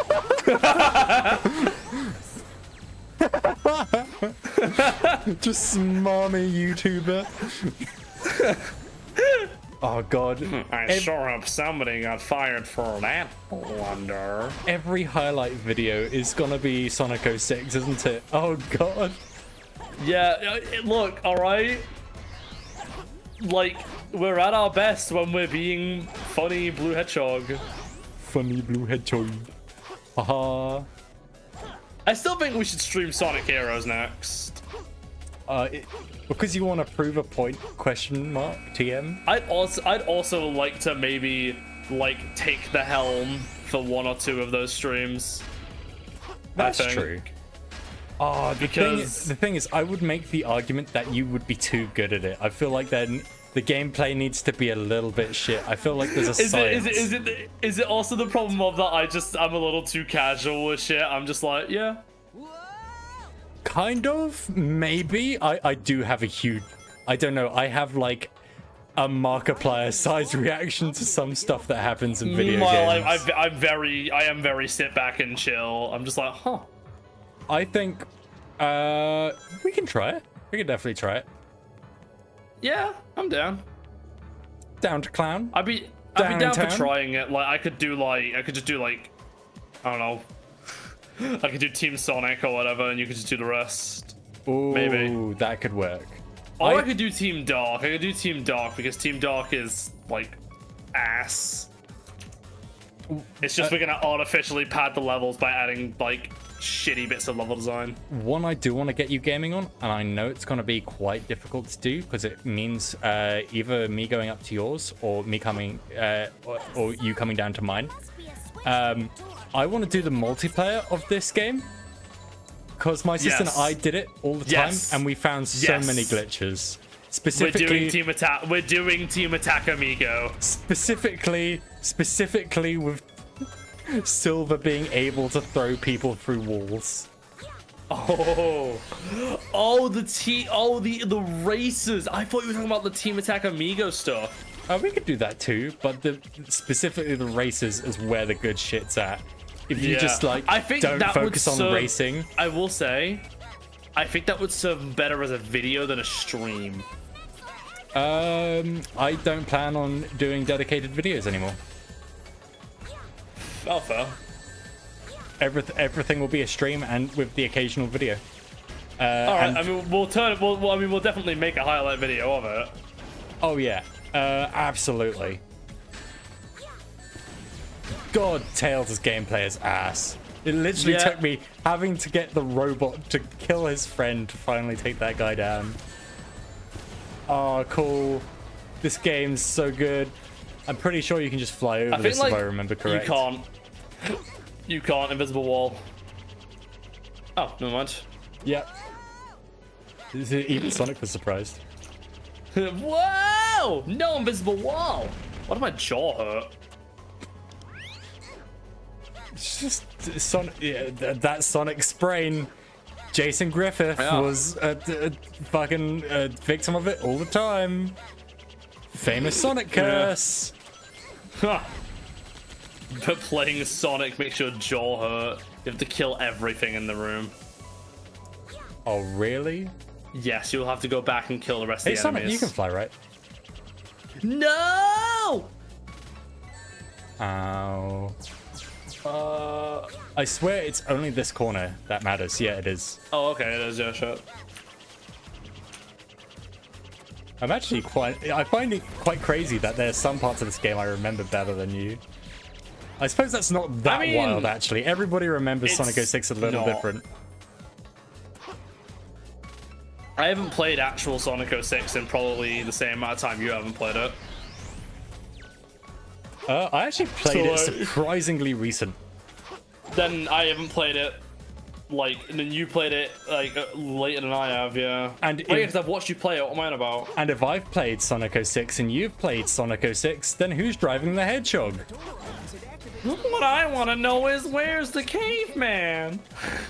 S2: Just smarmy YouTuber. Oh god.
S1: I
S2: Ev
S1: sure hope somebody got fired for that blunder.
S2: Every highlight video is gonna be Sonic oh six, isn't it? Oh god.
S1: Yeah, uh, look, alright? Like, we're at our best when we're being funny Blue Hedgehog.
S2: Funny Blue Hedgehog. Haha.
S1: I still think we should stream Sonic Heroes next.
S2: Uh, it, because you want to prove a point? Question mark. T M.
S1: I'd also, I'd also like to maybe like take the helm for one or two of those streams.
S2: That's
S1: I think.
S2: true. Oh, the
S1: Because-
S2: thing, is, the thing is, I would make the argument that you would be too good at it. I feel like then the gameplay needs to be a little bit shit. I feel like there's a
S1: Is it,
S2: science.
S1: is it is it is it also the problem of that I just I'm a little too casual with shit? I'm just like, yeah.
S2: Kind of, maybe. I, I do have a huge, I don't know, I have like a Markiplier size reaction to some stuff that happens in video
S1: Meanwhile,
S2: games.
S1: I, I, I'm very, I am very sit back and chill. I'm just like, huh.
S2: I think uh, we can try it. We can definitely try it.
S1: Yeah, I'm down.
S2: Down to clown.
S1: I'd be, I'd be down for
S2: Downtown?
S1: trying it. Like, I could do like, I could just do like, I don't know. I could do Team Sonic or whatever, and you could just do the rest.
S2: Ooh,
S1: maybe.
S2: that could work.
S1: Or I,
S2: I-
S1: could do Team Dark. I could do Team Dark because Team Dark is like ass. It's just
S2: uh,
S1: we're gonna artificially pad the levels by adding like shitty bits of level design.
S2: One I do want to get you gaming on, and I know it's going to be quite difficult to do because it means uh, either me going up to yours or me coming, uh, or, or you coming down to mine. Um, I want to do the multiplayer of this game because my sister
S1: Yes.
S2: and I did it all the
S1: Yes.
S2: time, and we found so
S1: Yes.
S2: many glitches.
S1: We're
S2: Specifically,
S1: doing Team Attack. We're doing Team Attack Amigo.
S2: specifically, specifically with Silver being able to throw people through walls.
S1: Oh, oh, the T. Oh, the the races. I thought you were talking about the Team Attack Amigo stuff.
S2: Uh, we could do that too, but the specifically the races is where the good shit's at. If you
S1: Yeah.
S2: just like
S1: I think
S2: don't
S1: that would
S2: focus on
S1: serve-
S2: racing,
S1: I will say, I think that would serve better as a video than a stream.
S2: um, I don't plan on doing dedicated videos anymore.
S1: Oh, fair.
S2: Everyth everything will be a stream and with the occasional video. Uh,
S1: All right.
S2: and-
S1: I mean, we'll turn. We'll, well, I mean, we'll definitely make a highlight video of it.
S2: oh yeah, uh, absolutely. God, Tails' gameplay is ass. It literally
S1: Yeah.
S2: took me having to get the robot to kill his friend to finally take that guy down. Oh, cool. This game's so good. I'm pretty sure you can just fly over
S1: I think
S2: this
S1: like
S2: if I remember correct.
S1: you can't. You can't. Invisible wall. Oh, never mind.
S2: Yep. Even Sonic was surprised.
S1: Whoa! No invisible wall. Why did my jaw hurt?
S2: It's just Sonic. Yeah, th- that Sonic sprain. Jason Griffith
S1: Yeah.
S2: was a, a fucking a victim of it all the time. Famous Sonic curse.
S1: Huh. But playing Sonic makes your jaw hurt. You have to kill everything in the room.
S2: Oh, really?
S1: Yes, you'll have to go back and kill the rest
S2: Hey,
S1: of the
S2: Sonic,
S1: enemies.
S2: you can fly, right?
S3: No!
S2: Ow. Uh, I swear it's only this corner that matters. Yeah, it is.
S1: Oh, okay, it is, yeah, shit.
S2: I'm actually quite... I find it quite crazy that there's some parts of this game I remember better than you. I suppose that's not that
S1: I mean,
S2: wild, actually. Everybody remembers
S1: it's
S2: Sonic oh six a little
S1: not.
S2: different.
S1: I haven't played actual Sonic oh six in probably the same amount of time you haven't played it.
S2: Uh, I actually played
S1: So,
S2: it
S1: uh,
S2: surprisingly recent.
S1: Then I haven't played it, like, and then you played it, like, uh, later than I have, yeah.
S2: And
S1: Wait,
S2: if-
S1: because I've watched you play it, what am I on about?
S2: And if I've played Sonic oh six and you've played Sonic oh six, then who's driving the Hedgehog?
S1: What I want to know is, where's the caveman?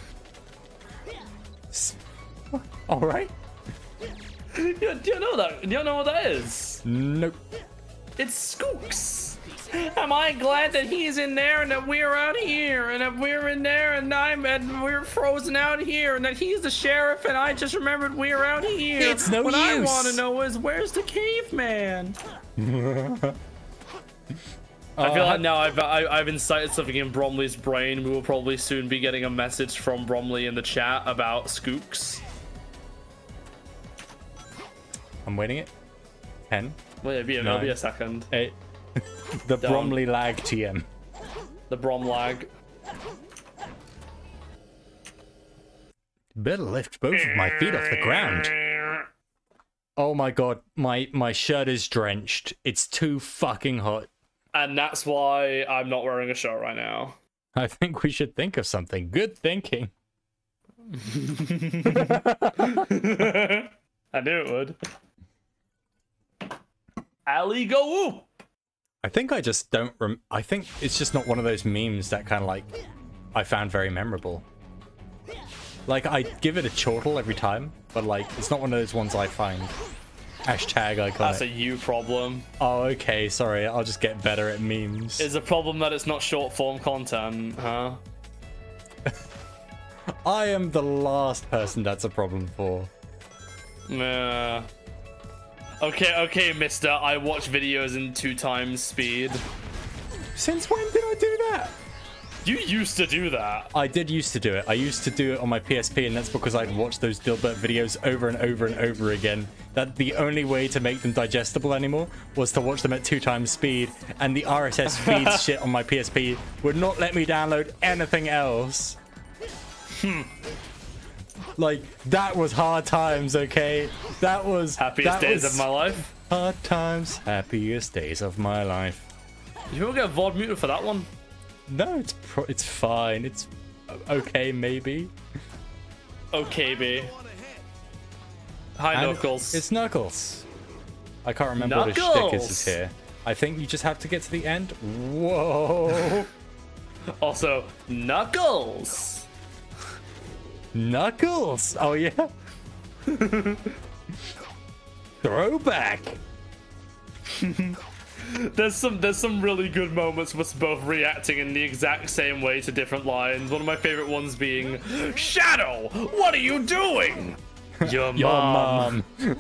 S2: All right.
S1: Do, do you know that? Do you know what that is?
S2: Nope.
S1: It's Skooks. Am I glad that he's in there and that we're out here and that we're in there and I'm and we're frozen out here and that he's the sheriff and I just remembered we're out here.
S2: It's no
S1: what I
S2: use.
S1: want to know is, where's the caveman? I feel
S2: Uh,
S1: like now I've I, I've incited something in Bromley's brain. We will probably soon be getting a message from Bromley in the chat about Skooks.
S2: I'm waiting it. ten.
S1: Well, it'll be, a,
S2: No.
S1: it'll be a second.
S2: eight. The
S1: Done.
S2: Bromley lag T M.
S1: The Brom lag.
S2: Better lift both of my feet off the ground. Oh my god, my my shirt is drenched. It's too fucking hot.
S1: And that's why I'm not wearing a shirt right now.
S2: I think we should think of something. Good thinking.
S1: I knew it would. Ali go whoop!
S2: I think I just don't rem- I think it's just not one of those memes that kind of like I found very memorable. Like, I give it a chortle every time, but like it's not one of those ones I find. Hashtag iconic.
S1: That's a you problem.
S2: Oh, okay, sorry. I'll just get better at memes.
S1: Is a problem that it's not short form content, huh?
S2: I am the last person that's a problem for.
S1: Nah. Okay, okay, mister. I watch videos in two times speed.
S2: Since when did I do that?
S1: You used to do that.
S2: I did used to do it. I used to do it on my P S P, and that's because I'd watch those Dilbert videos over and over and over again. That the only way to make them digestible anymore was to watch them at two times speed, and the R S S feed shit on my P S P would not let me download anything else. Hmm. Like, that was hard times, okay? That was...
S1: Happiest
S2: that
S1: days
S2: was
S1: of my life.
S2: Hard times, happiest days of my life.
S1: You will get V O D muted for that one.
S2: No, it's pro it's fine. It's okay, maybe.
S1: Okay, B. Hi,
S2: And
S1: Knuckles.
S2: It's Knuckles. I can't remember what his shtick
S1: Knuckles!
S2: is here. I think you just have to get to the end. Whoa.
S1: Also, Knuckles.
S2: Knuckles! Oh, yeah. Throwback.
S1: There's some there's some really good moments with us both reacting in the exact same way to different lines. One of my favorite ones being, Shadow, what are you doing? Your,
S2: Your
S1: mom.
S2: mom.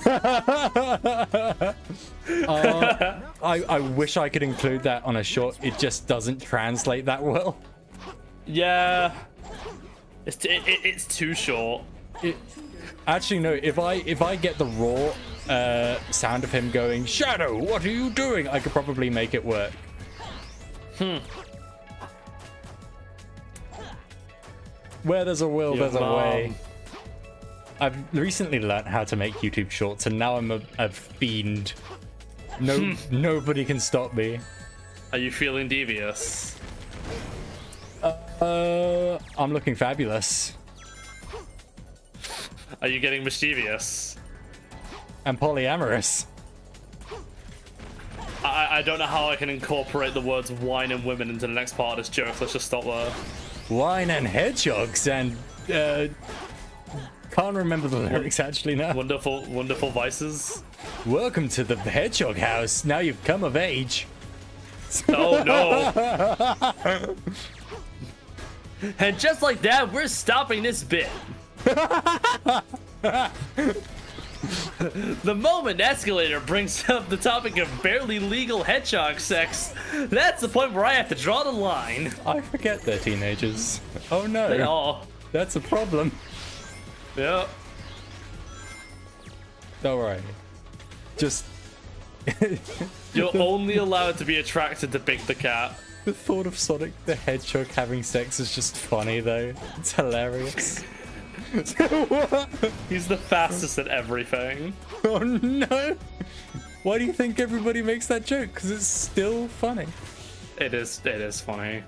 S2: uh, I, I wish I could include that on a short. It just doesn't translate that well.
S1: Yeah. It's t it, it, it's too short.
S2: It, actually, no. If I if I get the raw uh, sound of him going, Shadow, what are you doing? I could probably make it work.
S1: Hmm.
S2: Where there's a will,
S1: Your
S2: there's a
S1: mom.
S2: way. I've recently learnt how to make YouTube shorts, and now I'm a, a fiend. No, nobody can stop me.
S1: Are you feeling devious?
S2: Uh, I'm looking fabulous.
S1: Are you getting mischievous?
S2: And polyamorous.
S1: I, I don't know how I can incorporate the words wine and women into the next part of this joke. Let's just stop there.
S2: Wine and hedgehogs and uh, can't remember the lyrics actually now.
S1: Wonderful, wonderful vices.
S2: Welcome to the hedgehog house. Now you've come of age.
S1: Oh no! And just like that, we're stopping this bit. The moment Escalator brings up the topic of barely legal hedgehog sex, that's the point where I have to draw the line.
S2: I forget they're teenagers. Oh no.
S1: They all.
S2: That's a problem.
S1: Yeah.
S2: Don't worry. Just...
S1: You're only allowed to be attracted to Big the Cat.
S2: The thought of Sonic the Hedgehog having sex is just funny though. It's hilarious.
S1: He's the fastest at everything.
S2: Oh no! Why do you think everybody makes that joke? Because it's still funny.
S1: It is. It is funny.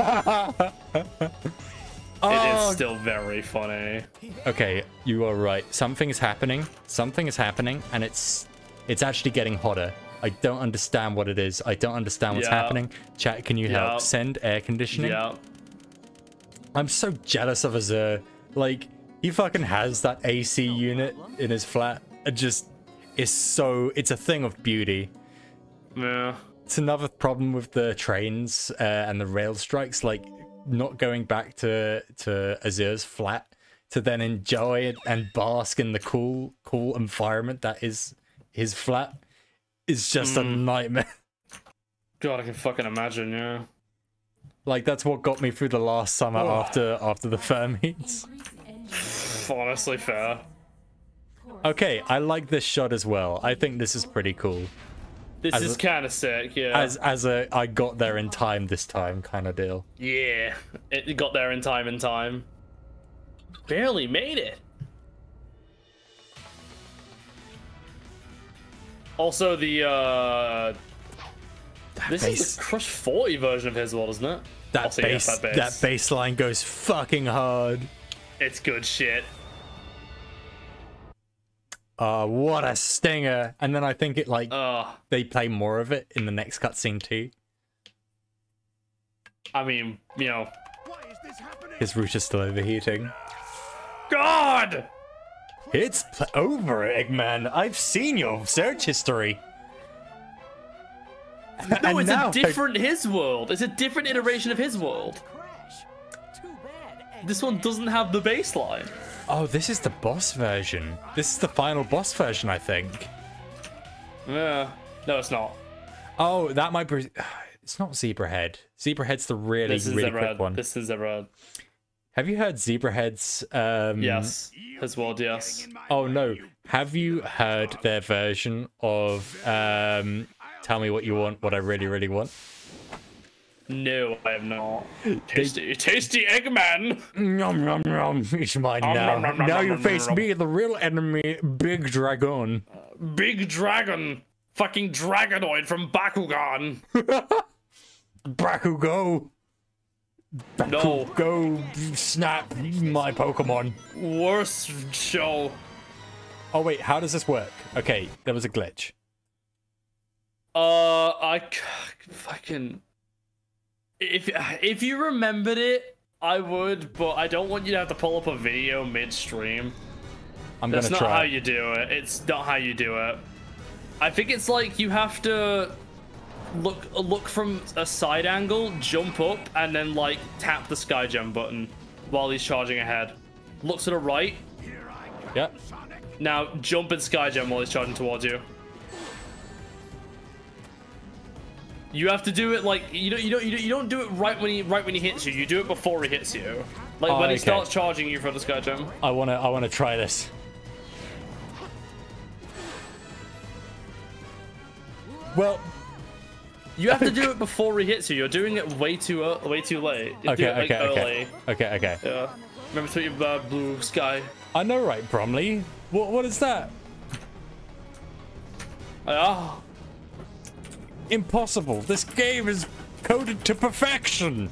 S2: Oh.
S1: It is still very funny.
S2: Okay, you are right. Something is happening. Something is happening, and it's it's actually getting hotter. I don't understand what it is. I don't understand what's
S1: Yeah.
S2: happening. Chat, can you
S1: Yeah.
S2: help? Send air conditioning.
S1: Yeah.
S2: I'm so jealous of Azure. Like, he fucking has that A C unit in his flat. It just is so... It's a thing of beauty.
S1: Yeah.
S2: It's another problem with the trains uh, and the rail strikes, like not going back to, to Azure's flat to then enjoy it and bask in the cool, cool environment that is his flat is just
S1: Mm.
S2: a nightmare.
S1: God, I can fucking imagine. Yeah.
S2: Like, that's what got me through the last summer
S1: Oh.
S2: after after the firm heats.
S1: Honestly, fair.
S2: Okay, I like this shot as well. I think this is pretty cool.
S1: This
S2: As
S1: is
S2: a-
S1: kind of sick. Yeah.
S2: As as a I got there in time this time kind of deal.
S1: Yeah. It got there in time. In time. Barely made it. Also, the uh, this is
S2: bass-
S1: the Crush forty version of his world, isn't it?
S2: That
S1: Also, yes,
S2: bass,
S1: that
S2: that
S1: bass.
S2: bass line goes fucking hard.
S1: It's good shit.
S2: Uh, what a stinger! And then I think it like
S1: Uh,
S2: they play more of it in the next cutscene too.
S1: I mean, you know,
S5: Why is this happening?
S2: His router's still overheating.
S1: God.
S2: It's pl- over, Eggman. I've seen your search history.
S1: No,
S2: And
S1: it's
S2: now-
S1: a different his world. It's a different iteration of his world.
S6: Crash. Too bad.
S1: This one doesn't have the baseline.
S2: Oh, this is the boss version. This is the final boss version, I think.
S1: Yeah. No, it's not.
S2: Oh, that might be. It's not Zebrahead. Zebrahead's the really,
S1: This is
S2: really
S1: Zebrahead.
S2: quick one.
S1: This is Zebrahead.
S2: Have you heard Zebrahead's? Um,
S1: Yes. His world, yes.
S2: Oh no. Have you heard their version of um, "Tell Me What You Want, What I Really, Really Want"?
S1: No, I have not. Tasty, tasty Eggman.
S2: Nom nom nom. It's mine
S1: Nom,
S2: now.
S1: nom, nom, nom,
S2: Now
S1: nom,
S2: you
S1: nom,
S2: face
S1: nom.
S2: me, the real enemy, Big Dragon.
S1: Big dragon. Fucking Dragonoid from Bakugan.
S2: Bakugo.
S1: No.
S2: Go snap my Pokemon.
S1: Worst show.
S2: Oh wait, how does this work? Okay, there was a glitch.
S1: Uh, I c- fucking. If if you remembered it, I would, but I don't want you to have to pull up a video midstream.
S2: I'm
S1: That's
S2: gonna
S1: not how
S2: try.
S1: you do it. It's not how you do it. I think it's like you have to look look from a side angle, jump up, and then like tap the sky gem button while he's charging ahead. Look to the right.
S2: Yeah.
S1: Now jump and sky gem while he's charging towards you. You have to do it like you don't you don't you don't, you don't do it right when he right when he hits you. You do it before he hits you. Like
S2: Oh,
S1: when he
S2: okay.
S1: starts charging you for the sky gem.
S2: I wanna I wanna try this. Well,
S1: You have to do it before he hits you. You're doing it way too uh, way too late. You
S2: okay,
S1: do it, like,
S2: okay, okay,
S1: early.
S2: okay, okay.
S1: Yeah. Remember to your uh, blue sky.
S2: I know, right, Bromley? What what is that?
S1: Ah.
S2: Impossible. This game is coded to perfection.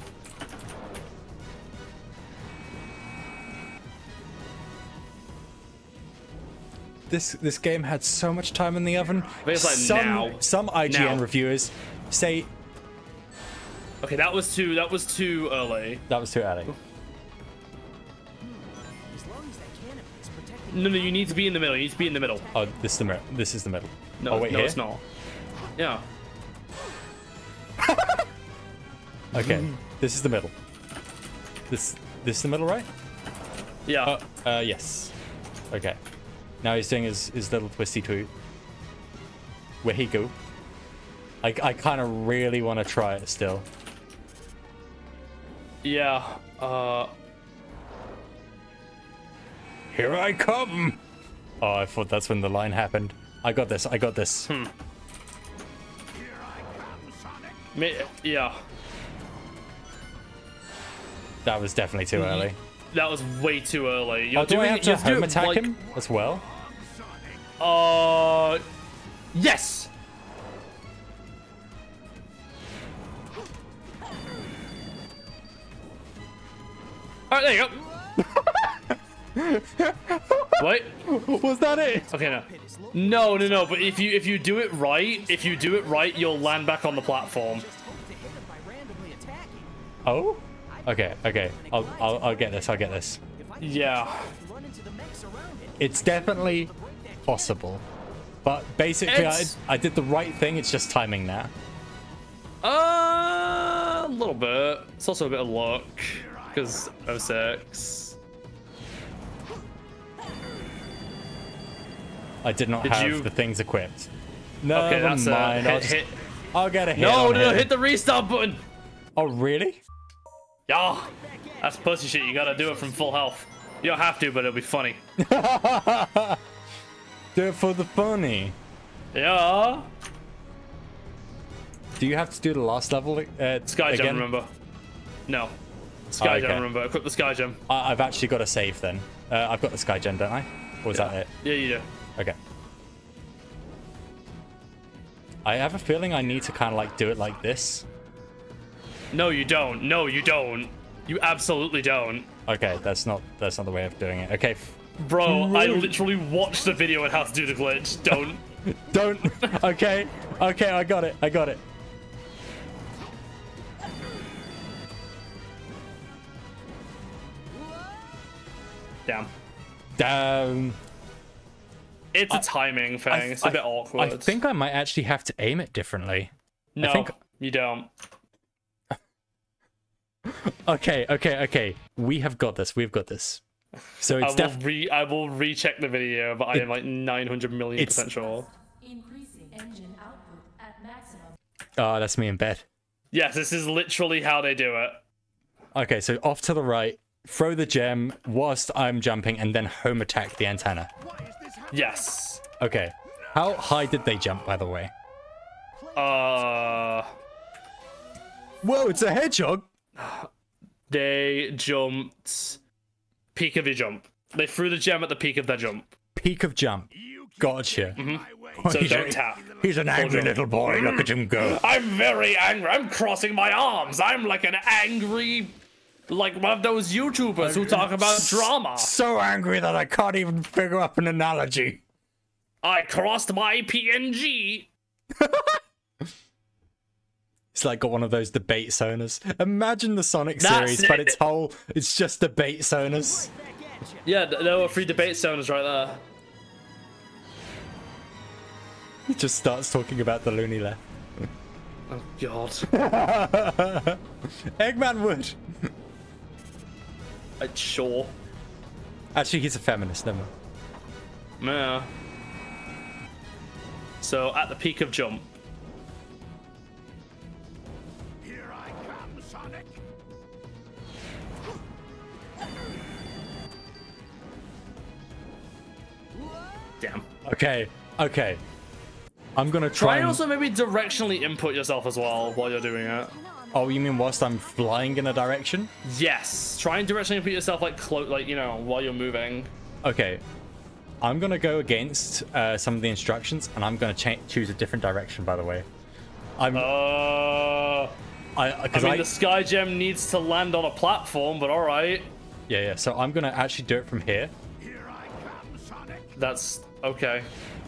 S2: This this game had so much time in the oven.
S1: think it's like
S2: some
S1: now.
S2: some I G N
S1: Now.
S2: reviewers say
S1: Okay, that was too that was too early.
S2: that was too early.
S6: As long as that canopy is protecting.
S1: No, no, you need to be in the middle. You need to be in the middle.
S2: Oh, this is the middle. This is the middle.
S1: No,
S2: oh wait,
S1: no,
S2: here?
S1: it's not. Yeah.
S2: Okay, this is the middle. This this the middle, right?
S1: Yeah.
S2: Uh, uh yes. Okay. Now he's doing his, his little twisty too. Where he go? I, I kind of really want to try it still.
S1: Yeah. Uh.
S2: Here I come! Oh, I thought that's when the line happened. I got this, I got this.
S1: Hmm.
S5: Here I come, Sonic.
S1: Me, yeah.
S2: That was definitely too early.
S1: That was way too early. You're
S2: Oh, do
S1: doing,
S2: I have to
S1: you're
S2: home
S1: doing,
S2: attack
S1: like,
S2: him as well?
S1: Uh. Yes! Alright, there you go. Wait.
S2: Was that it?
S1: Okay, no. No, no, no, but if you if you do it right, if you do it right, you'll land back on the platform.
S6: Just hope to hit him by randomly attacking.
S2: Oh? Okay, okay. I'll, I'll, I'll get this, I'll get this.
S6: If I can
S1: Yeah.
S6: run into the mechs around it,
S2: It's definitely possible. But basically, I,
S1: It's-
S2: I did the right thing, it's just timing now.
S1: Uh, a little bit. It's also a bit of luck, because oh six.
S2: I did not
S1: Did
S2: have
S1: you-
S2: the things equipped. No,
S1: Okay,
S2: never
S1: that's a
S2: mind. I'll,
S1: hit,
S2: just-
S1: hit.
S2: I'll get a hit
S1: No,
S2: on
S1: no, no,
S2: him.
S1: hit the restart button.
S2: Oh, really?
S1: Yeah, that's pussy shit. You gotta do it from full health. You don't have to, but it'll be funny.
S2: Do it for the funny.
S1: Yeah.
S2: Do you have to do the last level uh,
S1: Sky
S2: again?
S1: gem, remember? No. Sky
S2: Oh,
S1: gem,
S2: okay.
S1: remember? Equip the sky gem.
S2: I- I've actually got a save then. Uh, I've got the sky gem, don't I? Or is that it?
S1: Yeah, you do.
S2: Okay. I have a feeling I need to kind of like do it like this.
S1: No, you don't. No, you don't. You absolutely don't.
S2: Okay, that's not that's not the way of doing it. Okay, f-
S1: Bro, I literally watched the video on how to do the glitch. Don't.
S2: don't. Okay, okay, I got it. I got it.
S1: Damn.
S2: Damn.
S1: It's a timing thing. It's a
S2: I-
S1: bit awkward.
S2: I think I might actually have to aim it differently.
S1: No,
S2: think-
S1: you don't.
S2: Okay, okay, okay. We have got this. We've got this. So
S1: I
S2: it's
S1: will
S2: def-
S1: re I will recheck the video, but I am like nine hundred million
S2: it's-
S1: percent sure.
S7: Increasing engine output at maximum.
S2: Oh, that's me in bed.
S1: Yes, this is literally how they do it.
S2: Okay, so off to the right, throw the gem whilst I'm jumping, and then home attack the antenna.
S5: Why is this happening?
S1: Yes.
S2: Okay. How high did they jump, by the way?
S1: Uh,
S2: Whoa, it's a hedgehog!
S1: they jumped peak of your jump. They threw the gem at the peak of their jump.
S2: Peak of jump.
S5: You keep
S2: Gotcha.
S5: my way.
S1: So
S2: He's
S1: don't
S2: a-
S1: tap.
S2: He's an angry
S1: jump.
S2: little boy. Look at him go.
S1: I'm very angry. I'm crossing my arms. I'm like an angry, like one of those YouTubers who talk about drama.
S2: So angry that I can't even figure up an analogy.
S1: I crossed my P N G.
S2: It's like got one of those debate soners. Imagine the Sonic
S1: That's
S2: series, but
S1: it.
S2: it's whole, it's just debate soners.
S1: Yeah, th- there were three debate zoners right there.
S2: He just starts talking about the loony left.
S1: Oh God.
S2: Eggman would.
S1: Uh, sure.
S2: Actually, he's a feminist, never mind.
S1: Yeah. So at the peak of jump.
S5: Here I come, Sonic.
S1: Damn.
S2: Okay, okay. I'm gonna try,
S1: Try and
S2: and...
S1: also maybe directionally input yourself as well while you're doing it.
S2: Oh, you mean whilst I'm flying in a direction?
S1: Yes. Try and directionally input yourself like clo- like you know while you're moving.
S2: Okay. I'm gonna go against uh, some of the instructions, and I'm gonna cha- choose a different direction, by the way. I'm...
S1: Uh.
S2: I,
S1: I
S2: cause
S1: mean,
S2: I,
S1: the sky gem needs to land on a platform, but all right.
S2: Yeah, yeah, so I'm gonna actually do it from here.
S5: Here I come, Sonic.
S1: That's okay.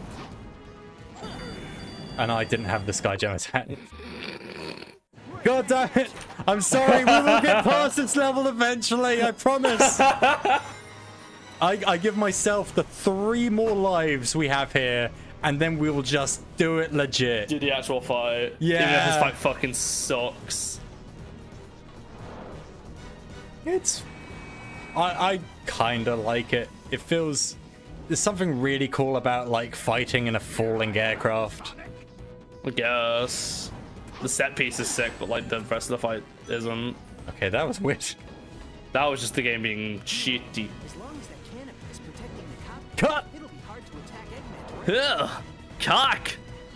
S2: And I didn't have the sky gem attack. God damn it! I'm sorry, we will get past this level eventually, I promise! I, I give myself the three more lives we have here, and then we will just do it legit.
S1: Do the actual fight.
S2: Yeah.
S1: Even if this fight fucking sucks.
S2: It's... I, I kind of like it. It feels... There's something really cool about, like, fighting in a falling aircraft.
S1: I guess. The set piece is sick, but, like, the rest of the fight isn't.
S2: Okay, that was weird.
S1: That was just the game being shitty.
S6: As long as that canopy is protecting the cockpit,
S2: Cut!
S6: it'll be hard to attack Eggman.
S1: Ugh. Cock!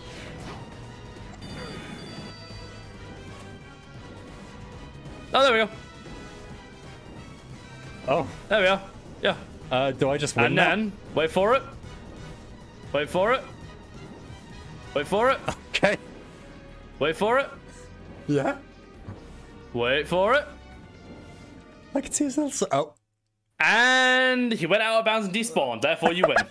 S1: Oh, there we go.
S2: Oh,
S1: There we go. Yeah.
S2: uh, do I just win
S1: And
S2: that?
S1: then, wait for it. Wait for it. Wait for it.
S2: Okay.
S1: Wait for it.
S2: Yeah.
S1: Wait for it.
S2: I can see his little... s- Oh.
S1: And he went out of bounds and despawned. Therefore, you win.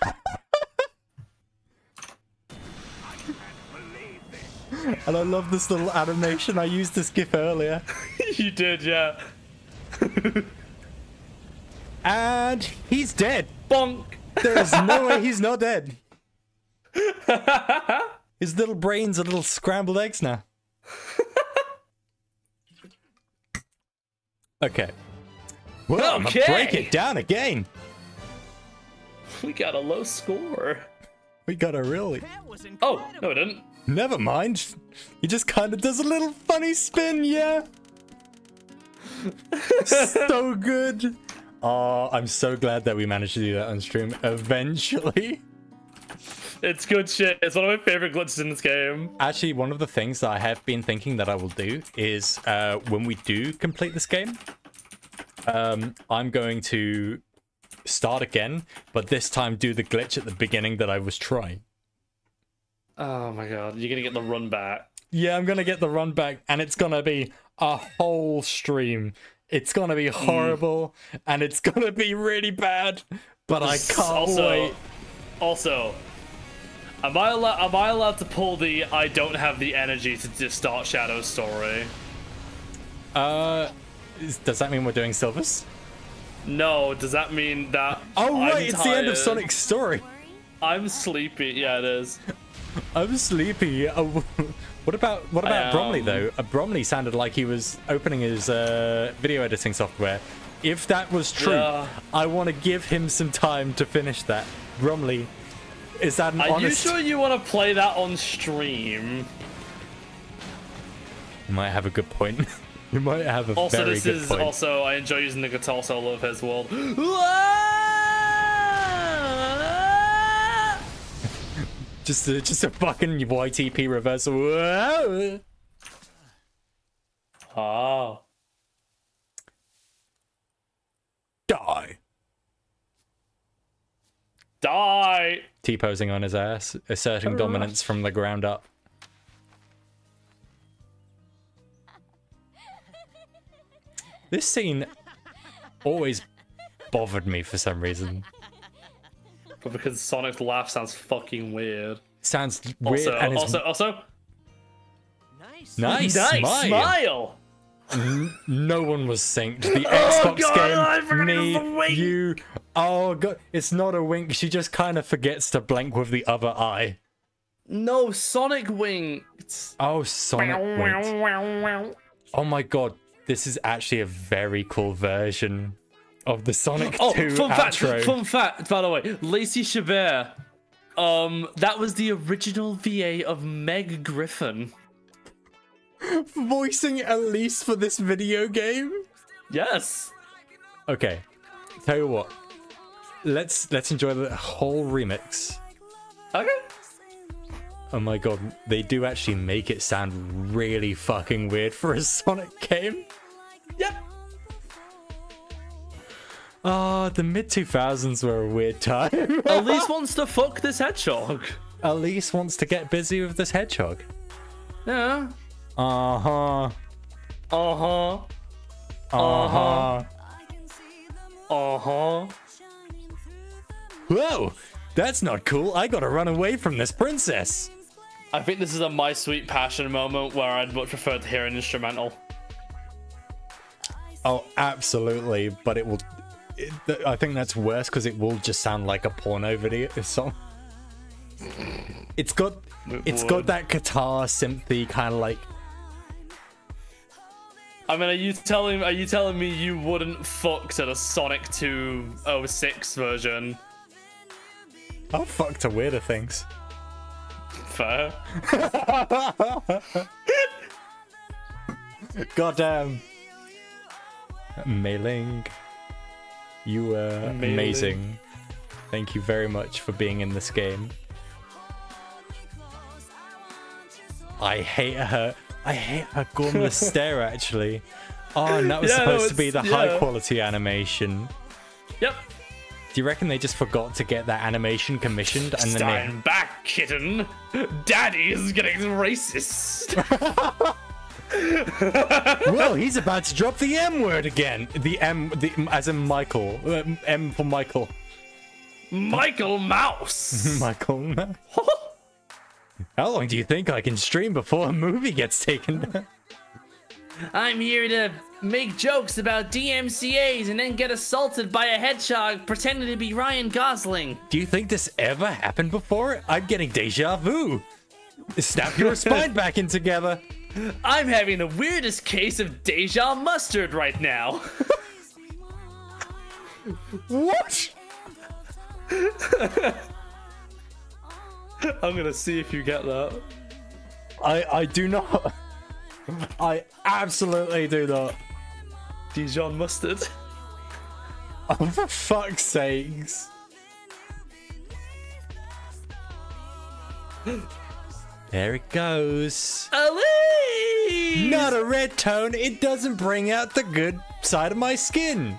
S2: And I love this little animation. I used this gif earlier.
S1: You did, yeah.
S2: And he's dead.
S1: Bonk.
S2: There is no way he's not dead. His little brains are little scrambled eggs now. Okay. Well, I'm
S1: Okay.
S2: gonna break it down again.
S1: We got a low score.
S2: We got a really...
S6: That was
S1: Oh,
S6: incredible.
S1: no, it didn't.
S2: Never mind. He just kind of does a little funny spin, yeah. So good. Oh, I'm so glad that we managed to do that on stream eventually.
S1: It's good shit. It's one of my favorite glitches in this game.
S2: Actually, one of the things that I have been thinking that I will do is uh, when we do complete this game, um, I'm going to start again, but this time do the glitch at the beginning that I was trying.
S1: Oh my god, you're gonna get the run back.
S2: Yeah, I'm gonna get the run back, and it's gonna be a whole stream. It's gonna be horrible, mm. and it's gonna be really bad, but I can't
S1: also,
S2: wait.
S1: Also, am I allowed? Am I allowed to pull the "I don't have the energy to just start Shadow's story"?
S2: Uh, is, does that mean we're doing Silvers?
S1: No. Does that mean that?
S2: Oh right,
S1: I'm
S2: it's the end of
S1: tired,
S2: Sonic's story.
S1: I'm sleepy. Yeah, it is.
S2: I'm sleepy. Oh, what about what about
S1: I,
S2: Bromley
S1: um,
S2: though? Uh, Bromley sounded like he was opening his uh, video editing software. If that was true,
S1: Yeah.
S2: I want to give him some time to finish that. Bromley, is that an
S1: Are
S2: honest?
S1: you sure you want to play that on stream?
S2: You might have a good point. You might have a
S1: Also,
S2: very
S1: this
S2: good
S1: is
S2: point.
S1: also I enjoy using the guitar solo of his world.
S2: Just a, just a fucking Y T P reversal. Whoa.
S1: Oh.
S2: Die.
S1: Die.
S2: T-posing on his ass, asserting dominance from the ground up. This scene always bothered me for some reason.
S1: But because Sonic's laugh sounds fucking weird.
S2: Sounds weird
S1: Also,
S2: and it's
S1: also, also,
S6: Nice.
S2: nice.
S1: nice
S2: smile.
S1: smile.
S2: No one was synced. The
S1: Oh,
S2: Xbox
S1: God, I
S2: game,
S1: forgot it was a
S2: me,
S1: wink.
S2: you. Oh god, it's not a wink. She just kind of forgets to blink with the other eye.
S1: No, Sonic winked.
S2: Oh, Sonic winked. Oh my god, this is actually a very cool version of the Sonic
S1: Oh,
S2: two
S1: fun fact,
S2: outro.
S1: fun fact, by the way, Lacey Chabert, um, that was the original V A of Meg Griffin.
S2: Voicing Elise for this video game.
S1: Yes.
S2: Okay, tell you what. Let's let's enjoy the whole remix.
S1: Okay.
S2: Oh my god, they do actually make it sound really fucking weird for a Sonic game.
S1: Yep.
S2: Ah, oh, the mid two thousands were a weird time.
S1: Elise wants to fuck this hedgehog.
S2: Elise wants to get busy with this hedgehog.
S1: Yeah.
S2: Uh-huh.
S1: Uh-huh.
S2: Uh-huh.
S1: Uh-huh.
S2: Whoa, that's not cool. I gotta run away from this princess.
S1: I think this is a My Sweet Passion moment where I'd much prefer to hear an instrumental.
S2: Oh, absolutely, but it will... It, I think that's worse because it will just sound like a porno video song. It's got...
S1: It
S2: It's
S1: would.
S2: got that guitar synthy kind of like...
S1: I mean, are you telling are you telling me you wouldn't fuck to the Sonic two oh six version?
S2: I'll fuck to weirder things.
S1: Fair.
S2: Goddamn. Mei-Ling, you were
S1: Mei-Ling.
S2: amazing. Thank you very much for being in this game. I hate her. I hate her gormless stare, actually. Oh, and that was
S1: Yeah, no,
S2: supposed to be the
S1: it's- yeah.
S2: high quality animation.
S1: Yep.
S2: Do you reckon they just forgot to get that animation commissioned and then
S1: Stand back, kitten. Daddy is getting racist.
S2: they... Well, he's about to drop the M word again. The M, the as in Michael. Uh, M for Michael.
S1: Michael Mouse.
S2: Michael. How long do you think I can stream before a movie gets taken down?
S3: I'm here to make jokes about D M C As and then get assaulted by a hedgehog pretending to be Ryan Gosling.
S2: Do you think this ever happened before? I'm getting deja vu. Snap your spine back in together.
S3: I'm having the weirdest case of deja mustard right now.
S2: What?
S1: I'm gonna see if you get that.
S2: I I do not. I absolutely do not.
S1: Dijon mustard.
S2: Oh, for fuck's sakes. There it goes.
S3: Elise!
S2: Not a red tone. It doesn't bring out the good side of my skin.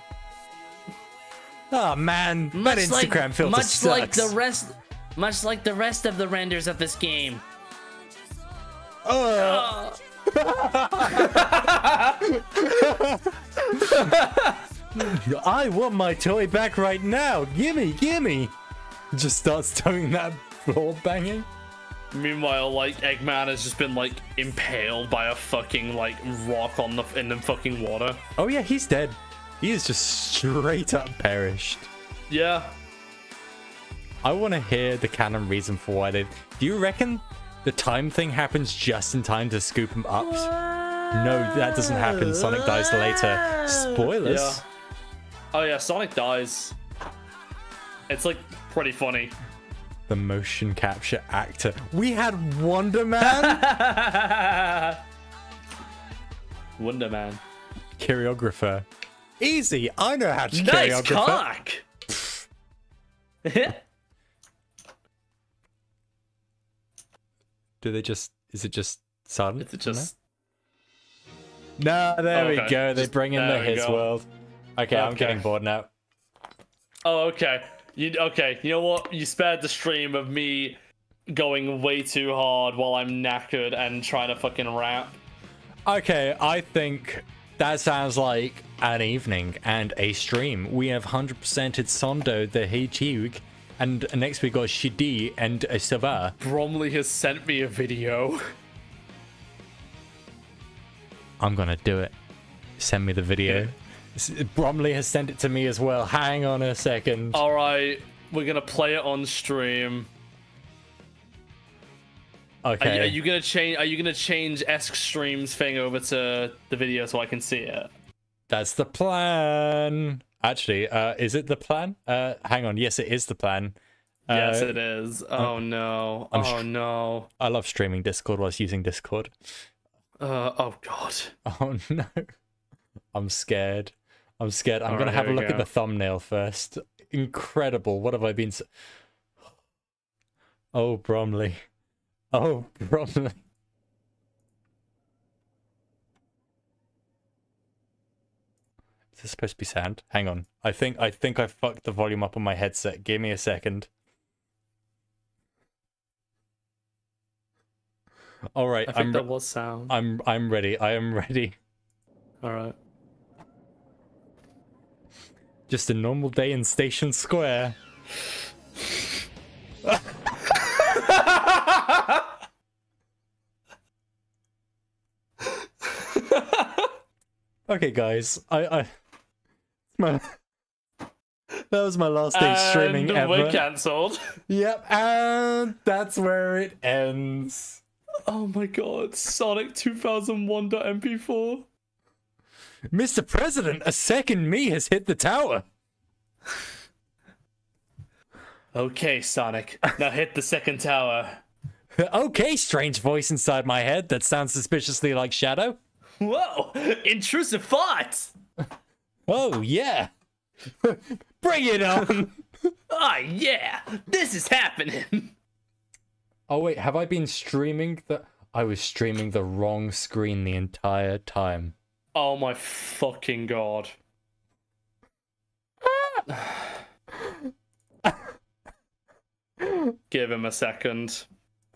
S2: Oh man, that Instagram
S3: like,
S2: filter
S3: much
S2: sucks.
S3: like the rest, much like the rest of the renders of this game.
S2: Uh, I want my toy back right now. Gimme, gimme. Just starts doing that floor banging.
S1: Meanwhile, like Eggman has just been like impaled by a fucking like rock on the in the fucking water.
S2: Oh yeah, he's dead. He is just straight up perished.
S1: Yeah.
S2: I want to hear the canon reason for why they... Do you reckon the time thing happens just in time to scoop him up? No, that doesn't happen. Sonic dies later. Spoilers.
S1: Yeah. Oh yeah, Sonic dies. It's like pretty funny.
S2: The motion capture actor. We had Wonder Man.
S1: Wonder Man.
S2: Choreographer. Easy. I know how to
S3: Nice
S2: choreographer.
S3: cock.
S2: Do they just... Is it just silent?
S1: Is it just?
S2: No, there
S1: Oh,
S2: we
S1: okay.
S2: go. They
S1: Just-
S2: bring in the
S1: there we
S2: his
S1: go.
S2: world. Okay, I'm
S1: Okay.
S2: getting bored now.
S1: Oh, okay. You okay? You know what? You spared the stream of me going way too hard while I'm knackered and trying to fucking rap.
S2: Okay, I think that sounds like an evening and a stream. We have one hundred percented Sondo the Hedgehog, and next we got Shidi and a Sava.
S1: Bromley has sent me a video.
S2: I'm gonna do it. Send me the video. S- Bromley has sent it to me as well. Hang on a second.
S1: All right, we're gonna play it on stream. Are,
S2: Okay.
S1: you, are you gonna change? Are you gonna change Esk Stream's thing over to the video so I can see it?
S2: That's the plan. Actually, uh, is it the plan? Uh, hang on. Yes, it is the plan.
S1: Yes,
S2: Uh,
S1: it is. Oh no.
S2: I'm
S1: oh
S2: sh-
S1: no.
S2: I love streaming Discord whilst using Discord.
S1: Uh, oh god.
S2: Oh no. I'm scared. I'm scared. I'm
S1: All
S2: gonna
S1: right,
S2: have a
S1: here we
S2: look at
S1: go.
S2: the thumbnail first. Incredible. What have I been... s Oh, Bromley. Oh, Bromley. Is this supposed to be sand? Hang on. I think I think I fucked the volume up on my headset. Give me a second. All right,
S1: I think
S2: I'm
S1: that
S2: re-
S1: was sound.
S2: I'm I'm ready. I am ready.
S1: All right.
S2: Just a normal day in Station Square. Okay, guys. I I my that was my last day streaming
S1: and
S2: ever.
S1: we're cancelled.
S2: Yep, and that's where it ends.
S1: Oh my god, Sonic two thousand one dot M P four.
S2: Mister President, a second me has hit the tower.
S1: Okay, Sonic. Now hit the second tower.
S2: Okay, strange voice inside my head that sounds suspiciously like Shadow.
S3: Whoa! Intrusive thoughts!
S2: Oh, yeah. Bring it on.
S3: Ah, yeah! This is happening!
S2: Oh, wait, have I been streaming the... I was streaming the wrong screen the entire time.
S1: Oh my fucking god. Give him a second.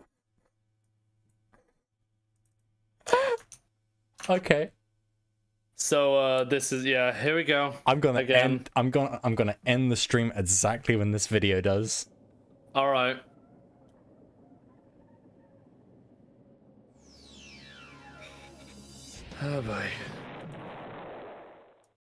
S2: Okay.
S1: So uh this is yeah, here we go.
S2: I'm gonna
S1: Again.
S2: end I'm gonna I'm gonna end the stream exactly when this video does.
S1: Alright. Oh boy.